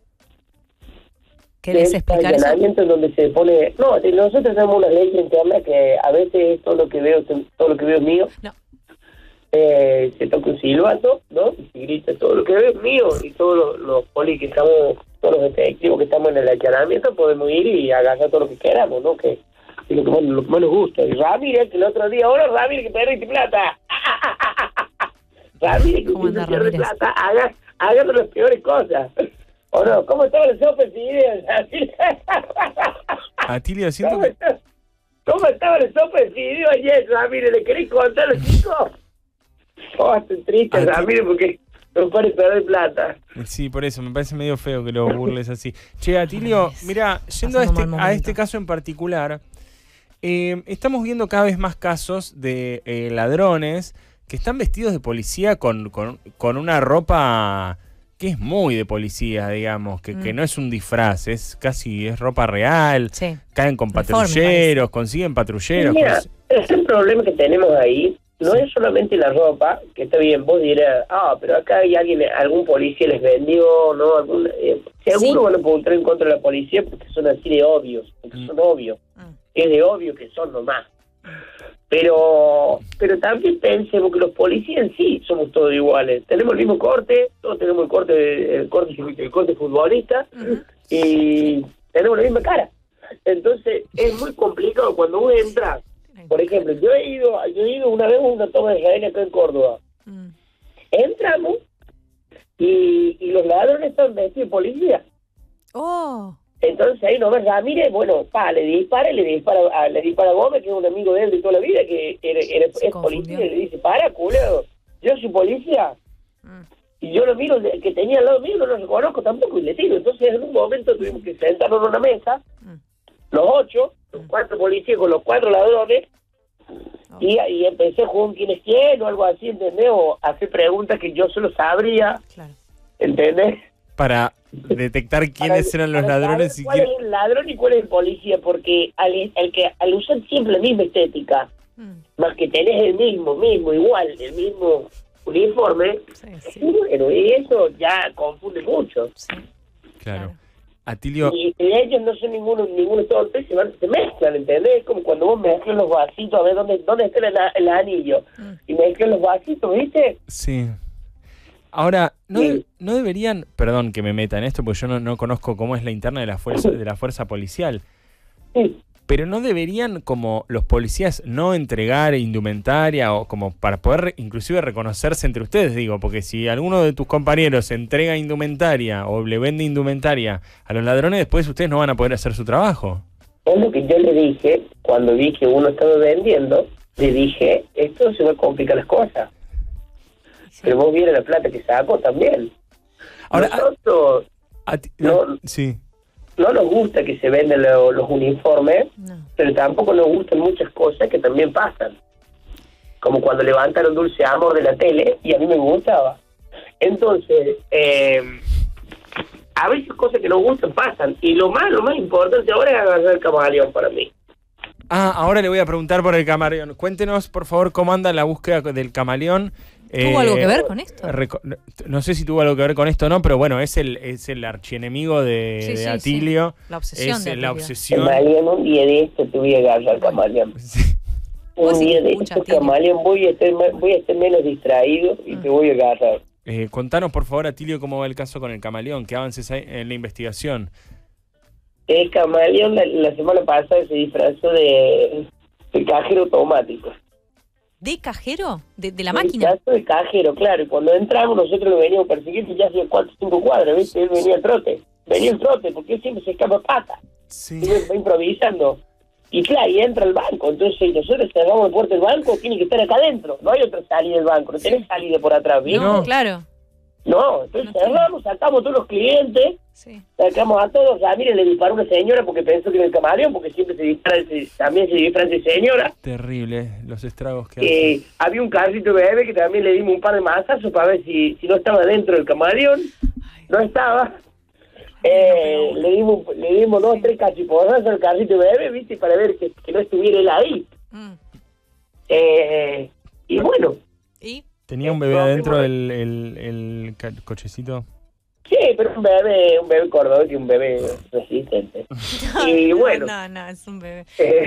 [SPEAKER 4] ¿Querés explicar eso?
[SPEAKER 15] Allanamiento donde se pone... No, nosotros tenemos una ley interna que a veces todo lo que veo es mío.
[SPEAKER 4] No.
[SPEAKER 15] Se toca un silbato, ¿no? Y se grita todo lo que veo es mío. Y todos los polis que estamos, todos los detectivos que estamos en el allanamiento podemos ir y agarrar todo lo que queramos, ¿no? Que es lo que más nos gusta. Y Ramírez, que el otro día, ahora Ramírez que perdiste plata. Ramírez que pierde plata, haga las peores cosas. ¿O no? ¿Cómo estaba el sopa de
[SPEAKER 3] Atilio, siento que...
[SPEAKER 15] ¿Cómo estaba el sopa de fideo ayer, Ramírez? ¿Le querés contar a los chicos? Oh, estoy triste, Ramírez, porque no puede perder plata.
[SPEAKER 3] Sí, por eso, me parece medio feo que lo burles así. Che, Atilio, mira, yendo a este caso en particular, estamos viendo cada vez más casos de ladrones que están vestidos de policía con una ropa que es muy de policía, digamos, que no es un disfraz, es ropa real, caen con patrulleros, consiguen patrulleros.
[SPEAKER 15] Mira, ese problema que tenemos ahí no es solamente la ropa, que está bien, vos dirás, pero acá hay algún policía les vendió, ¿no? Seguro van a preguntar en contra de la policía porque son así de obvios, porque son obvios, es de obvio que son nomás. Pero también pensemos que los policías en sí somos todos iguales. Tenemos el mismo corte, todos tenemos el corte futbolista y tenemos la misma cara. Entonces es muy complicado cuando uno entra. Por ejemplo, yo he ido una vez a una toma de rehén acá en Córdoba. Entramos y los ladrones están vestidos de policía.
[SPEAKER 4] Oh.
[SPEAKER 15] Entonces ahí nomás Ramírez, bueno, le dispara a Gómez, que es un amigo de él de toda la vida, que es policía, y le dice, culero, yo soy policía. Y yo lo miro, el que tenía al lado mío no lo reconozco tampoco, y le tiro. Entonces en un momento tuvimos que sentarnos en una mesa, los 4 policías con los 4 ladrones, y empecé a jugar quién es quién o algo así, ¿entendés? O hacer preguntas que yo solo sabría, ¿entendés?
[SPEAKER 3] Para detectar quiénes eran los ladrones y
[SPEAKER 15] cuál es el ladrón y cuál es el policía, porque al usar siempre la misma estética, más que tenés el mismo uniforme, bueno, y eso ya confunde mucho.
[SPEAKER 3] Claro. Atilio...
[SPEAKER 15] Y ellos no son ninguno torpe, se mezclan, ¿entendés? Es como cuando vos mezclas los vasitos, a ver dónde está el anillo, y mezclas los vasitos, ¿viste?
[SPEAKER 3] Sí. Ahora, no deberían, perdón que me meta en esto, porque yo no conozco cómo es la interna de la fuerza policial, pero no deberían como los policías no entregar indumentaria o como para poder inclusive reconocerse entre ustedes, digo, porque si alguno de tus compañeros entrega indumentaria o le vende indumentaria a los ladrones, después ustedes no van a poder hacer su trabajo.
[SPEAKER 15] Es lo que yo le dije cuando vi que uno estaba vendiendo, le dije, esto se va a complicar las cosas. Pero vos vieron la plata que sacó también. Ahora, nosotros no nos gusta que se venden los uniformes, pero tampoco nos gustan muchas cosas que también pasan. Como cuando levantaron Dulce Amor de la tele, y a mí me gustaba. Entonces, a veces cosas que nos gustan pasan, y lo más importante ahora es agarrar el camaleón para mí.
[SPEAKER 3] Ahora le voy a preguntar por el camaleón. Cuéntenos, por favor, cómo anda la búsqueda del camaleón.
[SPEAKER 4] ¿Tuvo algo que ver con esto?
[SPEAKER 3] No sé si tuvo algo que ver con esto o no, pero bueno, es el archienemigo de Atilio.
[SPEAKER 4] La obsesión de Atilio.
[SPEAKER 3] La obsesión.
[SPEAKER 15] Camaleón, un día de esto te voy a agarrar, camaleón. Un día de esto, camaleón, voy a estar menos distraído y te voy a agarrar.
[SPEAKER 3] Contanos, por favor, Atilio, cómo va el caso con el camaleón, qué avances hay en la investigación.
[SPEAKER 15] El camaleón la semana pasada se disfrazó de cajero automático.
[SPEAKER 4] ¿De cajero? ¿De la máquina?
[SPEAKER 15] De cajero, claro. Y cuando entramos nosotros lo veníamos persiguiendo ya hacía 4 o 5 cuadras, ¿viste? Él venía al trote. Venía el trote, porque él siempre se escapa pata.
[SPEAKER 3] Sí.
[SPEAKER 15] Y va improvisando. Y claro, y entra el banco. Entonces, si nosotros cerramos la puerta del banco, tiene que estar acá adentro. No hay otra salida del banco, no tenés salida por atrás, ¿viste?
[SPEAKER 4] No, claro.
[SPEAKER 15] No, entonces cerramos, sacamos a todos los clientes, sacamos a todos. Ramírez le disparó a una señora porque pensó que era el camaleón, porque siempre también se disfraza de señora.
[SPEAKER 3] Terrible, los estragos que hace.
[SPEAKER 15] Había un carrito bebé que también le dimos un par de mazazos para ver si no estaba dentro del camaleón. No estaba. Le dimos 2 o 3 cachiporrazos al carrito bebé, ¿viste? Para ver que no estuviera él ahí. Y bueno.
[SPEAKER 4] ¿Y?
[SPEAKER 3] ¿Tenía un bebé adentro el cochecito?
[SPEAKER 15] Sí, pero un bebé cordobés y un bebé resistente. Y bueno.
[SPEAKER 4] No, es un bebé.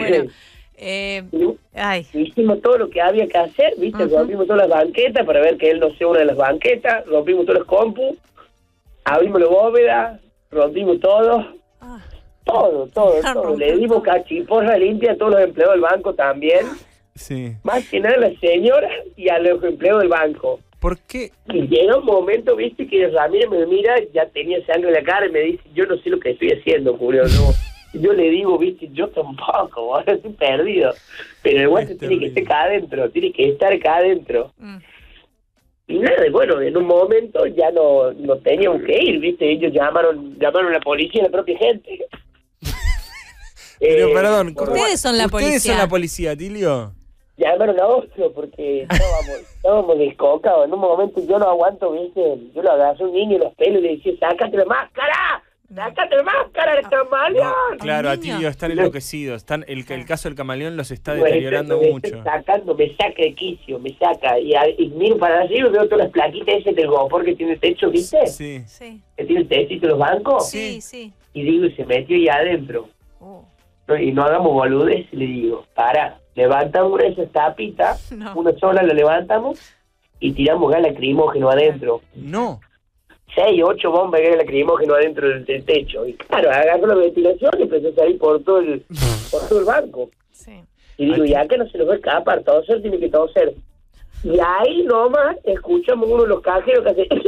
[SPEAKER 15] Hicimos todo lo que había que hacer, ¿viste? Rompimos todas las banquetas para ver que él no sea una de las banquetas, rompimos todos los compus, abrimos la bóveda, rompimos todo. Todo. Le dimos cachiporra limpia a todos los empleados del banco también.
[SPEAKER 3] Sí.
[SPEAKER 15] Más que nada a la señora y a los empleados del banco.
[SPEAKER 3] ¿Por qué?
[SPEAKER 15] Y llega un momento, viste, que Ramírez me mira, ya tenía sangre en la cara y me dice, yo no sé lo que estoy haciendo, Julio, no. Yo le digo, viste, yo tampoco, ahora estoy perdido. Pero el guante tiene que estar acá adentro, Y nada, bueno, en un momento ya no teníamos que ir, viste, ellos llamaron a la policía, a la propia gente.
[SPEAKER 3] Pero perdón,
[SPEAKER 4] ¿Ustedes son la policía?
[SPEAKER 3] ¿Ustedes son la policía, Tilio?
[SPEAKER 15] Llamaron a otro porque estábamos descocados. En un momento yo no aguanto, ¿viste? Yo lo agarré a un niño en los pelos y le decía, ¡sácate la máscara! ¡Sácate la máscara, el camaleón!
[SPEAKER 3] No, claro, Atilio, están enloquecidos. El caso del camaleón los está deteriorando mucho.
[SPEAKER 15] Me saca de quicio, me saca. Y miro para arriba y veo todas las plaquitas esas del gopor que tiene el techo, ¿viste?
[SPEAKER 3] Sí.
[SPEAKER 15] Que tiene el techito de los bancos.
[SPEAKER 4] Sí.
[SPEAKER 15] Y digo, y se metió ahí adentro. Y no hagamos boludez, le digo, levantamos una de esas tapitas, una sola la levantamos y tiramos gas lacrimógeno adentro.
[SPEAKER 3] No.
[SPEAKER 15] 6, 8 bombas de gas lacrimógeno adentro del techo. Y claro, agarró la ventilación y empezó a salir por todo el banco.
[SPEAKER 4] Sí.
[SPEAKER 15] Y digo, ya que no se nos va a escapar, toser tiene que toser. Y ahí nomás escuchamos uno de los cajeros que hace...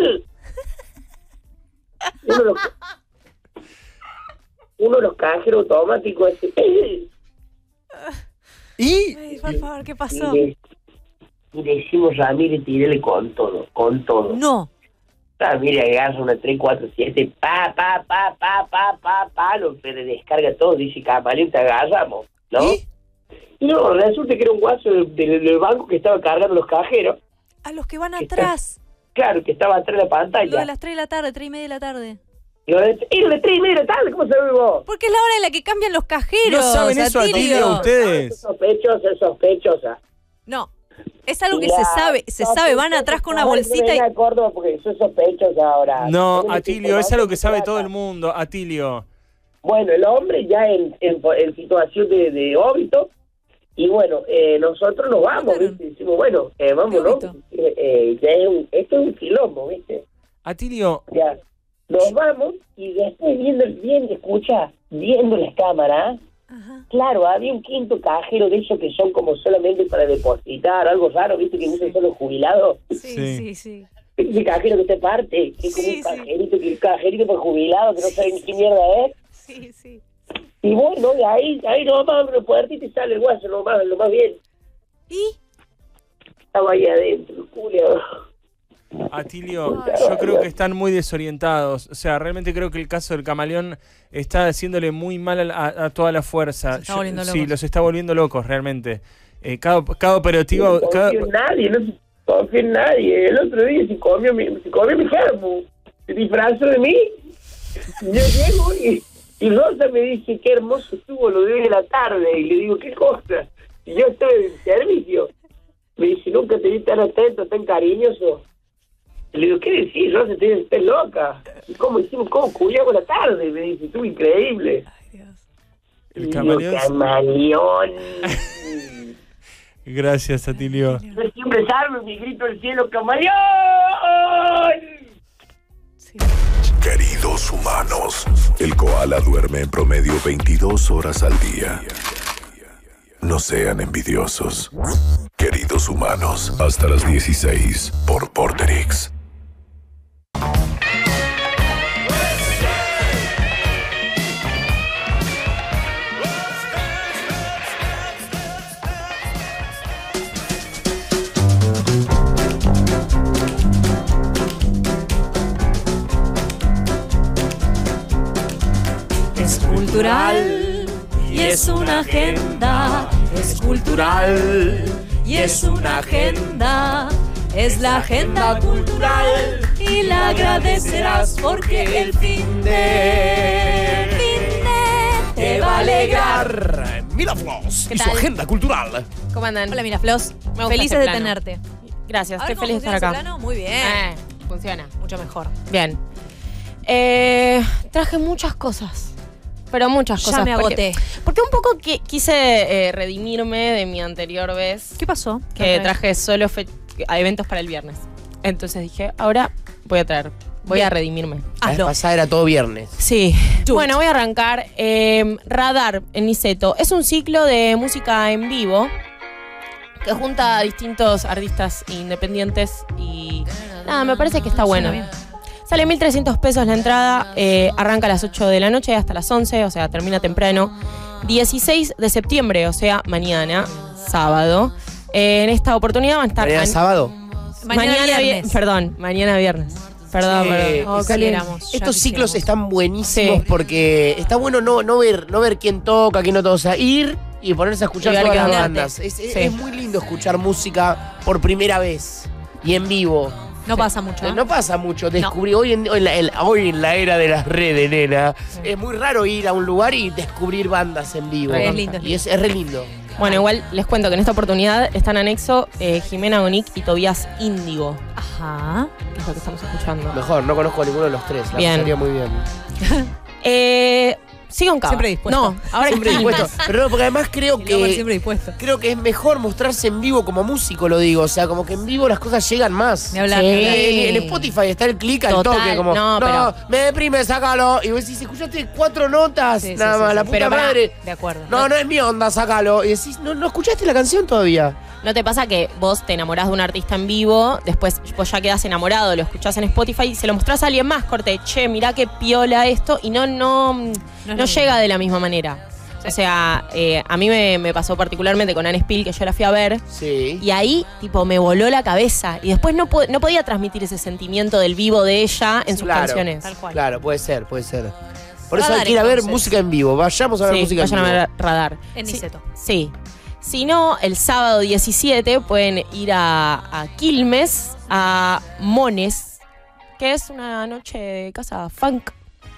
[SPEAKER 15] uno de los cajeros automáticos hace...
[SPEAKER 3] ¿Y?
[SPEAKER 4] Ay, por favor, ¿qué pasó?
[SPEAKER 15] Y le decimos, Ramírez, tírele con todo.
[SPEAKER 4] No.
[SPEAKER 15] Ramírez agarra una 3, 4, 7, lo descarga todo, dice, camaleón, te agarramos, ¿no? Y no, resulta que era un guaso del banco que estaba cargando los cajeros.
[SPEAKER 4] A los que van atrás.
[SPEAKER 15] Claro, que estaba atrás de la pantalla.
[SPEAKER 4] Lo de las 3 de la tarde, 3 y media de la tarde.
[SPEAKER 15] ¿Y lo de 3 y media de la tarde? ¿Cómo sabes vos?
[SPEAKER 4] Porque es la hora en la que cambian los cajeros.
[SPEAKER 3] ¿No saben eso, Atilio, ustedes?
[SPEAKER 15] Es sospechosa.
[SPEAKER 4] No, es algo que se sabe, van atrás con una bolsita y...
[SPEAKER 15] No, Córdoba porque eso es sospechosa ahora.
[SPEAKER 3] No, Atilio, es algo que sabe todo el mundo, Atilio.
[SPEAKER 15] Bueno, el hombre ya en situación de óbito, y bueno, nosotros nos vamos, ¿viste? Decimos, bueno, vámonos. Esto es un quilombo, ¿viste?
[SPEAKER 3] Atilio...
[SPEAKER 15] Ya. Nos vamos y después viendo las cámaras, claro, había un quinto cajero de esos que son como solamente para depositar, algo raro, ¿viste? Que usan solo jubilados.
[SPEAKER 4] Sí.
[SPEAKER 15] Ese cajero que te parte, que es como un cajerito para jubilado que no sabe ni qué mierda es.
[SPEAKER 4] Sí.
[SPEAKER 15] Y bueno, de ahí nomás abre la puertita y sale el guaso, lo más bien.
[SPEAKER 4] ¿Y?
[SPEAKER 15] Estaba ahí adentro, Julio.
[SPEAKER 3] Atilio, yo creo que están muy desorientados. O sea, realmente creo que el caso del camaleón está haciéndole muy mal a toda la fuerza. Sí, los está volviendo locos, realmente. Cada operativo...
[SPEAKER 15] No confío en nadie, no confío en nadie. El otro día se comió mi germo. Se disfrazó de mí. Yo llego y Rosa me dice, qué hermoso estuvo lo de hoy de la tarde. Y le digo, ¿qué cosa? Y yo estoy en servicio. Me dice, nunca te vi tan atento, tan cariñoso. Le digo, ¿qué decís, Rosa? Estás loca. ¿Cómo culiamos la tarde? Me dice, estuvo increíble.
[SPEAKER 4] Ay, Dios.
[SPEAKER 3] El camaleón. Gracias, Atilio.
[SPEAKER 15] Yo siempre salgo y grito al cielo, ¡camaleón!
[SPEAKER 4] Sí.
[SPEAKER 8] Queridos humanos, el koala duerme en promedio 22 horas al día. No sean envidiosos. Queridos humanos, hasta las 16 por Porterix.
[SPEAKER 4] cultural y es una agenda. Es cultural y es una agenda. Es la agenda cultural y la agradecerás porque el fin de te va a alegrar.
[SPEAKER 11] Miraflores
[SPEAKER 4] ¿Qué
[SPEAKER 11] y su
[SPEAKER 4] tal?
[SPEAKER 11] agenda cultural.
[SPEAKER 16] ¿Cómo andan?
[SPEAKER 4] Hola Miraflores,
[SPEAKER 16] Me gusta
[SPEAKER 4] felices
[SPEAKER 16] este
[SPEAKER 4] de
[SPEAKER 16] plano.
[SPEAKER 4] tenerte.
[SPEAKER 16] Gracias,
[SPEAKER 4] A ver
[SPEAKER 16] estoy
[SPEAKER 4] cómo
[SPEAKER 16] feliz de estar
[SPEAKER 4] funciona
[SPEAKER 16] acá.
[SPEAKER 4] ese plano. Muy bien.
[SPEAKER 16] Funciona.
[SPEAKER 4] Mucho mejor.
[SPEAKER 16] Bien. Traje muchas cosas. Pero muchas
[SPEAKER 4] Ya
[SPEAKER 16] cosas.
[SPEAKER 4] me agoté.
[SPEAKER 16] Porque un poco quise redimirme de mi anterior vez.
[SPEAKER 4] ¿Qué pasó?
[SPEAKER 16] Que traje solo a eventos para el viernes. Entonces dije, ahora voy a redimirme.
[SPEAKER 11] La vez pasada era todo viernes.
[SPEAKER 16] Sí. Bueno, voy a arrancar. Radar en Niceto. Es un ciclo de música en vivo que junta a distintos artistas independientes y nada, me parece que está bueno. Sale 1.300 pesos la entrada, arranca a las 8 de la noche hasta las 11, o sea, termina temprano. 16 de septiembre, o sea, mañana, sábado. En esta oportunidad van a estar...
[SPEAKER 11] ¿Mañana sábado?
[SPEAKER 4] Mañana viernes.
[SPEAKER 16] Mañana viernes. Perdón.
[SPEAKER 11] Oh,
[SPEAKER 4] quisiéramos,
[SPEAKER 11] estos
[SPEAKER 4] ya
[SPEAKER 11] ciclos
[SPEAKER 4] quisiéramos.
[SPEAKER 11] están buenísimos porque está bueno no ver quién toca, quién no toca. O sea, ir y ponerse a escuchar
[SPEAKER 16] Y ver
[SPEAKER 11] todas
[SPEAKER 16] qué
[SPEAKER 11] las
[SPEAKER 16] onda.
[SPEAKER 11] bandas.
[SPEAKER 16] Sí.
[SPEAKER 11] Es muy lindo escuchar música por primera vez y en vivo.
[SPEAKER 4] No pasa mucho. ¿Eh?
[SPEAKER 11] No pasa mucho. Descubrí hoy en la era de las redes, nena. Es muy raro ir a un lugar y descubrir bandas en vivo.
[SPEAKER 4] Es lindo.
[SPEAKER 11] Y es re lindo.
[SPEAKER 16] Bueno, igual les cuento que en esta oportunidad están anexo Jimena Gonic y Tobías Índigo.
[SPEAKER 4] Ajá.
[SPEAKER 16] Que es lo que estamos escuchando.
[SPEAKER 11] Mejor, no conozco a ninguno de los tres. La
[SPEAKER 16] Bien.
[SPEAKER 11] pasaría muy bien.
[SPEAKER 16] Sigo en Cava.
[SPEAKER 4] Siempre dispuesto.
[SPEAKER 16] No, ahora
[SPEAKER 11] Siempre dispuesto. Pero no, porque además creo
[SPEAKER 4] Siempre dispuesto.
[SPEAKER 11] creo que es mejor mostrarse en vivo como músico, lo digo. O sea, como que en vivo las cosas llegan más.
[SPEAKER 4] Ni hablar.
[SPEAKER 16] Sí.
[SPEAKER 11] En Spotify está el clic al
[SPEAKER 16] Total,
[SPEAKER 11] toque, como,
[SPEAKER 16] no, pero-
[SPEAKER 11] me deprime, sácalo. Y vos decís, escuchaste 4 notas,
[SPEAKER 4] Sí,
[SPEAKER 11] nada
[SPEAKER 4] sí,
[SPEAKER 11] más,
[SPEAKER 4] sí,
[SPEAKER 11] la
[SPEAKER 4] sí.
[SPEAKER 11] puta
[SPEAKER 16] Pero pará,
[SPEAKER 11] madre.
[SPEAKER 4] De acuerdo.
[SPEAKER 11] No es mi onda, sácalo. Y decís, no escuchaste la canción todavía.
[SPEAKER 16] ¿No te pasa que vos te enamorás de un artista en vivo, después vos ya quedás enamorado, lo escuchás en Spotify y se lo mostrás a alguien más, corte, che, mirá qué piola esto, y no llega de la misma manera? O sea, a mí me pasó particularmente con Anne Spill, que yo la fui a ver,
[SPEAKER 11] Sí.
[SPEAKER 16] y ahí, tipo, me voló la cabeza. Y después no podía transmitir ese sentimiento del vivo de ella en sus canciones.
[SPEAKER 4] Tal cual.
[SPEAKER 11] Claro, puede ser. Por eso
[SPEAKER 4] Radar,
[SPEAKER 11] hay que ir a ver
[SPEAKER 4] entonces.
[SPEAKER 11] música en vivo. Vayamos a ver
[SPEAKER 16] Sí,
[SPEAKER 11] música en
[SPEAKER 16] vayan
[SPEAKER 11] vivo.
[SPEAKER 16] a ver Radar.
[SPEAKER 4] En Niceto.
[SPEAKER 16] Sí. Si no, el sábado 17 pueden ir a Quilmes, a Mones, que es una noche de casa funk.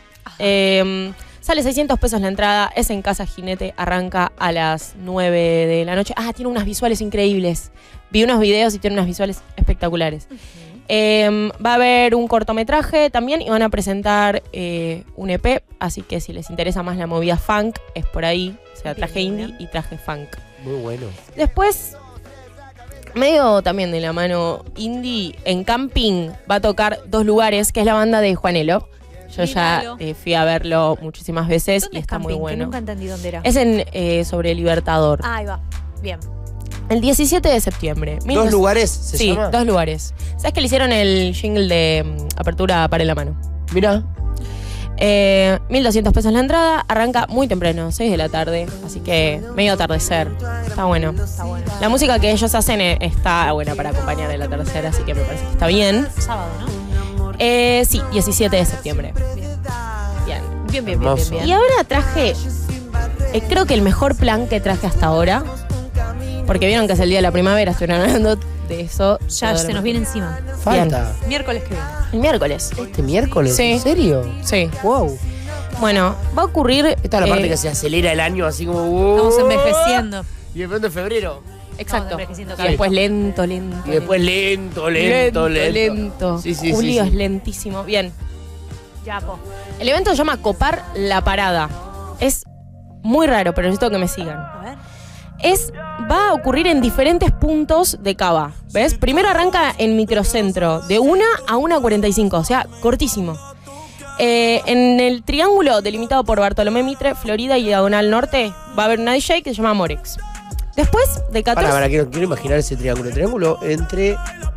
[SPEAKER 16] Sale 600 pesos la entrada, es en Casa Jinete, arranca a las 9 de la noche. Ah, tiene unas visuales increíbles. Vi unos videos y tiene unas visuales espectaculares. Va a haber un cortometraje también y van a presentar un EP, así que si les interesa más la movida funk, es por ahí. O sea, traje indie y traje funk.
[SPEAKER 11] Muy bueno.
[SPEAKER 16] Después, medio también de la mano indie, en Camping va a tocar Dos Lugares, que es la banda de Juanelo. Yo
[SPEAKER 4] Míralo.
[SPEAKER 16] ya fui a verlo muchísimas veces
[SPEAKER 4] ¿Dónde
[SPEAKER 16] y
[SPEAKER 4] es
[SPEAKER 16] está muy
[SPEAKER 4] Camping? Que
[SPEAKER 16] bueno.
[SPEAKER 4] nunca entendí dónde era.
[SPEAKER 16] Es en sobre Libertador.
[SPEAKER 4] Ahí va. Bien.
[SPEAKER 16] El 17 de septiembre.
[SPEAKER 11] ¿Dos lugares se
[SPEAKER 16] Sí,
[SPEAKER 11] llama?
[SPEAKER 16] 2 lugares. ¿Sabes que le hicieron el jingle de apertura para la mano?
[SPEAKER 11] Mirá.
[SPEAKER 16] 1.200 pesos la entrada, arranca muy temprano, 6 de la tarde, así que medio atardecer. Está bueno.
[SPEAKER 4] Está bueno.
[SPEAKER 16] La música que ellos hacen está buena para acompañar el atardecer, así que me parece que está bien.
[SPEAKER 4] Sábado, ¿no?
[SPEAKER 16] Sí, 17 de septiembre. Bien.
[SPEAKER 4] Bien, bien,
[SPEAKER 11] Hermoso.
[SPEAKER 4] bien.
[SPEAKER 16] Y ahora traje, creo que el mejor plan que traje hasta ahora, porque vieron que es el día de la primavera, estuvieron hablando de eso.
[SPEAKER 4] Ya se nos viene encima.
[SPEAKER 11] Falta.
[SPEAKER 4] Miércoles que viene.
[SPEAKER 16] El miércoles.
[SPEAKER 11] ¿Este miércoles?
[SPEAKER 16] Sí.
[SPEAKER 11] ¿En serio?
[SPEAKER 16] Sí.
[SPEAKER 11] Wow.
[SPEAKER 16] Bueno, va a ocurrir...
[SPEAKER 11] Esta es la parte que se acelera el año así como...
[SPEAKER 4] Estamos envejeciendo.
[SPEAKER 11] Y de pronto en febrero.
[SPEAKER 16] Exacto.
[SPEAKER 4] envejeciendo
[SPEAKER 16] Y
[SPEAKER 4] cada
[SPEAKER 16] después
[SPEAKER 4] vez.
[SPEAKER 16] lento.
[SPEAKER 11] Y después lento. Sí, sí,
[SPEAKER 16] Julio
[SPEAKER 11] sí.
[SPEAKER 16] es lentísimo. Bien.
[SPEAKER 4] Ya, po.
[SPEAKER 16] El evento se llama Copar la Parada. Es muy raro, pero necesito que me sigan.
[SPEAKER 4] A ver.
[SPEAKER 16] Va a ocurrir en diferentes puntos de Cava. ¿Ves? Primero arranca en Microcentro, de 1 a 1:45, o sea, cortísimo. En el triángulo delimitado por Bartolomé Mitre, Florida y Diagonal Norte, va a haber una DJ que se llama Morex. Después de 14...
[SPEAKER 11] Para, quiero imaginar ese triángulo. Triángulo entre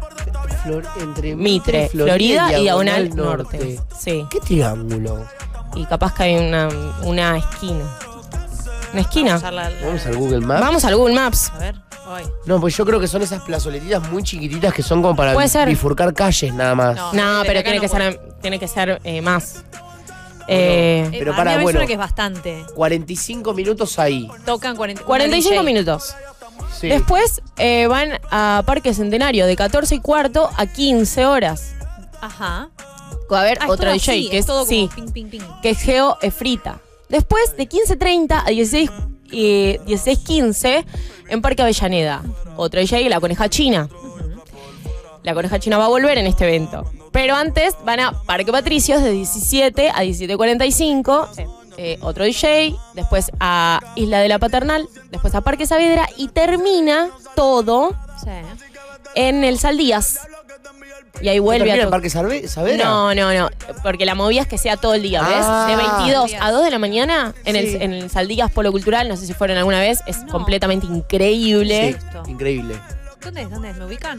[SPEAKER 16] Mitre, Florida y Diagonal Norte. Sí.
[SPEAKER 11] ¿Qué triángulo?
[SPEAKER 16] Y capaz que hay una esquina. ¿Una esquina?
[SPEAKER 11] Vamos al Google Maps.
[SPEAKER 16] Vamos al Google Maps.
[SPEAKER 4] A ver. Hoy.
[SPEAKER 11] No, pues yo creo que son esas plazoletitas muy chiquititas que son como para
[SPEAKER 16] Puede ser.
[SPEAKER 11] bifurcar calles nada más.
[SPEAKER 16] No,
[SPEAKER 4] desde
[SPEAKER 16] pero
[SPEAKER 4] acá
[SPEAKER 16] tiene
[SPEAKER 4] no
[SPEAKER 16] que ser más.
[SPEAKER 11] Pero
[SPEAKER 4] a
[SPEAKER 11] para,
[SPEAKER 4] mí me
[SPEAKER 11] bueno,
[SPEAKER 4] suena que es bastante.
[SPEAKER 11] 45 minutos ahí.
[SPEAKER 4] Tocan
[SPEAKER 16] 45 minutos.
[SPEAKER 11] Sí.
[SPEAKER 16] Después van a Parque Centenario de 14:15 a 15 horas.
[SPEAKER 4] Ajá.
[SPEAKER 16] Va a haber
[SPEAKER 4] Ah, es
[SPEAKER 16] otro
[SPEAKER 4] todo
[SPEAKER 16] DJ
[SPEAKER 4] así,
[SPEAKER 16] que
[SPEAKER 4] es todo como
[SPEAKER 16] sí,
[SPEAKER 4] ping, ping, ping.
[SPEAKER 16] que es Geo Efrita. Después de 15:30 a 16:15 en Parque Avellaneda. Otro DJ, La Coneja China. La Coneja China va a volver en este evento. Pero antes van a Parque Patricios de 17 a 17:45. Otro DJ. Después a Isla de la Paternal. Después a Parque Saavedra. Y termina todo en el Saldías. Y ahí vuelve
[SPEAKER 11] ¿Termina
[SPEAKER 16] a
[SPEAKER 11] en Parque Saavedra?
[SPEAKER 16] No. Porque la movida es que sea todo el día, ¿ves? De 22 a 2 de la mañana en el Saldías Polo Cultural, no sé si fueron alguna vez, es completamente increíble.
[SPEAKER 11] Sí, increíble.
[SPEAKER 4] ¿Dónde es? ¿Me ubican?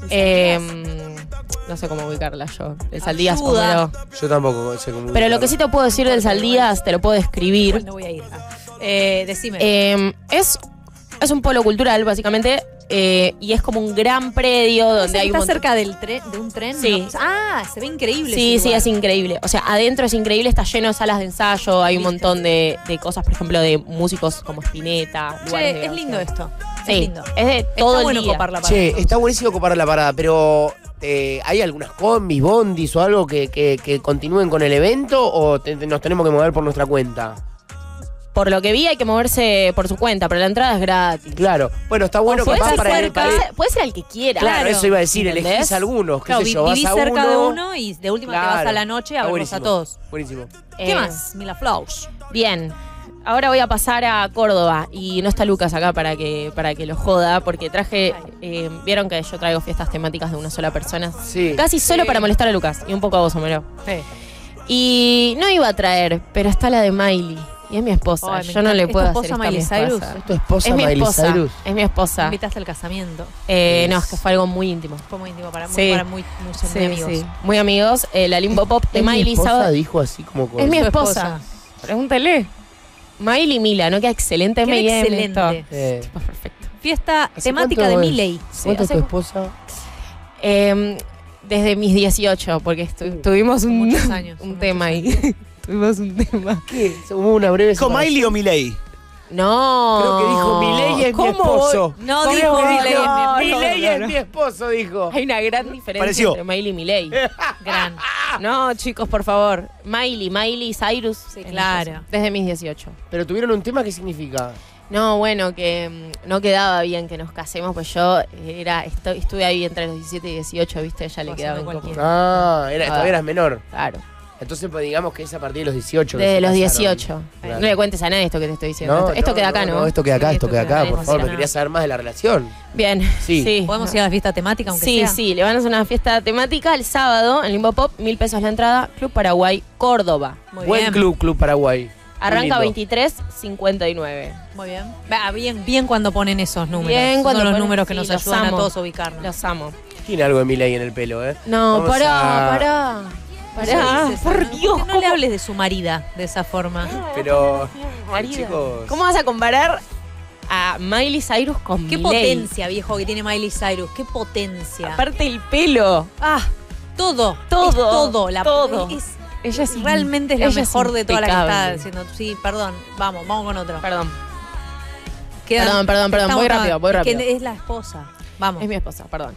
[SPEAKER 16] No sé cómo ubicarla yo. El Saldías
[SPEAKER 4] Ayuda.
[SPEAKER 11] Yo tampoco sé cómo
[SPEAKER 16] Pero lo que sí te puedo decir del Saldías, te lo puedo describir.
[SPEAKER 4] No voy a ir. Decime.
[SPEAKER 16] Es un polo cultural, básicamente. Y es como un gran predio donde hay un
[SPEAKER 4] ¿Está
[SPEAKER 16] montón-
[SPEAKER 4] cerca de un tren?
[SPEAKER 16] Sí.
[SPEAKER 4] Ah, se ve increíble.
[SPEAKER 16] Sí,
[SPEAKER 4] ese
[SPEAKER 16] sí,
[SPEAKER 4] lugar.
[SPEAKER 16] es increíble. O sea, adentro es increíble, está lleno de salas de ensayo, hay un montón de cosas, por ejemplo, de músicos como Spinetta.
[SPEAKER 4] Che, es lindo esto.
[SPEAKER 16] Sí,
[SPEAKER 4] Es lindo.
[SPEAKER 16] es de todo
[SPEAKER 4] Está
[SPEAKER 16] el
[SPEAKER 4] bueno
[SPEAKER 16] día.
[SPEAKER 4] copar la parada.
[SPEAKER 11] Che, está buenísimo copar la parada, pero ¿hay algunas combis, bondis o algo que continúen con el evento o nos tenemos que mover por nuestra cuenta?
[SPEAKER 16] Por lo que vi, hay que moverse por su cuenta, pero la entrada es gratis.
[SPEAKER 11] Claro. Bueno, está bueno
[SPEAKER 16] Puede
[SPEAKER 11] capaz
[SPEAKER 16] ser
[SPEAKER 11] para
[SPEAKER 16] cerca, puede ser al que quiera.
[SPEAKER 11] Claro, eso iba a decir,
[SPEAKER 16] ¿Entendés?
[SPEAKER 11] elegís algunos, qué
[SPEAKER 4] Claro,
[SPEAKER 11] sé yo, vas
[SPEAKER 4] vivís
[SPEAKER 11] a
[SPEAKER 4] cerca
[SPEAKER 11] uno.
[SPEAKER 4] de uno y de última te vas
[SPEAKER 11] Claro.
[SPEAKER 4] a la noche a
[SPEAKER 11] Está
[SPEAKER 4] verlos a
[SPEAKER 11] buenísimo.
[SPEAKER 4] todos.
[SPEAKER 11] Buenísimo.
[SPEAKER 4] ¿Qué más? Mila Flaus.
[SPEAKER 16] Bien. Ahora voy a pasar a Córdoba y no está Lucas acá para que lo joda, porque traje, vieron que yo traigo fiestas temáticas de una sola persona.
[SPEAKER 11] Sí.
[SPEAKER 16] Casi solo para molestar a Lucas y un poco a vos, Homero.
[SPEAKER 4] Sí.
[SPEAKER 16] Y no iba a traer, pero está la de Miley. Y es mi esposa.
[SPEAKER 4] Ay, me
[SPEAKER 16] Yo no
[SPEAKER 4] encanta.
[SPEAKER 16] le
[SPEAKER 4] ¿Es tu
[SPEAKER 16] puedo
[SPEAKER 4] esposa
[SPEAKER 16] hacer esto a
[SPEAKER 4] Miley
[SPEAKER 16] mi
[SPEAKER 4] Cyrus?
[SPEAKER 16] esposa.
[SPEAKER 11] ¿Es tu esposa
[SPEAKER 16] Es mi
[SPEAKER 11] Miley
[SPEAKER 16] esposa.
[SPEAKER 11] Cyrus?
[SPEAKER 16] Es mi
[SPEAKER 4] Me
[SPEAKER 16] esposa.
[SPEAKER 4] invitaste al casamiento.
[SPEAKER 16] No, es que fue algo muy íntimo.
[SPEAKER 4] Fue muy íntimo para,
[SPEAKER 16] Sí.
[SPEAKER 4] muy son muy amigos.
[SPEAKER 16] Sí. Muy amigos. La Limbo Pop de
[SPEAKER 11] ¿Es mi
[SPEAKER 16] Miley
[SPEAKER 11] esposa?
[SPEAKER 16] sábado.
[SPEAKER 11] Dijo así como con...
[SPEAKER 16] Es mi
[SPEAKER 4] Su
[SPEAKER 16] esposa. Pregúntale. Miley Mila, ¿no? Queda excelente.
[SPEAKER 4] Queda
[SPEAKER 16] M&M
[SPEAKER 4] excelente.
[SPEAKER 16] esto. Perfecto.
[SPEAKER 4] Fiesta
[SPEAKER 11] ¿Hace
[SPEAKER 4] temática
[SPEAKER 11] cuánto
[SPEAKER 4] de
[SPEAKER 11] es?
[SPEAKER 4] Miley.
[SPEAKER 11] ¿Cuánto es
[SPEAKER 16] hace-
[SPEAKER 11] tu esposa?
[SPEAKER 16] Desde mis 18, porque tuvimos
[SPEAKER 4] Muchos años,
[SPEAKER 16] un
[SPEAKER 4] muchos
[SPEAKER 16] tema ahí. Tuvimos un tema.
[SPEAKER 11] ¿Qué? Hubo una breve
[SPEAKER 5] ¿Dijo
[SPEAKER 11] separación.
[SPEAKER 5] Miley o Milei?
[SPEAKER 16] No.
[SPEAKER 11] Creo que dijo Milei es mi
[SPEAKER 16] ¿Cómo
[SPEAKER 11] esposo.
[SPEAKER 4] No
[SPEAKER 11] ¿Cómo
[SPEAKER 4] dijo
[SPEAKER 11] que
[SPEAKER 4] Milei es mi esposo?
[SPEAKER 11] Milei
[SPEAKER 16] No,
[SPEAKER 11] es
[SPEAKER 16] no.
[SPEAKER 11] mi esposo, dijo.
[SPEAKER 16] Hay una gran diferencia
[SPEAKER 5] Pareció.
[SPEAKER 16] entre Miley y Miley.
[SPEAKER 4] Gran.
[SPEAKER 16] No, chicos, por favor. Miley Cyrus.
[SPEAKER 4] Sí,
[SPEAKER 16] es mi
[SPEAKER 4] claro.
[SPEAKER 16] esposo, desde mis 18.
[SPEAKER 11] Pero tuvieron un tema, ¿qué significa?
[SPEAKER 16] No, bueno, que no quedaba bien que nos casemos, pues yo estuve ahí entre los 17 y 18, ¿viste? Ella le
[SPEAKER 4] Pasando
[SPEAKER 16] quedaba incómodo.
[SPEAKER 4] cualquiera.
[SPEAKER 11] Todavía eras menor.
[SPEAKER 16] Claro.
[SPEAKER 11] Entonces, pues digamos que es a partir de los 18. que
[SPEAKER 16] Desde
[SPEAKER 11] se
[SPEAKER 16] los
[SPEAKER 11] casaron.
[SPEAKER 16] 18.
[SPEAKER 11] Claro.
[SPEAKER 16] No le cuentes a nadie esto que te estoy diciendo.
[SPEAKER 11] No,
[SPEAKER 16] esto queda acá, ¿no?
[SPEAKER 11] esto queda acá,
[SPEAKER 4] Sí,
[SPEAKER 11] esto queda acá,
[SPEAKER 16] nadie
[SPEAKER 11] por favor.
[SPEAKER 16] emociona.
[SPEAKER 11] Me quería saber más de la relación.
[SPEAKER 16] Bien.
[SPEAKER 11] Sí.
[SPEAKER 4] ¿Podemos ir a la fiesta temática aunque
[SPEAKER 16] Sí,
[SPEAKER 4] sea?
[SPEAKER 16] sí, le van a hacer una fiesta temática el sábado en Limbo Pop, 1.000 pesos la entrada, Club Paraguay, Córdoba.
[SPEAKER 4] Muy
[SPEAKER 11] Buen
[SPEAKER 4] bien.
[SPEAKER 11] Club Paraguay.
[SPEAKER 16] Arranca
[SPEAKER 11] Muy lindo.
[SPEAKER 16] 23.59.
[SPEAKER 4] Muy bien. Va, bien cuando ponen esos números.
[SPEAKER 16] Bien
[SPEAKER 4] Son
[SPEAKER 16] cuando
[SPEAKER 4] los
[SPEAKER 16] ponen-
[SPEAKER 4] números que
[SPEAKER 16] sí,
[SPEAKER 4] nos
[SPEAKER 16] los
[SPEAKER 4] ayudan
[SPEAKER 16] amo.
[SPEAKER 4] a todos a ubicarnos.
[SPEAKER 16] Los amo.
[SPEAKER 11] Tiene algo de Milei en el pelo, ¿eh?
[SPEAKER 16] No,
[SPEAKER 11] Vamos
[SPEAKER 16] pará,
[SPEAKER 11] a-
[SPEAKER 16] pará. Pará,
[SPEAKER 4] Sí, sí,
[SPEAKER 16] por
[SPEAKER 4] sí.
[SPEAKER 16] Dios.
[SPEAKER 4] No le hables de su marida de esa forma.
[SPEAKER 11] Pero,
[SPEAKER 16] Marida.
[SPEAKER 11] chicos...
[SPEAKER 16] ¿Cómo vas a comparar a Miley Cyrus con
[SPEAKER 4] Qué
[SPEAKER 16] Miley?
[SPEAKER 4] potencia, viejo, que tiene Miley Cyrus. Qué potencia.
[SPEAKER 16] Aparte el pelo.
[SPEAKER 4] Ah, todo.
[SPEAKER 16] Todo,
[SPEAKER 4] Es todo.
[SPEAKER 16] todo.
[SPEAKER 4] Ella es realmente es la
[SPEAKER 16] ella es
[SPEAKER 4] mejor de todas las que está
[SPEAKER 16] impecable.
[SPEAKER 4] haciendo. Sí, perdón. Vamos con otro.
[SPEAKER 16] Perdón.
[SPEAKER 4] Quedan-
[SPEAKER 16] Perdón,
[SPEAKER 4] estamos-
[SPEAKER 16] voy rápido, voy
[SPEAKER 4] es que
[SPEAKER 16] rápido.
[SPEAKER 4] es la esposa. Vamos.
[SPEAKER 16] Es mi esposa, perdón.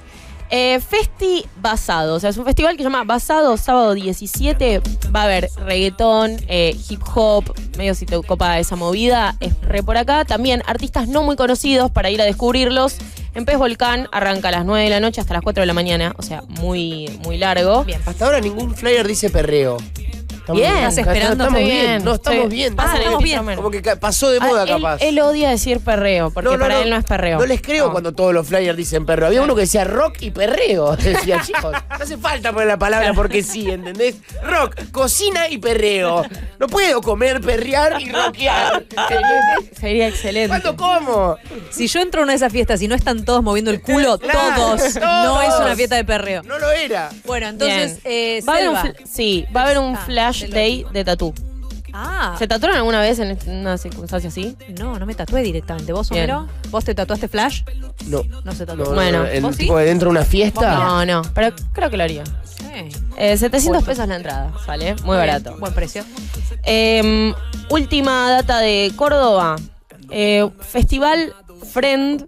[SPEAKER 16] Festi Basado, o sea, es un festival que se llama Basado, sábado 17. Va a haber reggaetón, hip hop, medio si te copa esa movida, es re por acá. También artistas no muy conocidos para ir a descubrirlos. En Pez Volcán arranca a las 9 de la noche hasta las 4 de la mañana, o sea, muy, muy largo.
[SPEAKER 4] Bien.
[SPEAKER 11] Hasta ahora ningún flyer dice perreo. Estamos
[SPEAKER 16] Bien.
[SPEAKER 4] Estás esperando,
[SPEAKER 11] Estamos
[SPEAKER 16] estoy
[SPEAKER 11] bien.
[SPEAKER 16] bien,
[SPEAKER 11] No, estamos
[SPEAKER 16] estoy-
[SPEAKER 11] bien.
[SPEAKER 16] Pásale,
[SPEAKER 4] estamos bien.
[SPEAKER 16] Romero.
[SPEAKER 11] Como que pasó de moda, capaz.
[SPEAKER 16] Él odia decir perreo, porque para él no es perreo.
[SPEAKER 11] No les creo cuando todos los flyers dicen perreo. Había uno que decía rock y perreo. Decía, chicos, no hace falta poner la palabra porque sí, ¿entendés? Rock, cocina y perreo. No puedo comer, perrear y rockear. ¿Entendés?
[SPEAKER 16] Sería excelente.
[SPEAKER 11] ¿Cuándo como?
[SPEAKER 4] Si yo entro a una de esas fiestas y no están todos moviendo el culo,
[SPEAKER 11] Claro,
[SPEAKER 4] todos, no es una fiesta de perreo.
[SPEAKER 11] No lo era.
[SPEAKER 4] Bueno, entonces,
[SPEAKER 16] va a haber
[SPEAKER 4] Selva.
[SPEAKER 16] va a haber un
[SPEAKER 4] Ah,
[SPEAKER 16] flash
[SPEAKER 4] del
[SPEAKER 16] day de tatú.
[SPEAKER 4] Ah,
[SPEAKER 16] ¿Se tatuaron alguna vez en una circunstancia así?
[SPEAKER 4] no me tatué directamente. ¿Vos,
[SPEAKER 16] Bien.
[SPEAKER 4] Homero? ¿Vos te tatuaste Flash?
[SPEAKER 11] No.
[SPEAKER 4] No se tatuó.
[SPEAKER 11] No,
[SPEAKER 16] Bueno,
[SPEAKER 11] no, ¿en
[SPEAKER 4] ¿vos sí?
[SPEAKER 11] tipo de dentro de una fiesta?
[SPEAKER 16] No, pero creo que lo haría.
[SPEAKER 4] Sí. Sí.
[SPEAKER 16] 700 pesos la entrada, sale, muy barato.
[SPEAKER 4] Buen precio.
[SPEAKER 16] Última data de Córdoba. Festival Friend.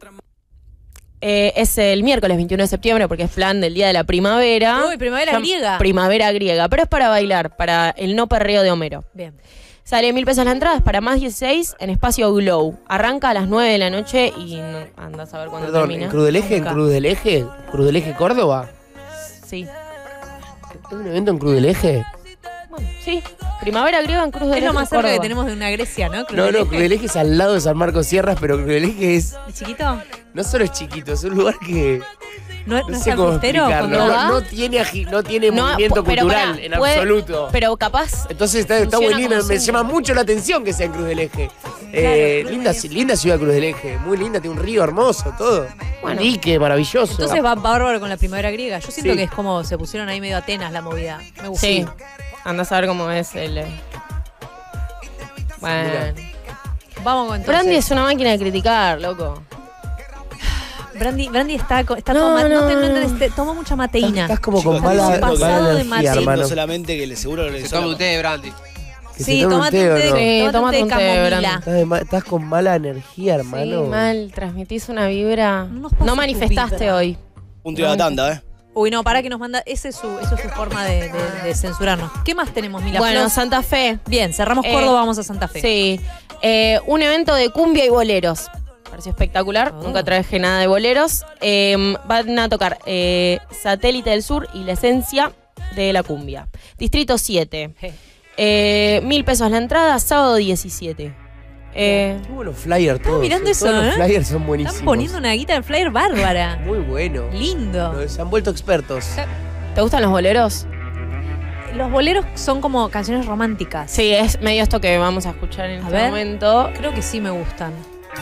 [SPEAKER 16] Es el miércoles 21 de septiembre porque es plan del Día de la Primavera.
[SPEAKER 4] Uy, primavera griega.
[SPEAKER 16] Primavera griega, pero es para bailar, para el no perreo de Homero.
[SPEAKER 4] Bien.
[SPEAKER 16] Sale 1.000 pesos la entrada, es para más 16 en Espacio Glow. Arranca a las 9 de la noche y andás a ver cuándo
[SPEAKER 11] Perdón,
[SPEAKER 16] termina.
[SPEAKER 11] ¿en Cruz del Eje? ¿En Cruz del Eje? ¿Cruz del Eje Córdoba?
[SPEAKER 16] Sí.
[SPEAKER 11] ¿Es un evento en Cruz del Eje?
[SPEAKER 16] Bueno, sí. Primavera griega en Cruz del Eje.
[SPEAKER 4] Es lo más cerca
[SPEAKER 16] Córdoba.
[SPEAKER 4] que tenemos de una Grecia, ¿no?
[SPEAKER 11] No, Cruz del Eje es al lado de San Marcos Sierras, pero Cruz del Eje es...
[SPEAKER 4] ¿Y chiquito?
[SPEAKER 11] No solo es chiquito, es un lugar que...
[SPEAKER 4] ¿No
[SPEAKER 11] No
[SPEAKER 4] es
[SPEAKER 11] sé cómo
[SPEAKER 4] fiestero
[SPEAKER 11] explicarlo.
[SPEAKER 4] cuando
[SPEAKER 11] No,
[SPEAKER 4] va?
[SPEAKER 11] no tiene movimiento
[SPEAKER 16] pero
[SPEAKER 11] cultural
[SPEAKER 16] pará,
[SPEAKER 11] en
[SPEAKER 16] puede-
[SPEAKER 11] absoluto.
[SPEAKER 16] Pero capaz.
[SPEAKER 11] Entonces está
[SPEAKER 16] funciona
[SPEAKER 11] muy lindo,
[SPEAKER 16] como
[SPEAKER 11] me
[SPEAKER 16] centro.
[SPEAKER 11] llama mucho la atención que sea en Cruz del Eje. Linda ciudad Cruz del Eje, muy linda, tiene un río hermoso, todo.
[SPEAKER 4] Bueno.
[SPEAKER 11] Un dique maravilloso.
[SPEAKER 4] Entonces va bárbaro con la primavera griega. Yo siento
[SPEAKER 11] Sí.
[SPEAKER 4] que es como se pusieron ahí medio Atenas la movida. Me gusta.
[SPEAKER 16] Sí. Andás a ver cómo es el. Bueno.
[SPEAKER 4] Vamos con entonces.
[SPEAKER 16] Brandy es una máquina de criticar, loco.
[SPEAKER 4] Brandy está
[SPEAKER 16] No,
[SPEAKER 4] tomando.
[SPEAKER 16] no,
[SPEAKER 4] No, te-
[SPEAKER 16] no.
[SPEAKER 4] no entendés, toma mucha mateína.
[SPEAKER 11] Estás como con
[SPEAKER 4] Chicos,
[SPEAKER 11] mala,
[SPEAKER 4] estás
[SPEAKER 11] mala
[SPEAKER 4] pasado de
[SPEAKER 11] energía,
[SPEAKER 4] mateína.
[SPEAKER 11] hermano.
[SPEAKER 5] Solamente que le seguro le
[SPEAKER 7] Se toma un té de brandy.
[SPEAKER 11] Que
[SPEAKER 4] Sí,
[SPEAKER 11] se tome
[SPEAKER 4] tomate un té,
[SPEAKER 11] ¿o no?
[SPEAKER 16] Sí,
[SPEAKER 4] tomate
[SPEAKER 16] tomate
[SPEAKER 4] un
[SPEAKER 16] un
[SPEAKER 4] té
[SPEAKER 16] té,
[SPEAKER 4] de
[SPEAKER 16] Brandy.
[SPEAKER 4] camomila.
[SPEAKER 11] Estás con mala energía, hermano.
[SPEAKER 16] Sí, mal, transmitís una vibra.
[SPEAKER 4] nos pases
[SPEAKER 16] No
[SPEAKER 4] tu
[SPEAKER 16] manifestaste
[SPEAKER 4] vibra.
[SPEAKER 16] hoy.
[SPEAKER 5] Un tío de la tanda, ¿eh?
[SPEAKER 4] Uy, no, para que nos manda. Esa es su forma de censurarnos. ¿Qué más tenemos, Mila
[SPEAKER 16] Bueno,
[SPEAKER 4] Flor?
[SPEAKER 16] Santa Fe.
[SPEAKER 4] Bien, cerramos Córdoba, vamos a Santa Fe.
[SPEAKER 16] Sí. Un evento de cumbia y boleros. Pareció espectacular. Nunca traje nada de boleros. Van a tocar Satélite del Sur y La Esencia de la Cumbia. Distrito 7. 1.000 pesos la entrada, sábado 17.
[SPEAKER 11] Qué buenos flyers todos.
[SPEAKER 4] mirando eso,
[SPEAKER 11] Todos los
[SPEAKER 4] ¿eh?
[SPEAKER 11] flyers son buenísimos.
[SPEAKER 4] Están poniendo una guita de flyer bárbara.
[SPEAKER 11] Muy bueno.
[SPEAKER 4] Lindo.
[SPEAKER 11] Se han vuelto expertos.
[SPEAKER 16] ¿Te gustan los boleros?
[SPEAKER 4] Los boleros son como canciones románticas.
[SPEAKER 16] Sí, es medio esto que vamos a escuchar en este
[SPEAKER 4] ver.
[SPEAKER 16] momento.
[SPEAKER 4] Creo que sí me gustan.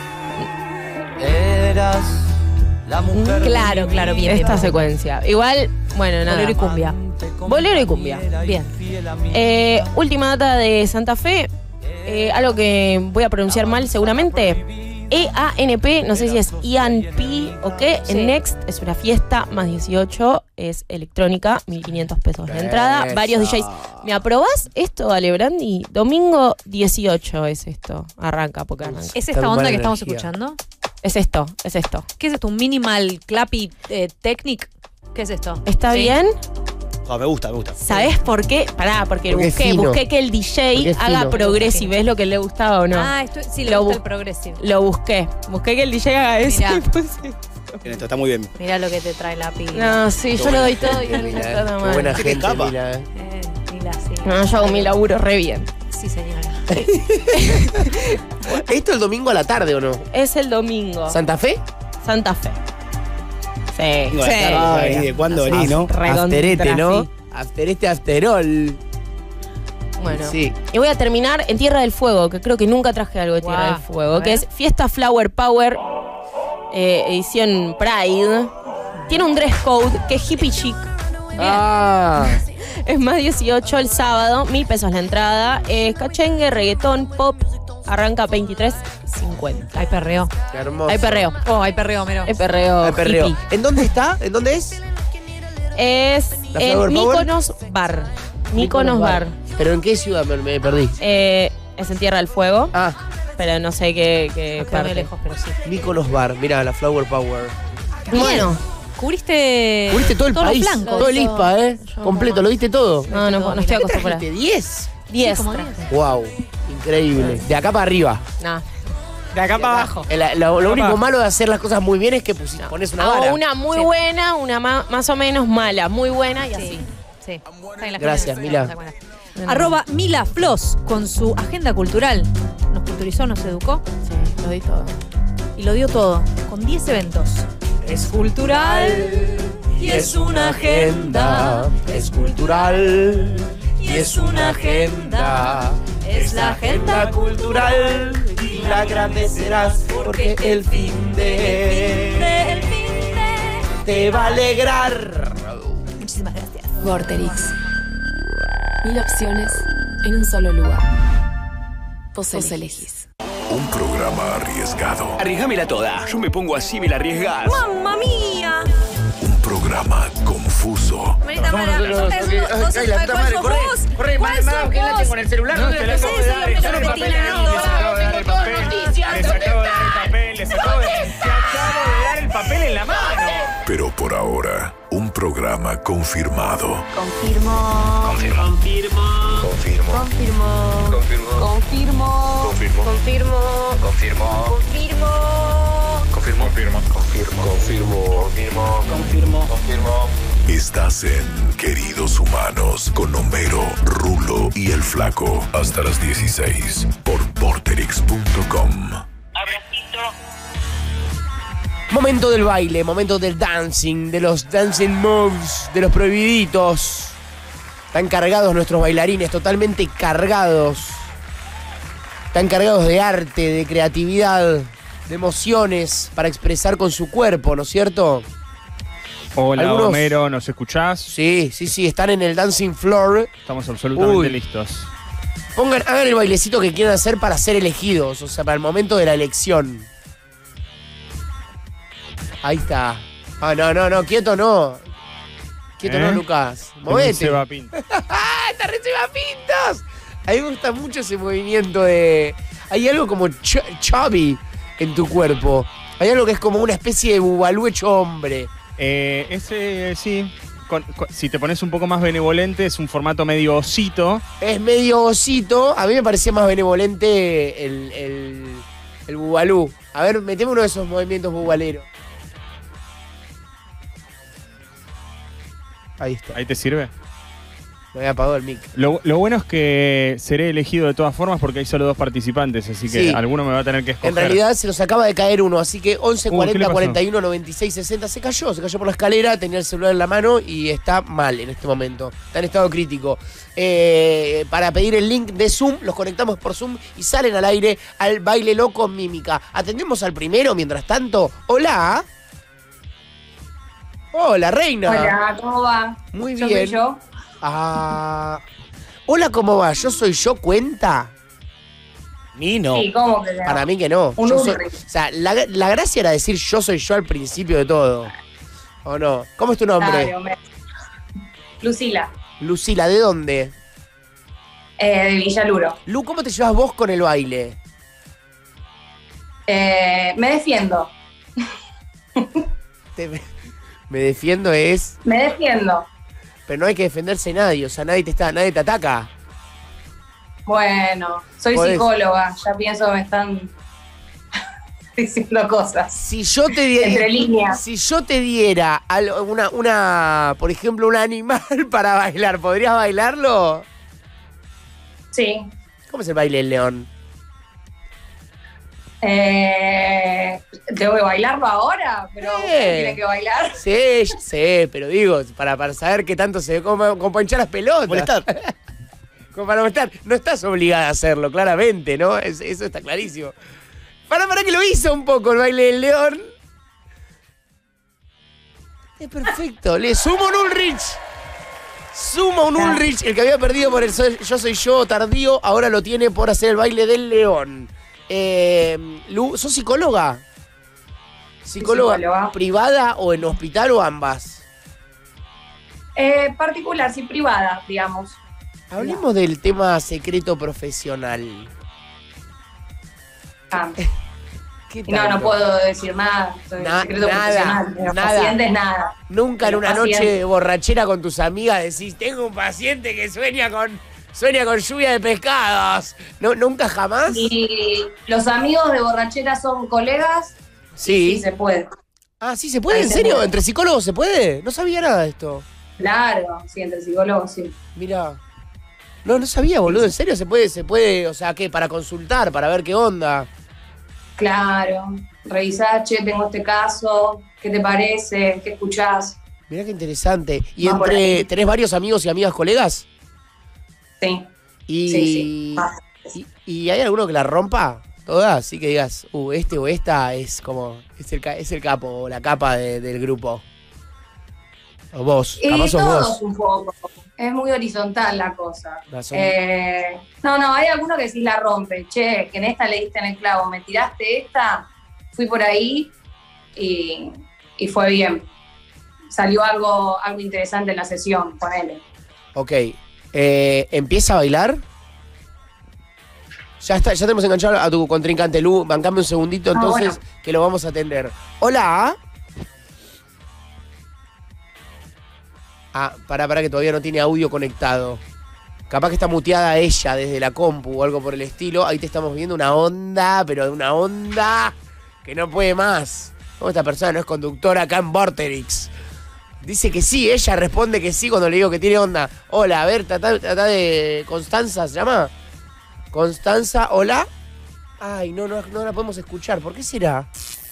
[SPEAKER 17] Eras la mujer.
[SPEAKER 4] Claro, claro, bien.
[SPEAKER 16] Esta
[SPEAKER 4] bien.
[SPEAKER 16] secuencia. Igual, bueno, nada.
[SPEAKER 4] Bolero y cumbia.
[SPEAKER 16] Bolero y cumbia.
[SPEAKER 4] Bien.
[SPEAKER 16] Última data de Santa Fe. Algo que voy a pronunciar mal seguramente. EANP, no sé si es EANP o qué.
[SPEAKER 4] Sí.
[SPEAKER 16] En Next es una fiesta más 18, es electrónica, 1.500 pesos la entrada.
[SPEAKER 11] Eso.
[SPEAKER 16] Varios DJs. ¿Me aprobás esto, Ale Brandy? Domingo 18 es esto. Arranca, porque arranca.
[SPEAKER 4] ¿Es esta
[SPEAKER 11] Está
[SPEAKER 4] onda
[SPEAKER 11] mala
[SPEAKER 4] que estamos
[SPEAKER 11] energía.
[SPEAKER 4] escuchando?
[SPEAKER 16] Es esto, es esto.
[SPEAKER 4] ¿Qué es esto? ¿Un minimal clappy technic? ¿Qué es esto?
[SPEAKER 16] ¿Está
[SPEAKER 4] Sí.
[SPEAKER 16] bien?
[SPEAKER 5] Ah, me gusta, me gusta.
[SPEAKER 16] ¿Sabés por qué? Pará, porque
[SPEAKER 11] Porque es fino.
[SPEAKER 16] busqué que el
[SPEAKER 11] Porque
[SPEAKER 16] DJ
[SPEAKER 11] es
[SPEAKER 16] haga
[SPEAKER 11] fino.
[SPEAKER 16] progressive. ¿Ves lo que le gustaba o no?
[SPEAKER 4] Ah, esto sí, le
[SPEAKER 16] Lo
[SPEAKER 4] gusta
[SPEAKER 16] bu-
[SPEAKER 4] el progressive.
[SPEAKER 16] Lo busqué. Busqué que el DJ haga eso.
[SPEAKER 4] Mirá.
[SPEAKER 16] y puse-
[SPEAKER 5] Bien, esto está muy bien.
[SPEAKER 4] Mirá lo que te trae la pila.
[SPEAKER 16] No, sí, yo lo doy todo y él me
[SPEAKER 11] Mila,
[SPEAKER 16] trata
[SPEAKER 11] qué
[SPEAKER 16] mal.
[SPEAKER 11] buena
[SPEAKER 5] ¿Qué
[SPEAKER 11] gente,
[SPEAKER 5] escapa?
[SPEAKER 11] Mila.
[SPEAKER 4] Mila, sí.
[SPEAKER 16] No, yo hago mi laburo re bien.
[SPEAKER 4] Sí, señora.
[SPEAKER 11] ¿Esto el domingo a la tarde o no?
[SPEAKER 16] Es el domingo.
[SPEAKER 11] ¿Santa Fe?
[SPEAKER 16] Santa Fe. Sí.
[SPEAKER 5] Vengo a la tarde, ahí, ¿de cuándo venís, no?
[SPEAKER 16] Recontra,
[SPEAKER 11] Afterete, ¿no?
[SPEAKER 16] sí.
[SPEAKER 11] Afterol.
[SPEAKER 16] Bueno.
[SPEAKER 11] Sí.
[SPEAKER 16] Y voy a terminar en Tierra del Fuego, que creo que nunca traje algo de Tierra
[SPEAKER 4] Guau.
[SPEAKER 16] del Fuego,
[SPEAKER 4] A
[SPEAKER 16] que
[SPEAKER 4] ver.
[SPEAKER 16] es Fiesta Flower Power, edición Pride. Tiene un dress code que es hippie chic.
[SPEAKER 11] Ah.
[SPEAKER 16] Es más 18 el sábado, 1.000 pesos la entrada. Cachengue, reggaetón, pop. Arranca 23.50.
[SPEAKER 4] Hay perreo.
[SPEAKER 11] Qué hermoso.
[SPEAKER 16] Hay perreo.
[SPEAKER 4] Oh, hay perreo, Mero.
[SPEAKER 16] Hay perreo.
[SPEAKER 11] Hay perreo.
[SPEAKER 16] hippie.
[SPEAKER 11] ¿En dónde está? ¿En dónde es?
[SPEAKER 16] Es
[SPEAKER 11] ¿La
[SPEAKER 16] en
[SPEAKER 11] Flower Power?
[SPEAKER 16] Mykonos Bar. Mykonos Bar.
[SPEAKER 11] ¿Pero en qué ciudad me perdí?
[SPEAKER 16] Es en Tierra del Fuego,
[SPEAKER 11] Ah,
[SPEAKER 16] pero no sé qué
[SPEAKER 4] No queda muy
[SPEAKER 16] parte.
[SPEAKER 4] lejos, pero sí.
[SPEAKER 11] Mykonos Bar. Mira, la Flower Power.
[SPEAKER 16] Bueno,
[SPEAKER 4] Cubriste
[SPEAKER 11] Cubriste todo el
[SPEAKER 4] todos los
[SPEAKER 11] país.
[SPEAKER 4] flancos.
[SPEAKER 11] Todo el ISPA, ¿eh? Completo, ¿lo viste todo?
[SPEAKER 16] no estoy acostumbrada.
[SPEAKER 11] ¿Trajiste 10?
[SPEAKER 16] 10.
[SPEAKER 4] como
[SPEAKER 11] Wow, increíble. De acá para arriba.
[SPEAKER 16] No. De acá para abajo.
[SPEAKER 11] Lo único malo de hacer las cosas muy bien es que pones una vara.
[SPEAKER 16] Hago una muy buena, una más o menos mala, muy buena y así.
[SPEAKER 4] Sí. Está bien, la
[SPEAKER 11] Gracias,
[SPEAKER 4] gente
[SPEAKER 11] Mila.
[SPEAKER 4] se da cuenta. Arroba Mila Flos con su agenda cultural. Nos culturizó, nos educó
[SPEAKER 16] Sí, lo di todo.
[SPEAKER 4] y lo dio todo. Con 10 eventos. Es cultural y es una agenda.
[SPEAKER 11] Es cultural y es una agenda.
[SPEAKER 4] Es la agenda
[SPEAKER 11] cultural y la agradecerás porque el fin de te va a alegrar.
[SPEAKER 4] Muchísimas gracias.
[SPEAKER 18] Vorterix. 1000 opciones en un solo lugar. Vos elegís.
[SPEAKER 8] Un programa arriesgado.
[SPEAKER 1] Arriesgámela toda. Yo me pongo así, me la arriesgás.
[SPEAKER 4] ¡Mamma mía!
[SPEAKER 8] Un programa confuso.
[SPEAKER 4] Marita, ¿cuál sos vos?
[SPEAKER 11] Corre,
[SPEAKER 4] ¿Cuál sos
[SPEAKER 11] que la tengo en el celular.
[SPEAKER 3] No, te la acabo de dar, echar el papel en el Les acabo de dar el papel. Les acabo de dar el papel, te acabo de dar el papel en la mano.
[SPEAKER 8] Pero por ahora, un programa confirmado.
[SPEAKER 4] Confirmo.
[SPEAKER 8] Confirmo.
[SPEAKER 4] Confirmo.
[SPEAKER 8] Estás en Queridos Humanos con Homero, Rulo y el Flaco. Hasta las 16 por porterix.com.
[SPEAKER 11] Momento del baile, momento del dancing, de los dancing moves, de los prohibiditos. Están cargados nuestros bailarines, totalmente cargados. Están cargados de arte, de creatividad, de emociones para expresar con su cuerpo, ¿no es cierto?
[SPEAKER 3] Hola,
[SPEAKER 11] Algunos-
[SPEAKER 3] Homero, ¿nos escuchás?
[SPEAKER 11] Sí, están en el dancing floor.
[SPEAKER 3] Estamos absolutamente
[SPEAKER 11] Uy.
[SPEAKER 3] listos.
[SPEAKER 11] Hagan el bailecito que quieran hacer para ser elegidos, o sea, para el momento de la elección. Ahí está. Ah, no, quieto no. Quieto no, Lucas. Movete.
[SPEAKER 3] Se pinta.
[SPEAKER 11] ¡Está re pintas! A mí me gusta mucho ese movimiento de... Hay algo como chubby en tu cuerpo. Hay algo que es como una especie de bubalú hecho hombre.
[SPEAKER 3] Ese sí. Si te pones un poco más benevolente, es un formato medio osito.
[SPEAKER 11] Es medio osito. A mí me parecía más benevolente el bubalú. A ver, meteme uno de esos movimientos bubaleros. Ahí está.
[SPEAKER 3] ¿Ahí te sirve?
[SPEAKER 11] Me había apagado el mic.
[SPEAKER 3] Lo bueno es que seré elegido de todas formas porque hay solo 2 participantes, así que
[SPEAKER 11] Sí.
[SPEAKER 3] alguno me va a tener que escoger.
[SPEAKER 11] En realidad se nos acaba de caer uno, así que 11
[SPEAKER 3] ¿qué le
[SPEAKER 11] 40
[SPEAKER 3] pasó?
[SPEAKER 11] 41 96 60 se cayó por la escalera, tenía el celular en la mano y está mal en este momento. Está en estado crítico. Para pedir el link de Zoom, los conectamos por Zoom y salen al aire al baile loco mímica. Atendemos al primero mientras tanto. Hola. Hola, reina.
[SPEAKER 19] Hola, ¿cómo va?
[SPEAKER 11] Muy
[SPEAKER 19] Yo
[SPEAKER 11] bien.
[SPEAKER 19] soy yo.
[SPEAKER 11] Hola, ¿cómo va? Yo soy yo, ¿cuenta? Ni no.
[SPEAKER 19] Sí, ¿cómo que no?
[SPEAKER 11] Para mí que no.
[SPEAKER 19] Un
[SPEAKER 11] Yo soy-
[SPEAKER 19] Ulrich.
[SPEAKER 11] o sea, la gracia era decir yo soy yo al principio de todo. ¿O no? ¿Cómo es tu nombre?
[SPEAKER 19] Dale, hombre. Lucila,
[SPEAKER 11] Lucila, ¿de dónde?
[SPEAKER 19] de Villaluro.
[SPEAKER 11] Lu, ¿cómo te llevas vos con el baile?
[SPEAKER 19] Me defiendo.
[SPEAKER 11] Me defiendo es...
[SPEAKER 19] Me defiendo.
[SPEAKER 11] Pero no hay que defenderse nadie, o sea, nadie te ataca.
[SPEAKER 19] Bueno, soy
[SPEAKER 11] Podés-
[SPEAKER 19] psicóloga. Ya pienso que me están diciendo cosas.
[SPEAKER 11] Si yo te diera...
[SPEAKER 19] Entre líneas.
[SPEAKER 11] Si yo te diera por ejemplo, un animal para bailar, ¿podrías bailarlo?
[SPEAKER 19] Sí.
[SPEAKER 11] ¿Cómo es el baile del león?
[SPEAKER 19] ¿Tengo que bailarlo ahora? ¿Pero usted tiene que bailar?
[SPEAKER 11] Sí, ya sé, pero digo, para saber qué tanto se ve, como para hinchar las pelotas.
[SPEAKER 5] Molestar.
[SPEAKER 11] Como para molestar. No estás obligada a hacerlo, claramente, ¿no? Eso está clarísimo. Para que lo hizo un poco el baile del león. Es perfecto. Le sumo un Ulrich. Sumo un Ulrich, el que había perdido por el Yo Soy Yo tardío, ahora lo tiene por hacer el baile del león. Lu, ¿sos psicóloga? ¿Psicóloga privada o en hospital o ambas?
[SPEAKER 19] Particular, sí, privada, digamos.
[SPEAKER 11] Hablemos del tema secreto profesional. ¿Qué
[SPEAKER 19] No, no
[SPEAKER 11] tanto?
[SPEAKER 19] puedo decir nada. Soy secreto profesional. De los pacientes, nada.
[SPEAKER 11] Nunca en
[SPEAKER 19] De los
[SPEAKER 11] una noche
[SPEAKER 19] pacientes.
[SPEAKER 11] borrachera con tus amigas decís, tengo un paciente que sueña con lluvia de pescados. No, ¿nunca jamás?
[SPEAKER 19] Y los amigos de borrachera son colegas.
[SPEAKER 11] Sí.
[SPEAKER 19] Sí, se puede.
[SPEAKER 11] Ah, sí, ¿se puede?
[SPEAKER 19] Ahí
[SPEAKER 11] ¿En
[SPEAKER 19] se
[SPEAKER 11] serio?
[SPEAKER 19] puede.
[SPEAKER 11] ¿Entre psicólogos se puede? No sabía nada de esto.
[SPEAKER 19] Claro, sí, entre psicólogos, sí.
[SPEAKER 11] Mira. No sabía, boludo. ¿En serio se puede? O sea, ¿qué? Para consultar, para ver qué onda.
[SPEAKER 19] Claro. Revisás, che, tengo este caso. ¿Qué te parece? ¿Qué escuchás?
[SPEAKER 11] Mirá qué interesante. ¿Y
[SPEAKER 19] Va por ahí.
[SPEAKER 11] tenés varios amigos y amigas colegas?
[SPEAKER 19] Sí.
[SPEAKER 11] Y,
[SPEAKER 19] Sí.
[SPEAKER 11] ¿Y hay alguno que la rompa? Todas, así que digas, este o esta es como, es el capo o la capa del grupo. O vos,
[SPEAKER 19] Y
[SPEAKER 11] capaz sos
[SPEAKER 19] todos
[SPEAKER 11] vos.
[SPEAKER 19] un poco. Es muy horizontal la cosa.
[SPEAKER 11] Razón.
[SPEAKER 19] No, hay alguno que sí la rompe. Che, que en esta le diste en el clavo. Me tiraste esta, fui por ahí y fue bien. salió algo interesante en la sesión, ponele.
[SPEAKER 11] Ok. ¿Empieza a bailar? Ya tenemos enganchado a tu contrincante, Lu. Bancame un segundito, entonces, bueno, que lo vamos a atender. Hola. Para que todavía no tiene audio conectado. Capaz que está muteada ella desde la compu o algo por el estilo. Ahí te estamos viendo una onda, pero una onda que no puede más. ¿Cómo esta persona no es conductora acá en Vorterix? Dice que sí, ella responde que sí cuando le digo que tiene onda. Hola, a ver, trata de... Constanza, ¿se llama? Constanza, hola. Ay, no la podemos escuchar. ¿Por qué será?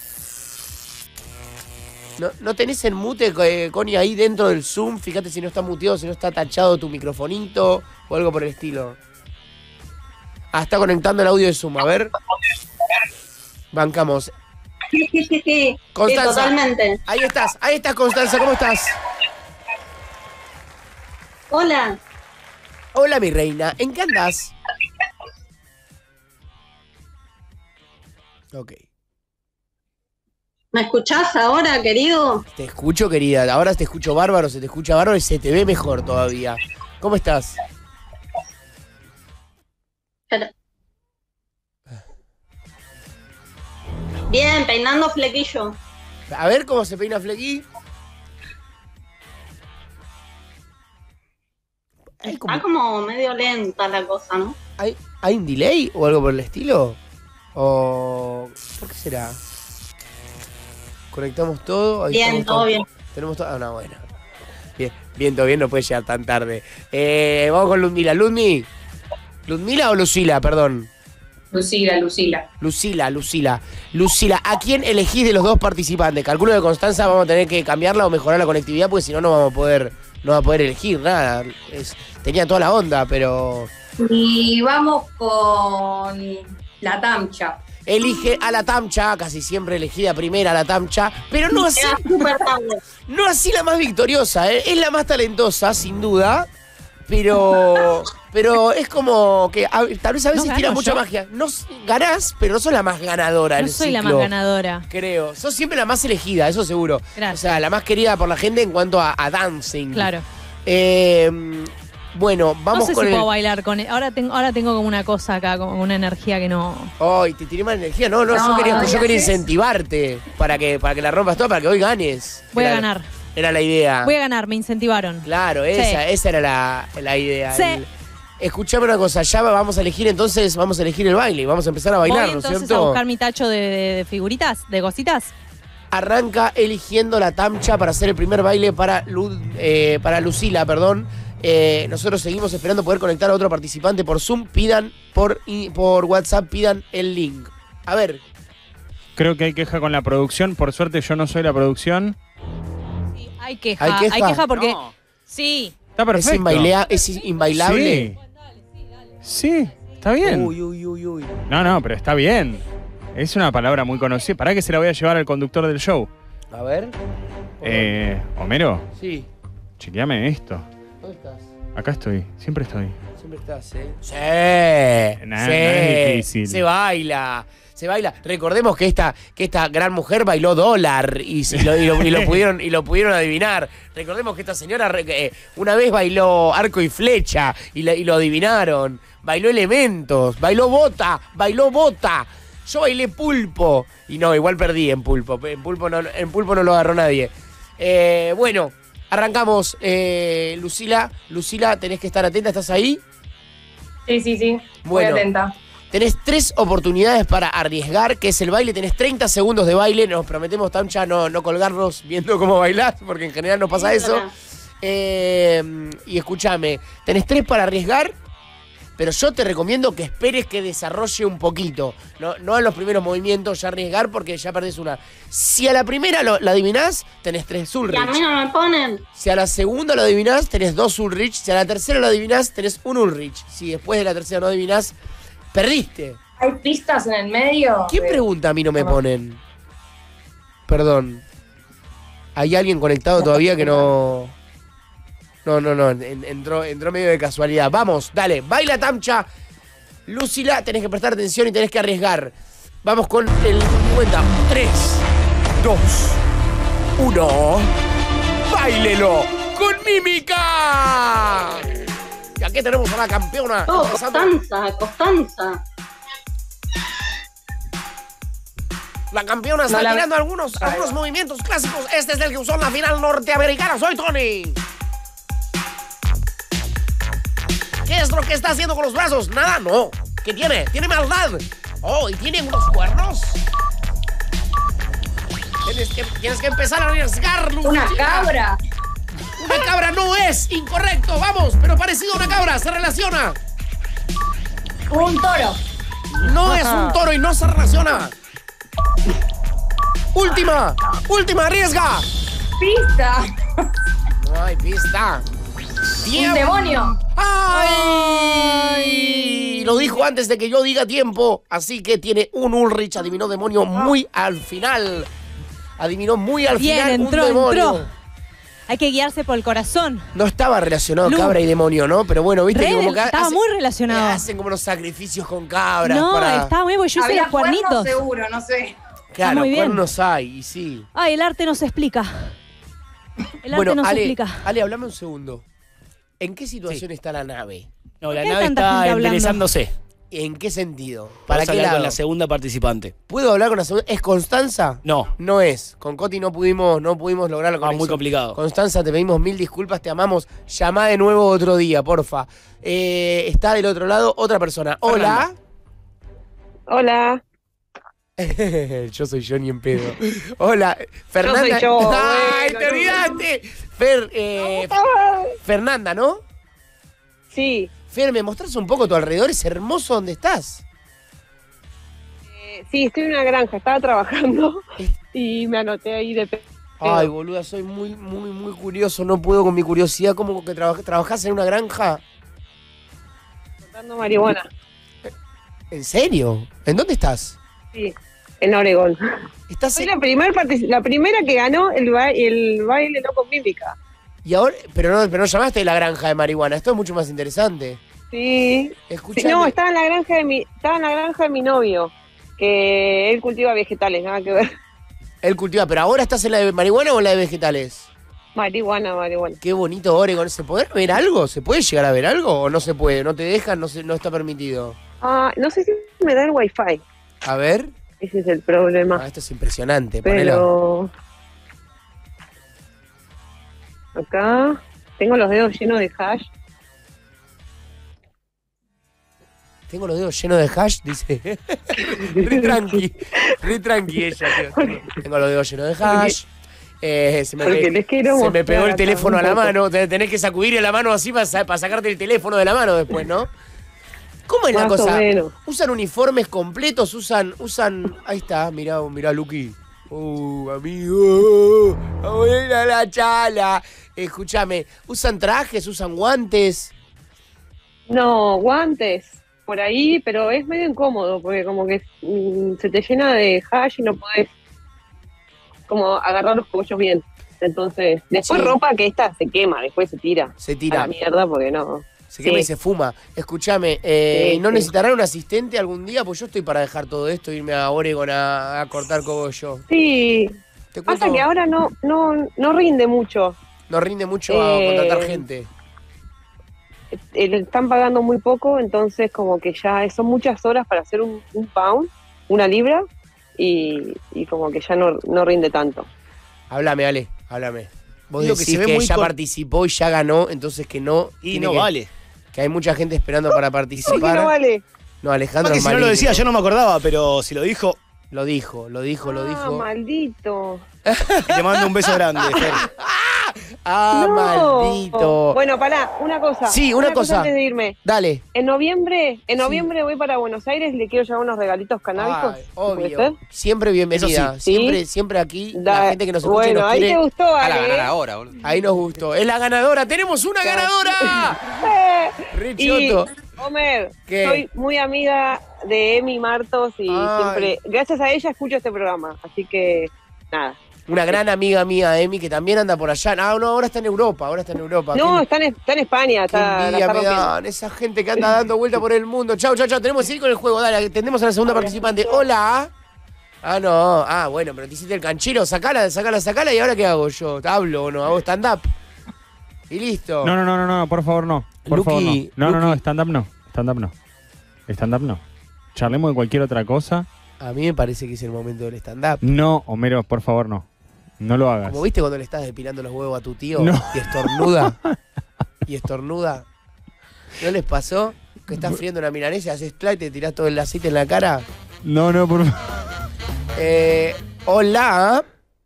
[SPEAKER 11] ¿No tenés en mute, Connie, ahí dentro del Zoom? Fíjate si no está muteado, si no está tachado tu microfonito o algo por el estilo. Está conectando el audio de Zoom, a ver. Bancamos.
[SPEAKER 20] Sí.
[SPEAKER 11] Constanza,
[SPEAKER 20] sí, totalmente.
[SPEAKER 11] Ahí estás, Constanza, ¿cómo estás?
[SPEAKER 20] Hola.
[SPEAKER 11] Hola, mi reina, ¿en qué andás? Ok.
[SPEAKER 20] ¿Me escuchás ahora, querido?
[SPEAKER 11] Te escucho, querida. Ahora te escucho bárbaro, se te escucha bárbaro y se te ve mejor todavía. ¿Cómo estás?
[SPEAKER 20] Bien, peinando flequillo.
[SPEAKER 11] A ver cómo se peina flequí.
[SPEAKER 20] Está como medio lenta la cosa, ¿no?
[SPEAKER 11] ¿Hay un delay o algo por el estilo? ¿O por qué será? Conectamos todo. Ahí
[SPEAKER 20] bien, todo bien.
[SPEAKER 11] Tenemos todo. No, bueno. Bien, todo bien, no puede llegar tan tarde. Vamos con Ludmila. ¿Ludmila o Lucila? Perdón.
[SPEAKER 19] Lucila.
[SPEAKER 11] Lucila, ¿a quién elegís de los dos participantes? Calculo que Constanza vamos a tener que cambiarla o mejorar la conectividad porque si no, no va a poder elegir nada. Tenía toda la onda, pero...
[SPEAKER 19] Y vamos con la Tamcha.
[SPEAKER 11] Elige a la Tamcha, casi siempre elegida primera la Tamcha, pero no así la más victoriosa, ¿eh? Es la más talentosa, sin duda, pero es como que tal vez a veces tira mucha magia. No ganás, pero no sos la más ganadora.
[SPEAKER 4] No soy la más ganadora.
[SPEAKER 11] Creo. Sos siempre la más elegida, eso seguro.
[SPEAKER 4] Gracias.
[SPEAKER 11] O sea, la más querida por la gente en cuanto a dancing.
[SPEAKER 4] Claro.
[SPEAKER 11] Bueno, vamos
[SPEAKER 4] con. No sé
[SPEAKER 11] con
[SPEAKER 4] si puedo bailar con él. Ahora tengo como una cosa acá, como una energía que no.
[SPEAKER 11] Ay, te tiré más energía. No, yo quería incentivarte para que la rompas toda, para que hoy ganes.
[SPEAKER 4] Voy a ganar.
[SPEAKER 11] Era la idea.
[SPEAKER 4] Voy a ganar, me incentivaron.
[SPEAKER 11] Claro, esa era la idea.
[SPEAKER 4] Sí.
[SPEAKER 11] Escuchame una cosa, ya vamos a elegir el baile, vamos a empezar a bailar,
[SPEAKER 4] ¿no es cierto?
[SPEAKER 11] entonces
[SPEAKER 4] a buscar mi tacho de figuritas, de cositas.
[SPEAKER 11] Arranca eligiendo la Tamcha para hacer el primer baile para Lucila, perdón. Nosotros seguimos esperando poder conectar a otro participante por Zoom. Pidan por WhatsApp, pidan el link. A ver.
[SPEAKER 3] Creo que hay queja con la producción. Por suerte yo no soy la producción.
[SPEAKER 4] Sí, hay queja porque... No. Sí.
[SPEAKER 3] Está perfecto.
[SPEAKER 11] Es inbailable.
[SPEAKER 3] Sí, está bien.
[SPEAKER 11] Uy.
[SPEAKER 3] No, pero está bien. Es una palabra muy conocida. ¿Para qué se la voy a llevar al conductor del show?
[SPEAKER 11] A ver.
[SPEAKER 3] Homero.
[SPEAKER 11] Sí.
[SPEAKER 3] Chequeame esto.
[SPEAKER 11] ¿Dónde estás?
[SPEAKER 3] Acá estoy. Siempre estoy.
[SPEAKER 11] Siempre estás, ¿eh? Sí.
[SPEAKER 3] No es difícil.
[SPEAKER 11] Se baila. Recordemos que esta gran mujer bailó Dólar y lo pudieron adivinar. Recordemos que esta señora una vez bailó Arco y Flecha y lo adivinaron. Bailó Elementos, bailó Bota. Yo bailé Pulpo y no, igual perdí en Pulpo. En Pulpo no lo agarró nadie. Bueno, arrancamos. Lucila, tenés que estar atenta. ¿Estás ahí?
[SPEAKER 19] Sí. Muy atenta.
[SPEAKER 11] Tenés 3 oportunidades para arriesgar, que es el baile. Tenés 30 segundos de baile. Nos prometemos, Tamcha, no colgarnos viendo cómo bailás, porque en general nos pasa eso. Y escúchame, tenés 3 para arriesgar, pero yo te recomiendo que esperes que desarrolle un poquito. No en los primeros movimientos ya arriesgar, porque ya perdés una. Si a la primera la adivinás, tenés 3 Ulrich.
[SPEAKER 20] Y a mí no me ponen.
[SPEAKER 11] Si a la segunda lo adivinás, tenés 2 Ulrich. Si a la tercera lo adivinás, tenés 1 Ulrich. Si después de la tercera no adivinás, perdiste.
[SPEAKER 19] ¿Hay pistas en el medio?
[SPEAKER 11] ¿Quién pregunta a mí no me ponen? Perdón. ¿Hay alguien conectado todavía que no? No. Entró medio de casualidad. Vamos, dale. Baila, Tamcha. Lucila, tenés que prestar atención y tenés que arriesgar. Vamos con el cuenta. 3, 2, 1. ¡Báilelo con mímica! Y aquí tenemos a la campeona.
[SPEAKER 20] Oh, Costanza.
[SPEAKER 11] La campeona está
[SPEAKER 20] No,
[SPEAKER 11] tirando algunos movimientos clásicos. Este es el que usó en la final norteamericana. Soy Tony. ¿Qué es lo que está haciendo con los brazos? Nada, no. ¿Qué tiene? Tiene maldad. Oh, y tiene unos cuernos. Tienes que empezar a arriesgar, Lucía.
[SPEAKER 19] Una cabra.
[SPEAKER 11] Una cabra no es incorrecto, vamos, pero parecido a una cabra, se relaciona.
[SPEAKER 19] Un toro.
[SPEAKER 11] No es un toro y no se relaciona. Última, arriesga.
[SPEAKER 19] Pista.
[SPEAKER 11] No hay pista.
[SPEAKER 19] Un demonio.
[SPEAKER 11] ¡Ay! Lo dijo antes de que yo diga tiempo, así que tiene un Ulrich, adivinó demonio muy al final. Adivinó muy al
[SPEAKER 2] Bien,
[SPEAKER 11] final
[SPEAKER 2] entró,
[SPEAKER 11] un demonio.
[SPEAKER 2] entró. Hay que guiarse por el corazón.
[SPEAKER 11] No estaba relacionado
[SPEAKER 2] Lu.
[SPEAKER 11] cabra y demonio, ¿no? Pero bueno, viste que como que
[SPEAKER 2] estaba muy relacionado.
[SPEAKER 11] hacen como unos sacrificios con cabras.
[SPEAKER 2] No,
[SPEAKER 11] para...
[SPEAKER 2] estaba muy bueno. Yo hice
[SPEAKER 19] Había
[SPEAKER 2] los cuernitos.
[SPEAKER 19] cuernos seguro, no sé.
[SPEAKER 11] Claro,
[SPEAKER 2] muy bien.
[SPEAKER 11] cuernos hay, y sí.
[SPEAKER 2] Ay, el arte no se explica. El arte
[SPEAKER 11] Bueno,
[SPEAKER 2] no se
[SPEAKER 11] Ale,
[SPEAKER 2] explica.
[SPEAKER 11] Ale, hablame un segundo. ¿En qué situación está la nave?
[SPEAKER 5] No, la
[SPEAKER 2] ¿Por qué hay
[SPEAKER 5] nave
[SPEAKER 2] tanta
[SPEAKER 5] está
[SPEAKER 2] gente hablando?
[SPEAKER 5] enderezándose.
[SPEAKER 11] ¿En qué sentido?
[SPEAKER 5] ¿Para
[SPEAKER 11] ¿Para qué
[SPEAKER 5] hablar
[SPEAKER 11] lado?
[SPEAKER 5] con la segunda participante?
[SPEAKER 11] ¿Puedo hablar con la segunda? ¿Es Constanza?
[SPEAKER 5] No.
[SPEAKER 11] No es. Con Coti no pudimos lograr la conexión.
[SPEAKER 5] muy complicado.
[SPEAKER 11] Constanza, te pedimos 1000 disculpas, te amamos. Llamá de nuevo otro día, porfa. Está del otro lado otra persona. Hola.
[SPEAKER 20] Hola.
[SPEAKER 11] Yo soy yo ni en pedo. Hola, Fernanda.
[SPEAKER 20] soy yo,
[SPEAKER 11] ¡Ay,
[SPEAKER 20] bueno,
[SPEAKER 11] te olvidaste! Fernanda, ¿no?
[SPEAKER 20] Sí.
[SPEAKER 11] Fer, ¿me mostrás un poco tu alrededor? Es hermoso donde estás.
[SPEAKER 20] Sí, estoy en una granja, estaba trabajando y me anoté ahí de pedo.
[SPEAKER 11] Ay, boluda, soy muy curioso, no puedo con mi curiosidad. ¿Cómo que trabajás en una granja?
[SPEAKER 20] Cortando marihuana.
[SPEAKER 11] ¿En serio? ¿En dónde estás?
[SPEAKER 20] Sí, en Oregón.
[SPEAKER 11] Soy
[SPEAKER 20] la primera que ganó el baile no con mímica.
[SPEAKER 11] Y ahora, pero no llamaste de la granja de marihuana, esto es mucho más interesante.
[SPEAKER 20] Sí.
[SPEAKER 11] Escuchame.
[SPEAKER 20] No, estaba en la granja de mi novio, que él cultiva vegetales, nada que ver.
[SPEAKER 11] Él cultiva, pero ahora estás en la de marihuana o en la de vegetales.
[SPEAKER 20] Marihuana.
[SPEAKER 11] Qué bonito Oregon. ¿Se podrá ver algo? ¿Se puede llegar a ver algo o no se puede? ¿No te dejan? No está permitido.
[SPEAKER 20] No sé si me da el wifi.
[SPEAKER 11] A ver.
[SPEAKER 20] Ese es el problema.
[SPEAKER 11] Esto es impresionante.
[SPEAKER 20] Pero acá tengo los dedos llenos de hash.
[SPEAKER 11] Tengo los dedos llenos de hash, dice. Re tranqui ella. Tío. Tengo los dedos llenos de hash. Se me pegó el teléfono a la mano. Tenés que sacudir la mano así para sacarte el teléfono de la mano después, ¿no? ¿Cómo es la
[SPEAKER 20] Más o
[SPEAKER 11] cosa?
[SPEAKER 20] menos.
[SPEAKER 11] ¿Usan uniformes completos? ¿Usan? Ahí está, mirá, Luqui. Amigo, vamos a ir a la chala. Escúchame, ¿usan trajes? ¿Usan guantes?
[SPEAKER 20] No, guantes por ahí, pero es medio incómodo porque como que se te llena de hash y no podés como agarrar los cogollos bien. Entonces, después
[SPEAKER 11] Sí.
[SPEAKER 20] ropa que esta se quema, después se tira.
[SPEAKER 11] Se tira.
[SPEAKER 20] A la mierda porque no.
[SPEAKER 11] Se quema
[SPEAKER 20] Sí.
[SPEAKER 11] y se fuma. Escúchame,
[SPEAKER 20] Sí,
[SPEAKER 11] ¿no
[SPEAKER 20] sí.
[SPEAKER 11] necesitarán un asistente algún día? Pues yo estoy para dejar todo esto e irme a Oregon a cortar cogollo.
[SPEAKER 20] Sí.
[SPEAKER 11] Te
[SPEAKER 20] Pasa
[SPEAKER 11] cuento-
[SPEAKER 20] que ahora no rinde mucho.
[SPEAKER 11] No rinde mucho a contratar gente.
[SPEAKER 20] Le están pagando muy poco, entonces como que ya son muchas horas para hacer un pound, una libra, y como que ya no rinde tanto.
[SPEAKER 11] Háblame, Ale, háblame. Vos
[SPEAKER 5] Digo que
[SPEAKER 11] decís
[SPEAKER 5] se ve
[SPEAKER 11] que
[SPEAKER 5] muy
[SPEAKER 11] ya
[SPEAKER 5] cor-
[SPEAKER 11] participó y ya ganó, entonces que no...
[SPEAKER 5] Y
[SPEAKER 11] tiene
[SPEAKER 5] no
[SPEAKER 11] que-
[SPEAKER 5] vale.
[SPEAKER 11] Que hay mucha gente esperando para
[SPEAKER 20] ¿Por
[SPEAKER 11] participar.
[SPEAKER 20] qué no vale?
[SPEAKER 11] No, Alejandro
[SPEAKER 5] Más que
[SPEAKER 11] es
[SPEAKER 5] si no lo
[SPEAKER 11] maligno.
[SPEAKER 5] decía, yo no me acordaba, pero si lo dijo,
[SPEAKER 11] Lo dijo.
[SPEAKER 20] Ah, maldito.
[SPEAKER 5] te mando un beso grande, Fer.
[SPEAKER 11] Ah,
[SPEAKER 20] No.
[SPEAKER 11] maldito.
[SPEAKER 20] Bueno, pará, una cosa.
[SPEAKER 11] Sí, una cosa.
[SPEAKER 20] antes de irme.
[SPEAKER 11] Dale.
[SPEAKER 20] En noviembre voy para Buenos Aires y le quiero llevar unos regalitos canábicos.
[SPEAKER 11] Ay,
[SPEAKER 20] ¿Puede ser?
[SPEAKER 11] obvio. Siempre bienvenida.
[SPEAKER 20] Eso sí.
[SPEAKER 11] Siempre aquí. La gente que nos escucha
[SPEAKER 20] Bueno,
[SPEAKER 11] nos
[SPEAKER 20] ahí
[SPEAKER 11] quiere.
[SPEAKER 20] te gustó,
[SPEAKER 7] A
[SPEAKER 20] Ale.
[SPEAKER 7] la ganar ahora, boludo.
[SPEAKER 11] Ahí nos gustó. Es la ganadora. ¡Tenemos una ganadora! Re
[SPEAKER 20] Y,
[SPEAKER 11] choto.
[SPEAKER 20] Homer,
[SPEAKER 11] ¿Qué?
[SPEAKER 20] soy muy amiga de Emi Martos y
[SPEAKER 11] Ay.
[SPEAKER 20] siempre, gracias a ella escucho este programa. Así que, nada.
[SPEAKER 11] Una gran amiga mía, Emi, que también anda por allá. Ah, no, ahora está en Europa.
[SPEAKER 20] No, está en España.
[SPEAKER 11] Qué
[SPEAKER 20] Está, la
[SPEAKER 11] envidia
[SPEAKER 20] está
[SPEAKER 11] me
[SPEAKER 20] rompiendo.
[SPEAKER 11] dan, esa gente que anda dando vuelta por el mundo. Chau. Tenemos que ir con el juego. Dale, atendemos a la segunda participante. Hola. Ah, no. Ah, bueno, pero te hiciste el canchero. Sacala. ¿Y ahora qué hago yo? ¿Hablo o no? ¿Hago stand-up? Y listo.
[SPEAKER 3] No, por favor, no. Por favor, no. No, stand-up no. Stand-up no. Charlemos de cualquier otra cosa.
[SPEAKER 11] A mí me parece que es el momento del stand-up.
[SPEAKER 3] No, Homero, por favor, no. No lo hagas.
[SPEAKER 11] Como viste cuando le estás depilando los huevos a tu tío
[SPEAKER 3] No.
[SPEAKER 11] y estornuda. ¿No les pasó que estás friendo una milanesa, haces clac y te tirás todo el aceite en la cara?
[SPEAKER 3] No, por favor.
[SPEAKER 11] Hola.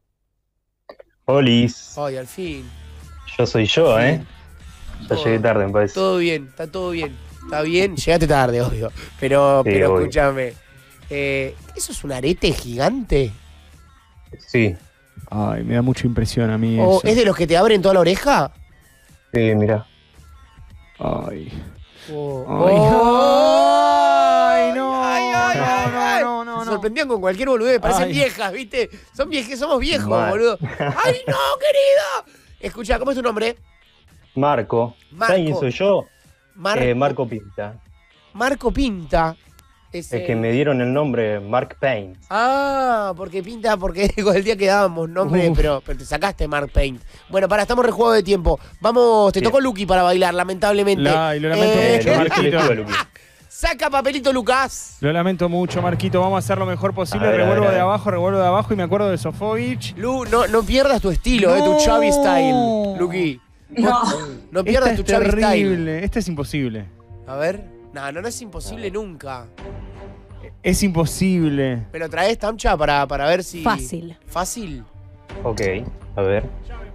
[SPEAKER 21] Olis,
[SPEAKER 11] Ay, al fin.
[SPEAKER 21] yo soy yo, ¿eh? Ya llegué tarde, me parece.
[SPEAKER 11] Todo bien, está todo bien. Está bien, llegaste tarde, obvio. Pero
[SPEAKER 21] obvio.
[SPEAKER 11] escúchame. ¿Eso es un arete gigante?
[SPEAKER 21] Sí.
[SPEAKER 3] Ay, me da mucha impresión a mí
[SPEAKER 11] ¿O
[SPEAKER 3] eso.
[SPEAKER 11] es de los que te abren toda la oreja?
[SPEAKER 21] Sí, mirá.
[SPEAKER 3] Ay.
[SPEAKER 11] No. Se sorprendían con cualquier boludez, parecen viejas, ¿viste? Somos viejos,
[SPEAKER 21] Mal.
[SPEAKER 11] boludo. ¡Ay, no, querido! Escucha, ¿cómo es tu nombre?
[SPEAKER 21] Marco. ¿Sabes quién soy yo? Marco Pinta.
[SPEAKER 11] Marco Pinta.
[SPEAKER 21] Es que me dieron el nombre Mark Paint.
[SPEAKER 11] Ah, porque Pinta, porque el día que dábamos nombre, pero te sacaste Mark Paint. Bueno, estamos rejuego de tiempo. Vamos, te tocó Luqui para bailar, lamentablemente.
[SPEAKER 3] Y lo lamento mucho, Marquito.
[SPEAKER 11] Saca papelito, Lucas.
[SPEAKER 3] Lo lamento mucho, Marquito. Vamos a hacer lo mejor posible. Revuelvo de abajo y me acuerdo de Sofovich.
[SPEAKER 11] Lu, no pierdas tu estilo, tu Chavi style, Luqui. No pierdas tu Chavi style.
[SPEAKER 3] Este es imposible.
[SPEAKER 11] A ver. No es imposible nunca.
[SPEAKER 3] Es imposible.
[SPEAKER 11] ¿Me lo traes, Tamcha, para ver si...
[SPEAKER 2] Fácil.
[SPEAKER 11] ¿Fácil?
[SPEAKER 21] Ok, a ver.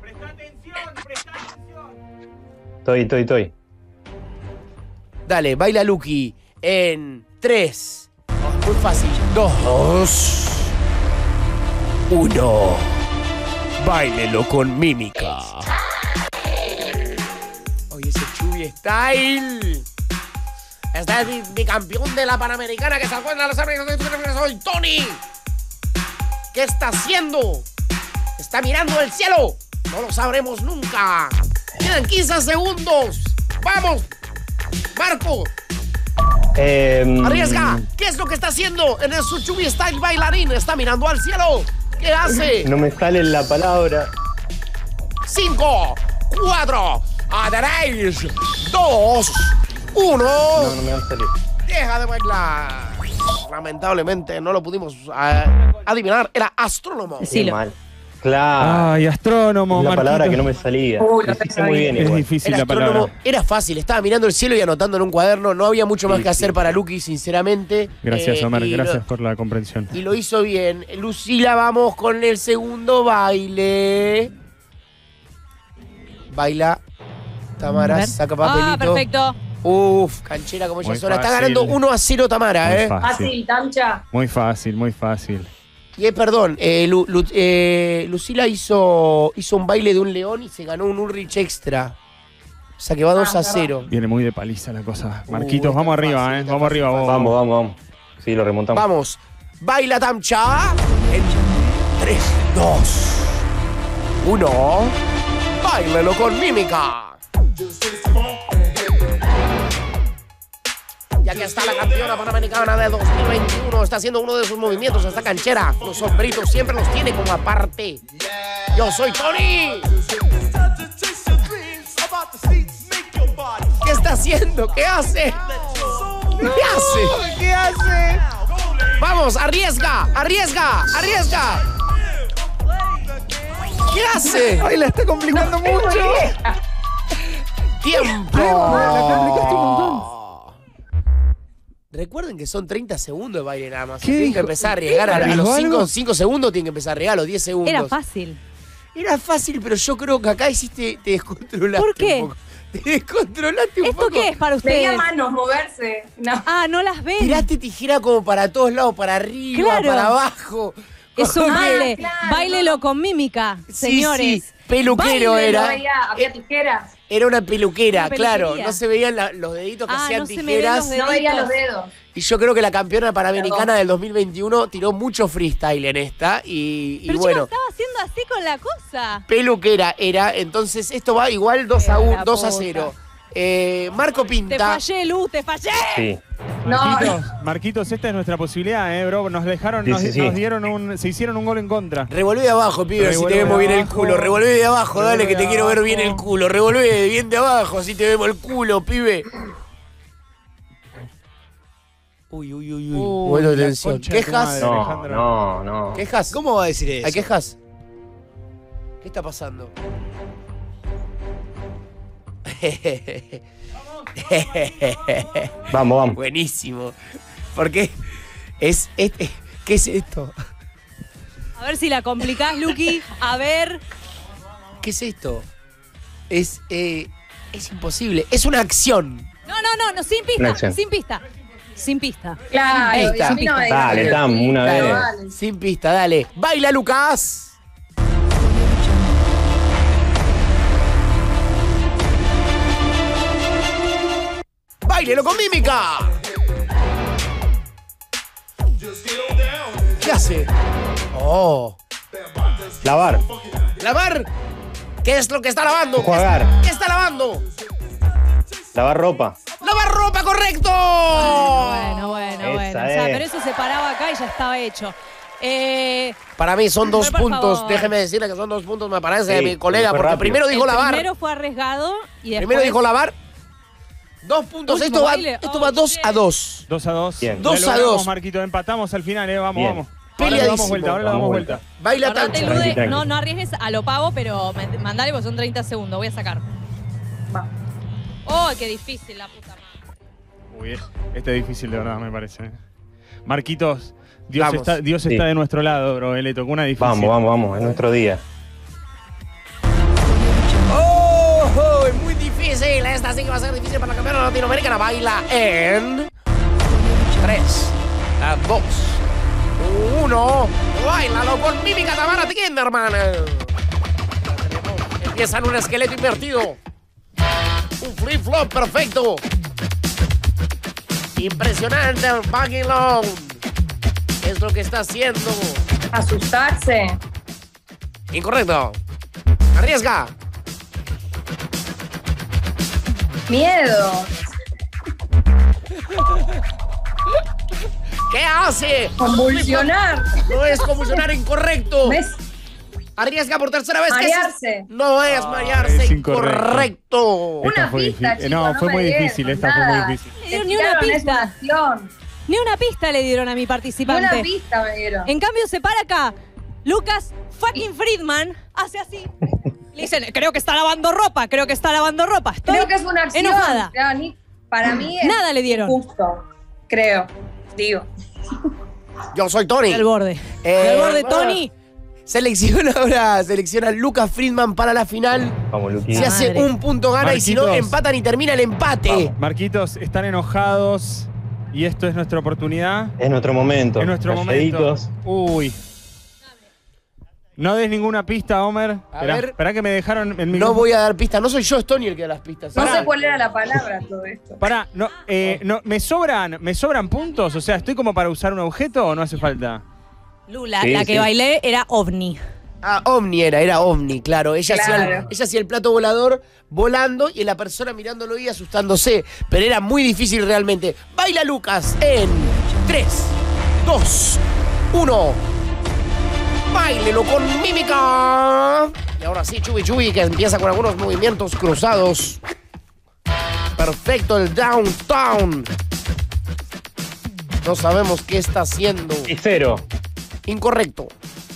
[SPEAKER 21] Estoy.
[SPEAKER 11] Dale, baila Luqui en 3. Muy fácil. 2, 1. Báilelo con mímica. Oye, ese Chubi style. Este es mi campeón de la Panamericana que se acuerda de los Américas. Soy Tony. ¿Qué está haciendo? Está mirando el cielo. No lo sabremos nunca. Quedan 15 segundos. ¡Vamos! Marco. Arriesga. ¿Qué es lo que está haciendo en el Chubi Style bailarín? Está mirando al cielo. ¿Qué hace?
[SPEAKER 21] No me sale la palabra.
[SPEAKER 11] 5, 4, aderéis, 2, 1.
[SPEAKER 21] No me va a salir.
[SPEAKER 11] Deja de bailar. Lamentablemente no lo pudimos adivinar. Era astrónomo.
[SPEAKER 21] Qué mal. Claro.
[SPEAKER 3] Ay, astrónomo,
[SPEAKER 21] Es la palabra
[SPEAKER 3] Marquito.
[SPEAKER 21] que no me salía.
[SPEAKER 11] Lo
[SPEAKER 21] Hiciste muy bien
[SPEAKER 3] Es
[SPEAKER 21] igual.
[SPEAKER 3] difícil
[SPEAKER 11] Era
[SPEAKER 3] la
[SPEAKER 11] astrónomo.
[SPEAKER 3] palabra.
[SPEAKER 11] Era fácil. Estaba mirando el cielo y anotando en un cuaderno. No había mucho más que hacer para Luqui, sinceramente.
[SPEAKER 3] Gracias, Omar.
[SPEAKER 11] Y
[SPEAKER 3] Gracias por la comprensión.
[SPEAKER 11] Y lo hizo bien. Lucila, vamos con el segundo baile. Baila. Tamara, saca papelito.
[SPEAKER 2] perfecto.
[SPEAKER 11] Uf, canchera como ella
[SPEAKER 3] Muy
[SPEAKER 11] sola. Está
[SPEAKER 3] fácil.
[SPEAKER 11] ganando 1-0 Tamara,
[SPEAKER 3] Muy fácil.
[SPEAKER 19] Fácil, Tamcha.
[SPEAKER 3] Muy fácil.
[SPEAKER 11] Y perdón, Lucila hizo un baile de un león y se ganó un Ulrich extra. O sea que va 2-0.
[SPEAKER 3] Viene muy de paliza la cosa. Marquitos, vamos arriba,
[SPEAKER 11] fácil,
[SPEAKER 3] Vamos arriba, vos.
[SPEAKER 21] Vamos. Sí, lo remontamos.
[SPEAKER 11] Vamos. Baila Tamcha. En 3, 2, 1. Báilelo con mímica. Y aquí está la campeona panamericana de 2021. Está haciendo uno de sus movimientos. Esta canchera. Los sombritos siempre los tiene como aparte. Yo soy Tony. ¿Qué está haciendo? ¿Qué hace? ¿Qué hace? Vamos, arriesga. ¿Qué hace?
[SPEAKER 3] Ay, la está complicando mucho.
[SPEAKER 11] ¡Tiempo!
[SPEAKER 3] La complicaste un montón.
[SPEAKER 11] Recuerden que son 30 segundos de baile nada más.
[SPEAKER 3] ¿Qué
[SPEAKER 11] Tienen
[SPEAKER 3] dijo?
[SPEAKER 11] que empezar a arriesgar. A los 5 segundos tienen que empezar a arriesgar, a los 10 segundos.
[SPEAKER 2] Era fácil.
[SPEAKER 11] Era fácil, pero yo creo que acá te descontrolaste.
[SPEAKER 2] ¿Por qué?
[SPEAKER 11] Un poco. Te descontrolaste un
[SPEAKER 2] ¿Esto
[SPEAKER 11] poco.
[SPEAKER 2] qué es para
[SPEAKER 19] Veía
[SPEAKER 2] ustedes?
[SPEAKER 19] manos moverse. No.
[SPEAKER 2] Ah, no las ven.
[SPEAKER 11] Tiraste tijera como para todos lados, para arriba,
[SPEAKER 2] Claro.
[SPEAKER 11] para abajo.
[SPEAKER 2] Es un baile.
[SPEAKER 19] claro.
[SPEAKER 2] Báilelo con mímica, señores.
[SPEAKER 11] Sí, peluquero
[SPEAKER 2] Báilelo.
[SPEAKER 11] era.
[SPEAKER 19] Había tijeras.
[SPEAKER 11] Era una peluquera,
[SPEAKER 2] Una
[SPEAKER 11] claro.
[SPEAKER 2] peluquería.
[SPEAKER 11] No se veían los deditos que hacían
[SPEAKER 2] no se me ven
[SPEAKER 11] tijeras.
[SPEAKER 2] los deditos.
[SPEAKER 19] No veía los dedos.
[SPEAKER 11] Y yo creo que la campeona panamericana del 2021 tiró mucho freestyle en esta. Y
[SPEAKER 2] Pero
[SPEAKER 11] bueno,
[SPEAKER 2] yo estaba haciendo así con la cosa.
[SPEAKER 11] peluquera era. Entonces esto va igual 2-0. Marco
[SPEAKER 2] Te
[SPEAKER 11] Pinta.
[SPEAKER 2] fallé, Lu, te fallé.
[SPEAKER 21] Sí.
[SPEAKER 3] Marquitos, esta es nuestra posibilidad, bro. Nos dejaron,
[SPEAKER 21] Sí,
[SPEAKER 3] nos
[SPEAKER 21] sí.
[SPEAKER 3] dieron se hicieron un gol en contra.
[SPEAKER 11] Revolvé de abajo, pibe, así te vemos bien el culo. Revolvé de abajo, dale, que te quiero ver bien el culo. Revolvé bien de abajo, así te vemos el culo, pibe. Uy. Bueno, atención. ¿Quejas?
[SPEAKER 21] No.
[SPEAKER 11] ¿Quejas?
[SPEAKER 5] ¿Cómo va a decir eso?
[SPEAKER 11] ¿Hay quejas? ¿Qué está pasando?
[SPEAKER 21] Vamos.
[SPEAKER 11] Buenísimo. Porque ¿qué es esto?
[SPEAKER 2] A ver si la complicás, Luqui. A ver.
[SPEAKER 11] ¿Qué es esto? Es imposible. Es una acción.
[SPEAKER 2] No, sin pista. Sin pista.
[SPEAKER 19] Claro,
[SPEAKER 11] Pista.
[SPEAKER 19] y a mí no me
[SPEAKER 21] Dale,
[SPEAKER 19] digas.
[SPEAKER 21] Tam, una vez.
[SPEAKER 19] Dale.
[SPEAKER 11] Sin pista, dale. ¡Baila, Lucas! ¡Báilelo con mímica! ¿Qué hace? Oh.
[SPEAKER 21] Lavar.
[SPEAKER 11] ¿Lavar? ¿Qué es lo que está lavando?
[SPEAKER 21] Jugar.
[SPEAKER 11] ¿Qué está lavando?
[SPEAKER 21] Lavar ropa.
[SPEAKER 11] ¡Lavar ropa, correcto!
[SPEAKER 2] Bueno.
[SPEAKER 21] Esa
[SPEAKER 2] O sea,
[SPEAKER 21] es.
[SPEAKER 2] pero eso se paraba acá y ya estaba hecho.
[SPEAKER 11] Para mí son 2
[SPEAKER 2] por
[SPEAKER 11] puntos.
[SPEAKER 2] favor.
[SPEAKER 11] Déjeme decirle que son 2 puntos, me parece, de
[SPEAKER 21] Sí,
[SPEAKER 11] mi colega,
[SPEAKER 21] fue
[SPEAKER 11] porque
[SPEAKER 21] rápido.
[SPEAKER 11] primero dijo lavar.
[SPEAKER 2] Primero fue arriesgado y después.
[SPEAKER 11] Primero dijo lavar. 2 puntos.
[SPEAKER 2] Último
[SPEAKER 11] Esto
[SPEAKER 2] baile.
[SPEAKER 11] va 2-2.
[SPEAKER 3] 2-2.
[SPEAKER 21] Bien.
[SPEAKER 11] 2-2.
[SPEAKER 3] Marquito, empatamos al final,
[SPEAKER 21] Bien.
[SPEAKER 3] vamos.
[SPEAKER 11] Peleadísimo.
[SPEAKER 3] Ahora le damos vuelta.
[SPEAKER 11] Baila
[SPEAKER 2] Acordate,
[SPEAKER 11] tancha.
[SPEAKER 2] Lude,
[SPEAKER 21] Tranqui.
[SPEAKER 2] no arriesgues a lo pavo, pero mandale porque son 30 segundos. Voy a sacar. Oh, qué difícil la puta madre.
[SPEAKER 3] Uy, este es difícil de verdad, me parece. Marquitos, Dios
[SPEAKER 11] Vamos.
[SPEAKER 3] está
[SPEAKER 21] Sí.
[SPEAKER 3] de nuestro lado, bro. Le tocó una difícil.
[SPEAKER 21] Vamos. Es nuestro día.
[SPEAKER 11] ¡Oh! Es muy difícil. Esta sí que va a ser difícil para la campeona latinoamericana. Baila en 3, 2, 1. Báilalo con mímica Tamara Tinderman. Empieza en un esqueleto invertido. Un flip-flop perfecto. Impresionante el backing long. Es lo que está haciendo.
[SPEAKER 19] Asustarse.
[SPEAKER 11] Incorrecto. Arriesga.
[SPEAKER 19] Miedo.
[SPEAKER 11] ¿Qué hace?
[SPEAKER 19] Convulsionar.
[SPEAKER 11] No es convulsionar, incorrecto.
[SPEAKER 19] ¿Ves?
[SPEAKER 11] Arriesga por tercera vez. ¿Qué es?
[SPEAKER 19] Marearse.
[SPEAKER 11] No es marearse,
[SPEAKER 3] es
[SPEAKER 11] incorrecto.
[SPEAKER 3] Esta
[SPEAKER 19] Una
[SPEAKER 3] fue
[SPEAKER 19] pista,
[SPEAKER 3] difícil.
[SPEAKER 19] chicos,
[SPEAKER 3] No,
[SPEAKER 19] no
[SPEAKER 3] fue
[SPEAKER 19] me
[SPEAKER 3] muy
[SPEAKER 19] dieron
[SPEAKER 3] difícil. Esta fue
[SPEAKER 19] nada.
[SPEAKER 3] muy difícil.
[SPEAKER 2] No le dieron ni una
[SPEAKER 19] Es
[SPEAKER 2] pista.
[SPEAKER 19] acción.
[SPEAKER 2] Ni una pista le dieron a mi
[SPEAKER 19] Ni
[SPEAKER 2] participante.
[SPEAKER 19] una pista me dieron.
[SPEAKER 2] En cambio, se para acá. Lucas fucking Friedman hace así. Le dicen, creo que está lavando ropa. Estoy
[SPEAKER 19] Creo que es una acción.
[SPEAKER 2] enojada.
[SPEAKER 19] Claro, para mí es
[SPEAKER 2] Nada le dieron.
[SPEAKER 19] justo. Creo. Digo.
[SPEAKER 11] Yo soy Tony.
[SPEAKER 2] Al borde. Al borde, Tony.
[SPEAKER 11] Selecciona a Lucas Friedman para la final.
[SPEAKER 21] Vamos, Luqui.
[SPEAKER 11] Si hace
[SPEAKER 2] Madre.
[SPEAKER 11] un punto gana y si no
[SPEAKER 3] Marquitos.
[SPEAKER 11] empatan y termina el empate.
[SPEAKER 3] Marquitos, están enojados y esto es nuestra oportunidad.
[SPEAKER 21] Es nuestro momento.
[SPEAKER 3] Es nuestro momento.
[SPEAKER 21] Calladitos.
[SPEAKER 3] Uy. No des ninguna pista, Homer.
[SPEAKER 11] A ver.
[SPEAKER 3] Esperá que me dejaron en mi.
[SPEAKER 11] No voy a dar pistas. No soy yo, es Tony el que da las pistas.
[SPEAKER 19] No
[SPEAKER 3] Pará.
[SPEAKER 19] sé cuál era la palabra todo esto.
[SPEAKER 3] Pará, no, ¿me sobran puntos? O sea, ¿estoy como para usar un objeto o no hace falta?
[SPEAKER 2] Lula,
[SPEAKER 21] Sí,
[SPEAKER 2] la que
[SPEAKER 21] sí.
[SPEAKER 2] bailé era OVNI.
[SPEAKER 11] Ah, Omni era Omni, claro. Ella
[SPEAKER 19] Claro.
[SPEAKER 11] hacía el plato volador volando y la persona mirándolo y asustándose. Pero era muy difícil realmente. Baila Lucas en 3, 2, 1. Báilelo con mímica. Y ahora sí, Chubi, que empieza con algunos movimientos cruzados. Perfecto el downtown. No sabemos qué está haciendo.
[SPEAKER 21] Y 0.
[SPEAKER 11] Incorrecto.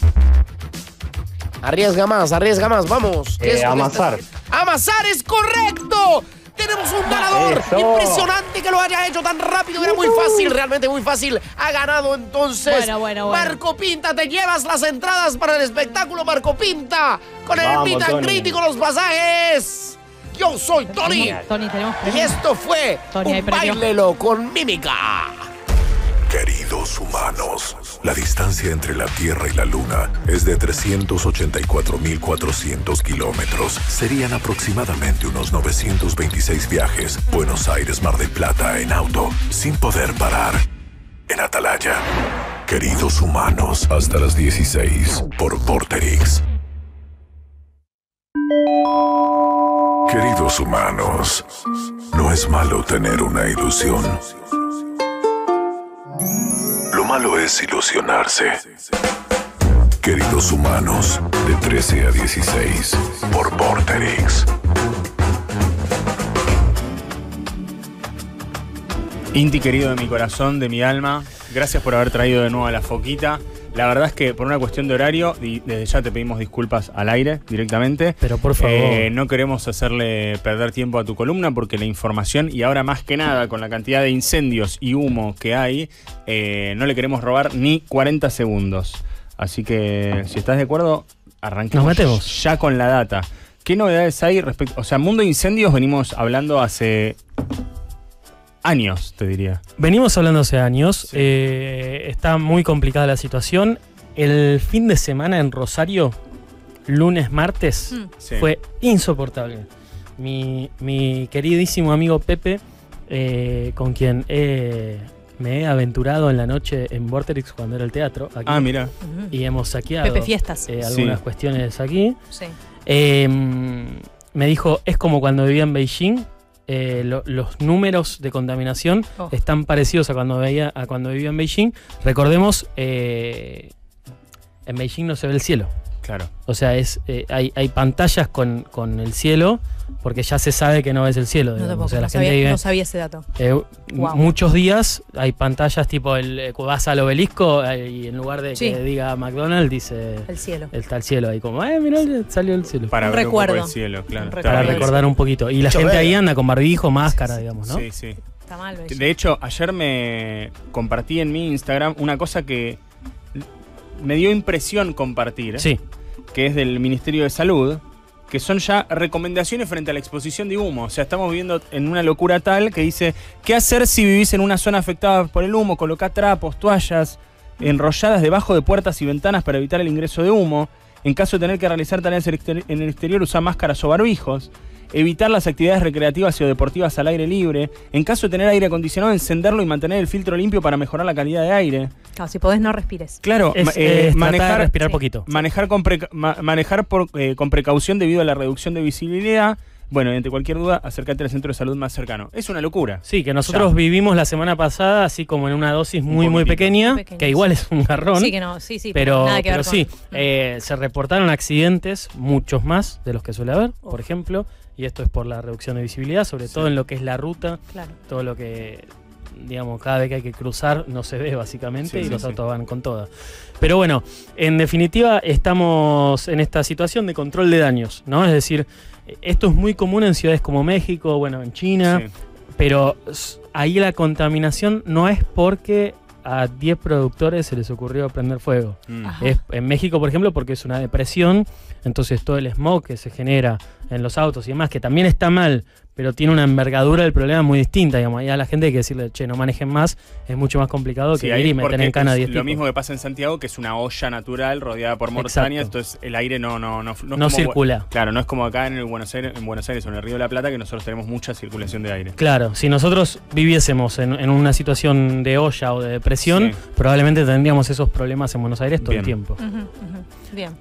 [SPEAKER 11] Arriesga más, vamos. ¿Qué es lo que
[SPEAKER 21] Amasar.
[SPEAKER 11] está- ¡Amasar es correcto! ¡Tenemos un ganador!
[SPEAKER 21] Eso.
[SPEAKER 11] Impresionante que lo haya hecho tan rápido, era muy fácil, realmente muy fácil. Ha ganado entonces.
[SPEAKER 2] Bueno.
[SPEAKER 11] Marco Pinta, te llevas las entradas para el espectáculo Marco Pinta. Con el
[SPEAKER 21] Vamos,
[SPEAKER 11] meet and
[SPEAKER 21] Tony.
[SPEAKER 11] greet y con los pasajes. Yo soy Tony.
[SPEAKER 2] Tony, tenemos
[SPEAKER 11] Y esto fue
[SPEAKER 2] Tony, hay
[SPEAKER 11] un
[SPEAKER 2] premio.
[SPEAKER 11] Báilelo con mímica.
[SPEAKER 8] Queridos humanos, la distancia entre la Tierra y la Luna es de 384.400 kilómetros. Serían aproximadamente unos 926 viajes. Buenos Aires, Mar del Plata en auto, sin poder parar. En Atalaya. Queridos humanos, hasta las 16 por Vorterix. Queridos humanos, no es malo tener una ilusión. malo es ilusionarse. Queridos humanos, de 13 a 16, por Vorterix.
[SPEAKER 3] Inti, querido de mi corazón, de mi alma, gracias por haber traído de nuevo a la foquita. La verdad es que por una cuestión de horario, y desde ya te pedimos disculpas al aire directamente.
[SPEAKER 9] Pero por favor.
[SPEAKER 3] No queremos hacerle perder tiempo a tu columna porque la información, y ahora más que nada con la cantidad de incendios y humo que hay, no le queremos robar ni 40 segundos. Así que, si estás de acuerdo, arranquemos.
[SPEAKER 9] Nos metemos
[SPEAKER 3] ya con la data. ¿Qué novedades hay respecto? O sea, Mundo de Incendios venimos hablando hace años, te diría.
[SPEAKER 9] Venimos hablando hace años. Sí. Está muy complicada la situación. El fin de semana en Rosario, lunes, martes, fue insoportable. Mi queridísimo amigo Pepe, con quien me he aventurado en la noche en Vorterix cuando era el teatro. Aquí,
[SPEAKER 3] mira.
[SPEAKER 9] Y hemos saqueado
[SPEAKER 4] Pepe Fiestas.
[SPEAKER 9] algunas cuestiones aquí.
[SPEAKER 4] Sí.
[SPEAKER 9] Me dijo, es como cuando vivía en Beijing. Los números de contaminación están parecidos a cuando vivía en Beijing. Recordemos, en Beijing no se ve el cielo.
[SPEAKER 3] Claro.
[SPEAKER 9] O sea, hay pantallas con el cielo, porque ya se sabe que no ves el cielo.
[SPEAKER 4] No,
[SPEAKER 9] o sea,
[SPEAKER 4] no sabía ese dato.
[SPEAKER 9] Wow. Muchos días hay pantallas tipo, vas al obelisco y en lugar de que diga McDonald's, dice
[SPEAKER 4] el cielo.
[SPEAKER 9] Está el cielo ahí como, mirá, salió el cielo.
[SPEAKER 3] Para
[SPEAKER 4] un
[SPEAKER 3] ver
[SPEAKER 4] recuerdo.
[SPEAKER 3] Un poco el cielo, claro.
[SPEAKER 9] Para recordar un poquito. Y la gente ahí anda con barbijo, máscara, digamos, ¿no?
[SPEAKER 3] Sí, sí.
[SPEAKER 4] Está mal,
[SPEAKER 3] de hecho, ayer me compartí en mi Instagram una cosa que me dio impresión compartir, que es del Ministerio de Salud, que son ya recomendaciones frente a la exposición de humo. O sea, estamos viviendo en una locura tal que dice, ¿qué hacer si vivís en una zona afectada por el humo? Colocá trapos, toallas enrolladas debajo de puertas y ventanas para evitar el ingreso de humo. En caso de tener que realizar tareas en el exterior, usá máscaras o barbijos. Evitar las actividades recreativas y o deportivas al aire libre. En caso de tener aire acondicionado, encenderlo y mantener el filtro limpio para mejorar la calidad de aire.
[SPEAKER 4] Claro, si podés no respires.
[SPEAKER 3] Claro,
[SPEAKER 9] manejar, respirar poquito.
[SPEAKER 3] Manejar con precaución debido a la reducción de visibilidad. Bueno, ante cualquier duda, acércate al centro de salud más cercano. Es una locura.
[SPEAKER 9] Sí, que nosotros vivimos la semana pasada así como en una dosis muy pequeña, que igual es un garrón.
[SPEAKER 4] Sí, que no,
[SPEAKER 9] pero
[SPEAKER 4] nada que ver
[SPEAKER 9] sí, se reportaron accidentes, muchos más de los que suele haber, por ejemplo, y esto es por la reducción de visibilidad, sobre todo en lo que es la ruta, todo lo que, digamos, cada vez que hay que cruzar no se ve básicamente y los autos van con toda. Pero bueno, en definitiva estamos en esta situación de control de daños, ¿no? Es decir, esto es muy común en ciudades como México, bueno, en China, pero ahí la contaminación no es porque a 10 productores se les ocurrió prender fuego. Es en México, por ejemplo, porque es una depresión, entonces todo el smog que se genera en los autos y demás, que también está mal, pero tiene una envergadura del problema muy distinta, digamos. Ahí a la gente hay que decirle, che, no manejen más, es mucho más complicado que ir y meter en cana a 10 tipos.
[SPEAKER 3] Lo mismo que pasa en Santiago, que es una olla natural rodeada por montañas, entonces el aire no
[SPEAKER 9] circula.
[SPEAKER 3] Claro, no es como acá en Buenos Aires o en el Río de la Plata, que nosotros tenemos mucha circulación de aire.
[SPEAKER 9] Claro, si nosotros viviésemos en una situación de olla o de depresión, probablemente tendríamos esos problemas en Buenos Aires todo el tiempo.
[SPEAKER 4] Bien.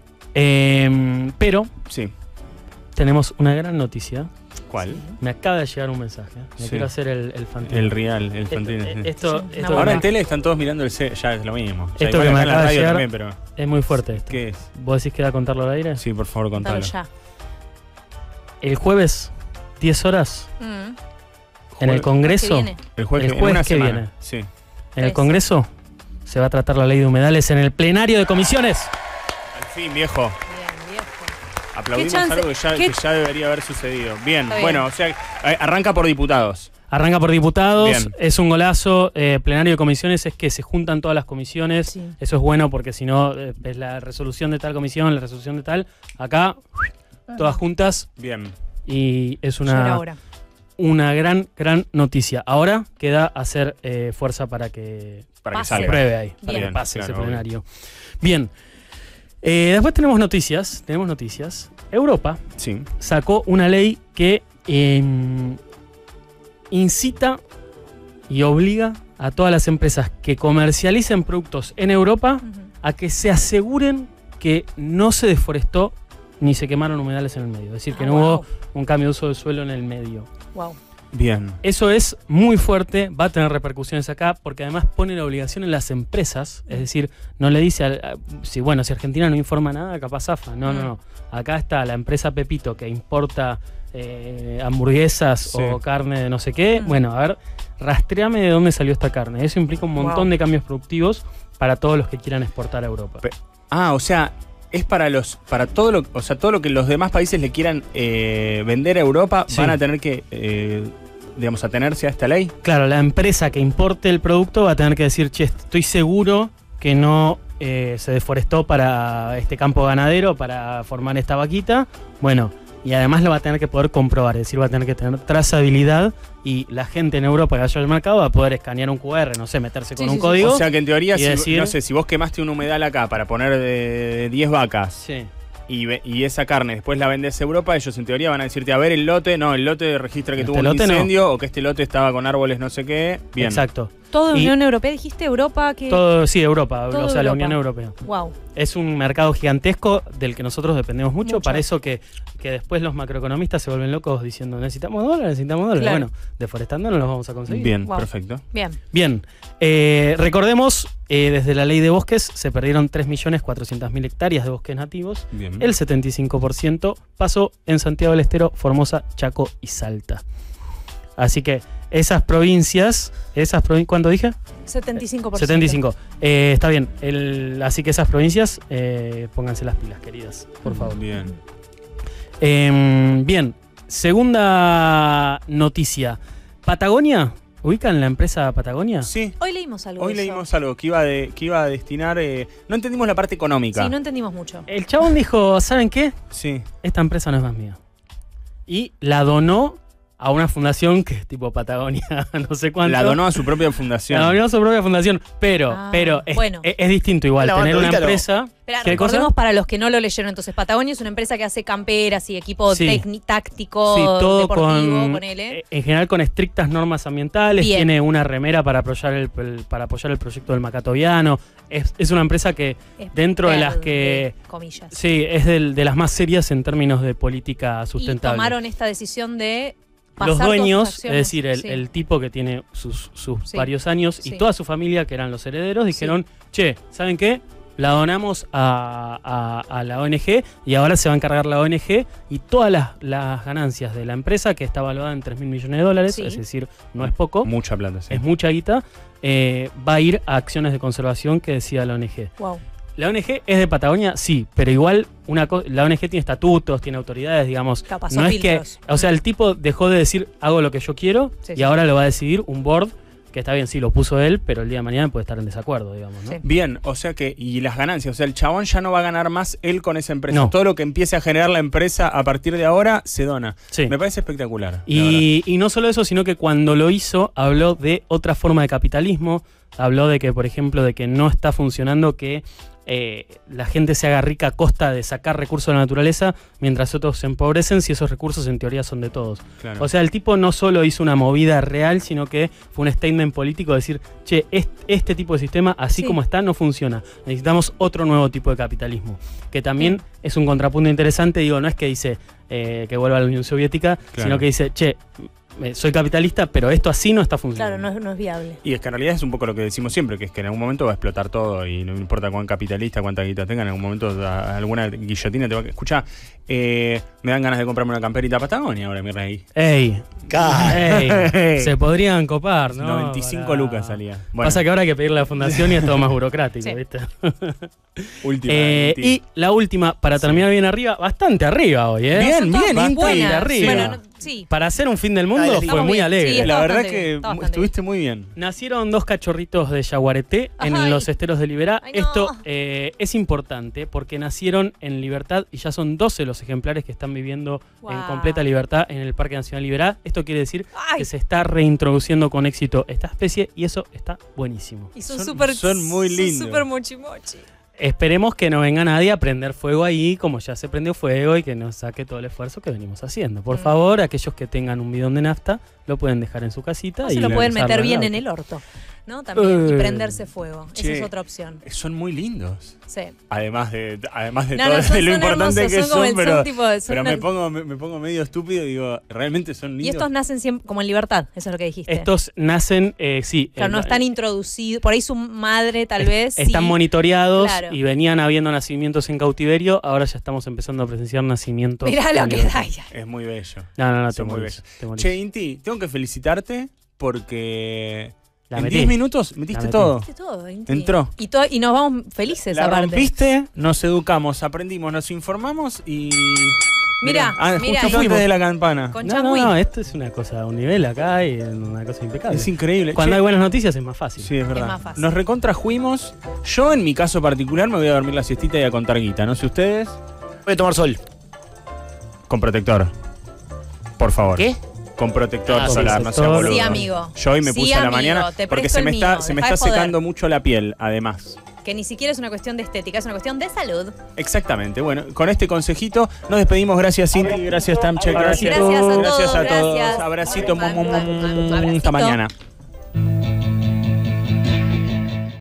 [SPEAKER 9] Pero tenemos una gran noticia.
[SPEAKER 3] ¿Cuál?
[SPEAKER 9] Me acaba de llegar un mensaje. Me quiero hacer el Fantino.
[SPEAKER 3] El Fantino.
[SPEAKER 9] Ahora
[SPEAKER 3] en tele están todos mirando el C, ya es lo mismo. O sea,
[SPEAKER 9] esto que me acaba de llegar
[SPEAKER 3] también, pero
[SPEAKER 9] es muy fuerte esto.
[SPEAKER 3] ¿Qué es?
[SPEAKER 9] ¿Vos decís que va a contarlo al aire?
[SPEAKER 3] Sí, por favor, contalo.
[SPEAKER 4] Ya.
[SPEAKER 9] El jueves, 10 horas, en el Congreso.
[SPEAKER 3] El jueves que viene. Sí.
[SPEAKER 9] En el Congreso se va a tratar la ley de humedales en el plenario de comisiones.
[SPEAKER 3] Al fin, viejo. Aplaudimos algo que ya debería haber sucedido. Bien, bueno, o sea, arranca por diputados.
[SPEAKER 9] Arranca por diputados, es un golazo. Plenario de comisiones es que se juntan todas las comisiones. Eso es bueno porque si no, es la resolución de tal comisión, la resolución de tal. Acá, todas juntas.
[SPEAKER 3] Bien.
[SPEAKER 9] Y es una gran noticia. Ahora queda hacer fuerza para que
[SPEAKER 3] salga.
[SPEAKER 9] Pruebe ahí, para que pase ese plenario. Bien. Después tenemos noticias. Europa sacó una ley que incita y obliga a todas las empresas que comercialicen productos en Europa a que se aseguren que no se deforestó ni se quemaron humedales en el medio. Es decir, que no hubo un cambio de uso del suelo en el medio.
[SPEAKER 4] Wow.
[SPEAKER 3] Bien.
[SPEAKER 9] Eso es muy fuerte, va a tener repercusiones acá, porque además pone la obligación en las empresas, es decir, no le dice, si Argentina no informa nada, capaz zafa. No. Acá está la empresa Pepito que importa hamburguesas o carne de no sé qué. Bueno, a ver, rastréame de dónde salió esta carne. Eso implica un montón de cambios productivos para todos los que quieran exportar a Europa.
[SPEAKER 3] O sea, es para todo lo que los demás países le quieran vender a Europa, van a tener que atenerse a esta ley.
[SPEAKER 9] Claro, la empresa que importe el producto va a tener que decir, che, estoy seguro que no se deforestó para este campo ganadero para formar esta vaquita. Bueno, y además lo va a tener que poder comprobar, es decir, va a tener que tener trazabilidad, y la gente en Europa que vaya al mercado va a poder escanear un QR, no sé, meterse con un código.
[SPEAKER 3] O sea que en teoría,
[SPEAKER 9] decir,
[SPEAKER 3] no sé, si vos quemaste un humedal acá para poner de 10 vacas y esa carne después la vendés a Europa, ellos en teoría van a decirte, a ver, el lote registra que tuvo un incendio o que este lote estaba con árboles no sé qué. Bien.
[SPEAKER 9] Exacto.
[SPEAKER 2] ¿Todo Unión Europea? ¿Dijiste Europa?
[SPEAKER 9] Todo, sí, Europa, o sea, la Unión Europea.
[SPEAKER 2] Wow.
[SPEAKER 9] Es un mercado gigantesco del que nosotros dependemos mucho. Para eso que después los macroeconomistas se vuelven locos diciendo, necesitamos dólares. Claro. Bueno, deforestando no los vamos a conseguir.
[SPEAKER 3] Bien, perfecto.
[SPEAKER 9] Bien. Recordemos, desde la ley de bosques se perdieron 3.400.000 hectáreas de bosques nativos.
[SPEAKER 3] Bien.
[SPEAKER 9] El 75% pasó en Santiago del Estero, Formosa, Chaco y Salta. Así que esas provincias, ¿cuánto dije?
[SPEAKER 2] 75%.
[SPEAKER 9] 75. Está bien. Así que esas provincias, pónganse las pilas, queridas, por favor.
[SPEAKER 3] Bien.
[SPEAKER 9] Bien. Segunda noticia. Patagonia. ¿Ubican la empresa Patagonia?
[SPEAKER 3] Sí.
[SPEAKER 2] Hoy leímos algo.
[SPEAKER 3] Que iba a destinar. No entendimos la parte económica.
[SPEAKER 2] Sí, no entendimos mucho.
[SPEAKER 9] El chabón dijo, ¿saben qué?
[SPEAKER 3] Sí.
[SPEAKER 9] Esta empresa no es más mía. Y la donó a una fundación que es tipo Patagonia, no sé cuánto.
[SPEAKER 3] La donó a su propia fundación.
[SPEAKER 9] Pero es distinto igual tener una empresa.
[SPEAKER 2] Espera, recordemos para los que no lo leyeron, entonces Patagonia es una empresa que hace camperas y equipo táctico, deportivo, ponele.
[SPEAKER 9] En general con estrictas normas ambientales.
[SPEAKER 2] Bien.
[SPEAKER 9] Tiene una remera para apoyar el proyecto del Macatoviano. Es una empresa que dentro de las que,
[SPEAKER 2] comillas.
[SPEAKER 9] Sí, es de las más serias en términos de política sustentable.
[SPEAKER 2] Y tomaron esta decisión de
[SPEAKER 9] los dueños, es decir, el tipo que tiene sus varios años y toda su familia, que eran los herederos, dijeron, che, ¿saben qué? La donamos a la ONG y ahora se va a encargar la ONG y todas las ganancias de la empresa, que está valuada en $3.000 millones, es decir, no es poco.
[SPEAKER 3] Mucha plata,
[SPEAKER 9] es mucha guita, va a ir a acciones de conservación que decía la ONG.
[SPEAKER 2] Wow.
[SPEAKER 9] ¿La ONG es de Patagonia? Sí, pero igual la ONG tiene estatutos, tiene autoridades, digamos.
[SPEAKER 2] Capaz,
[SPEAKER 9] no es filtros. O sea, el tipo dejó de decir hago lo que yo quiero y ahora lo va a decidir un board, que está bien, sí, lo puso él, pero el día de mañana puede estar en desacuerdo, digamos, ¿no?
[SPEAKER 3] Bien, o sea que, y las ganancias, o sea, el chabón ya no va a ganar más él con esa empresa. No. Todo lo que empiece a generar la empresa a partir de ahora se dona.
[SPEAKER 9] Sí.
[SPEAKER 3] Me parece espectacular.
[SPEAKER 9] Y no solo eso, sino que cuando lo hizo, habló de otra forma de capitalismo, habló de que, por ejemplo, de que no está funcionando que la gente se haga rica a costa de sacar recursos de la naturaleza, mientras otros se empobrecen si esos recursos en teoría son de todos.
[SPEAKER 3] Claro.
[SPEAKER 9] O sea, el tipo no solo hizo una movida real, sino que fue un statement político de decir, che, este tipo de sistema, así como está, no funciona. Necesitamos otro nuevo tipo de capitalismo. Que también es un contrapunto interesante, digo, no es que dice que vuelva a la Unión Soviética, sino que dice, che, soy capitalista, pero esto así no está funcionando.
[SPEAKER 2] Claro, no es viable.
[SPEAKER 3] Y es que en realidad es un poco lo que decimos siempre, que es que en algún momento va a explotar todo y no importa cuán capitalista, cuánta guita tenga, en algún momento alguna guillotina te va a... Escuchá, me dan ganas de comprarme una camperita Patagonia ahora, mi rey.
[SPEAKER 9] ¡Ey! Se podrían copar, ¿no?
[SPEAKER 3] 95 lucas salía.
[SPEAKER 9] Bueno. Pasa que ahora hay que pedirle a la fundación y es todo más burocrático, ¿viste?
[SPEAKER 3] Última.
[SPEAKER 9] Y la última, para terminar bien arriba, bastante arriba hoy, ¿eh?
[SPEAKER 3] Bien,
[SPEAKER 9] bastante arriba.
[SPEAKER 2] Bueno, sí.
[SPEAKER 9] Para hacer un fin del mundo fue muy alegre.
[SPEAKER 2] Sí,
[SPEAKER 3] la verdad que estuviste muy bien.
[SPEAKER 9] Nacieron 2 cachorritos de yaguareté en los esteros de Liberá.
[SPEAKER 2] Ay, no.
[SPEAKER 9] Esto es importante porque nacieron en libertad y ya son 12 los ejemplares que están viviendo en completa libertad en el Parque Nacional Liberá. Esto quiere decir que se está reintroduciendo con éxito esta especie y eso está buenísimo.
[SPEAKER 2] Y son
[SPEAKER 3] muy lindos.
[SPEAKER 2] Son súper mochi mochi.
[SPEAKER 9] Esperemos que no venga nadie a prender fuego ahí, como ya se prendió fuego, y que nos saque todo el esfuerzo que venimos haciendo. Por favor, aquellos que tengan un bidón de nafta, lo pueden dejar en su casita.
[SPEAKER 2] O se lo pueden meter bien en el orto.
[SPEAKER 4] ¿no? También. Y prenderse fuego. Esa
[SPEAKER 3] Che,
[SPEAKER 4] es otra opción.
[SPEAKER 3] Son muy lindos.
[SPEAKER 4] Sí.
[SPEAKER 3] Además de
[SPEAKER 4] No,
[SPEAKER 3] todo
[SPEAKER 4] no, son
[SPEAKER 3] lo importante
[SPEAKER 4] hermosos,
[SPEAKER 3] que
[SPEAKER 4] son como
[SPEAKER 3] son,
[SPEAKER 4] el
[SPEAKER 3] pero,
[SPEAKER 4] son tipo- son
[SPEAKER 3] pero
[SPEAKER 4] una-
[SPEAKER 3] me pongo medio estúpido y digo, ¿realmente son lindos?
[SPEAKER 4] Y estos nacen siempre como en libertad, eso es lo que dijiste.
[SPEAKER 9] Estos nacen, sí.
[SPEAKER 4] Claro, no están introducidos. Por ahí su madre, tal vez.
[SPEAKER 9] Están
[SPEAKER 4] sí.
[SPEAKER 9] monitoreados
[SPEAKER 4] Claro.
[SPEAKER 9] y venían habiendo nacimientos en cautiverio. Ahora ya estamos empezando a presenciar nacimientos.
[SPEAKER 4] Mirá lo
[SPEAKER 9] en
[SPEAKER 4] que
[SPEAKER 9] libertad.
[SPEAKER 4] da ya.
[SPEAKER 3] Es muy bello.
[SPEAKER 9] No, te
[SPEAKER 3] Son muy
[SPEAKER 9] morís,
[SPEAKER 3] bellos.
[SPEAKER 9] te morís.
[SPEAKER 3] Che, Inti, tengo que felicitarte porque
[SPEAKER 9] La
[SPEAKER 3] en
[SPEAKER 9] metí.
[SPEAKER 3] 10 minutos metiste
[SPEAKER 9] La metí.
[SPEAKER 3] todo.
[SPEAKER 4] Metiste todo, Inti.
[SPEAKER 3] Entró.
[SPEAKER 4] Y nos vamos felices
[SPEAKER 3] La
[SPEAKER 4] aparte.
[SPEAKER 3] rompiste, nos educamos, aprendimos, nos informamos y...
[SPEAKER 4] Mirá,
[SPEAKER 3] justo
[SPEAKER 4] mirá,
[SPEAKER 3] antes de la campana.
[SPEAKER 4] Con
[SPEAKER 9] No,
[SPEAKER 4] Changui.
[SPEAKER 9] esto es una cosa a un nivel acá y una cosa impecable.
[SPEAKER 3] Es increíble.
[SPEAKER 9] Cuando
[SPEAKER 3] Che,
[SPEAKER 9] hay buenas noticias es más fácil.
[SPEAKER 3] Sí, es verdad.
[SPEAKER 4] más fácil.
[SPEAKER 3] Nos recontrajuimos. Yo, en mi caso particular, me voy a dormir la siestita y a contar guita. No sé ustedes.
[SPEAKER 11] Voy a tomar sol.
[SPEAKER 3] Con protector. Por favor.
[SPEAKER 11] ¿Qué?
[SPEAKER 3] Con protector
[SPEAKER 11] Ah,
[SPEAKER 3] solar, no sea boludo.
[SPEAKER 4] Sí, amigo.
[SPEAKER 3] Yo hoy me
[SPEAKER 4] Sí,
[SPEAKER 3] puse a la
[SPEAKER 4] amigo,
[SPEAKER 3] mañana
[SPEAKER 4] te
[SPEAKER 3] porque
[SPEAKER 4] presto
[SPEAKER 3] se me
[SPEAKER 4] el
[SPEAKER 3] está,
[SPEAKER 4] mío,
[SPEAKER 3] se me
[SPEAKER 4] dejá
[SPEAKER 3] está
[SPEAKER 4] de joder.
[SPEAKER 3] secando mucho la piel, además.
[SPEAKER 4] Que ni siquiera es una cuestión de estética, es una cuestión de salud.
[SPEAKER 3] Exactamente. Bueno, con este consejito nos despedimos. Gracias, Cinti. Gracias, Tamche.
[SPEAKER 4] Gracias a todos,
[SPEAKER 3] Gracias a todos.
[SPEAKER 4] gracias.
[SPEAKER 3] Abracito.
[SPEAKER 4] Abracito.
[SPEAKER 3] Hasta mañana.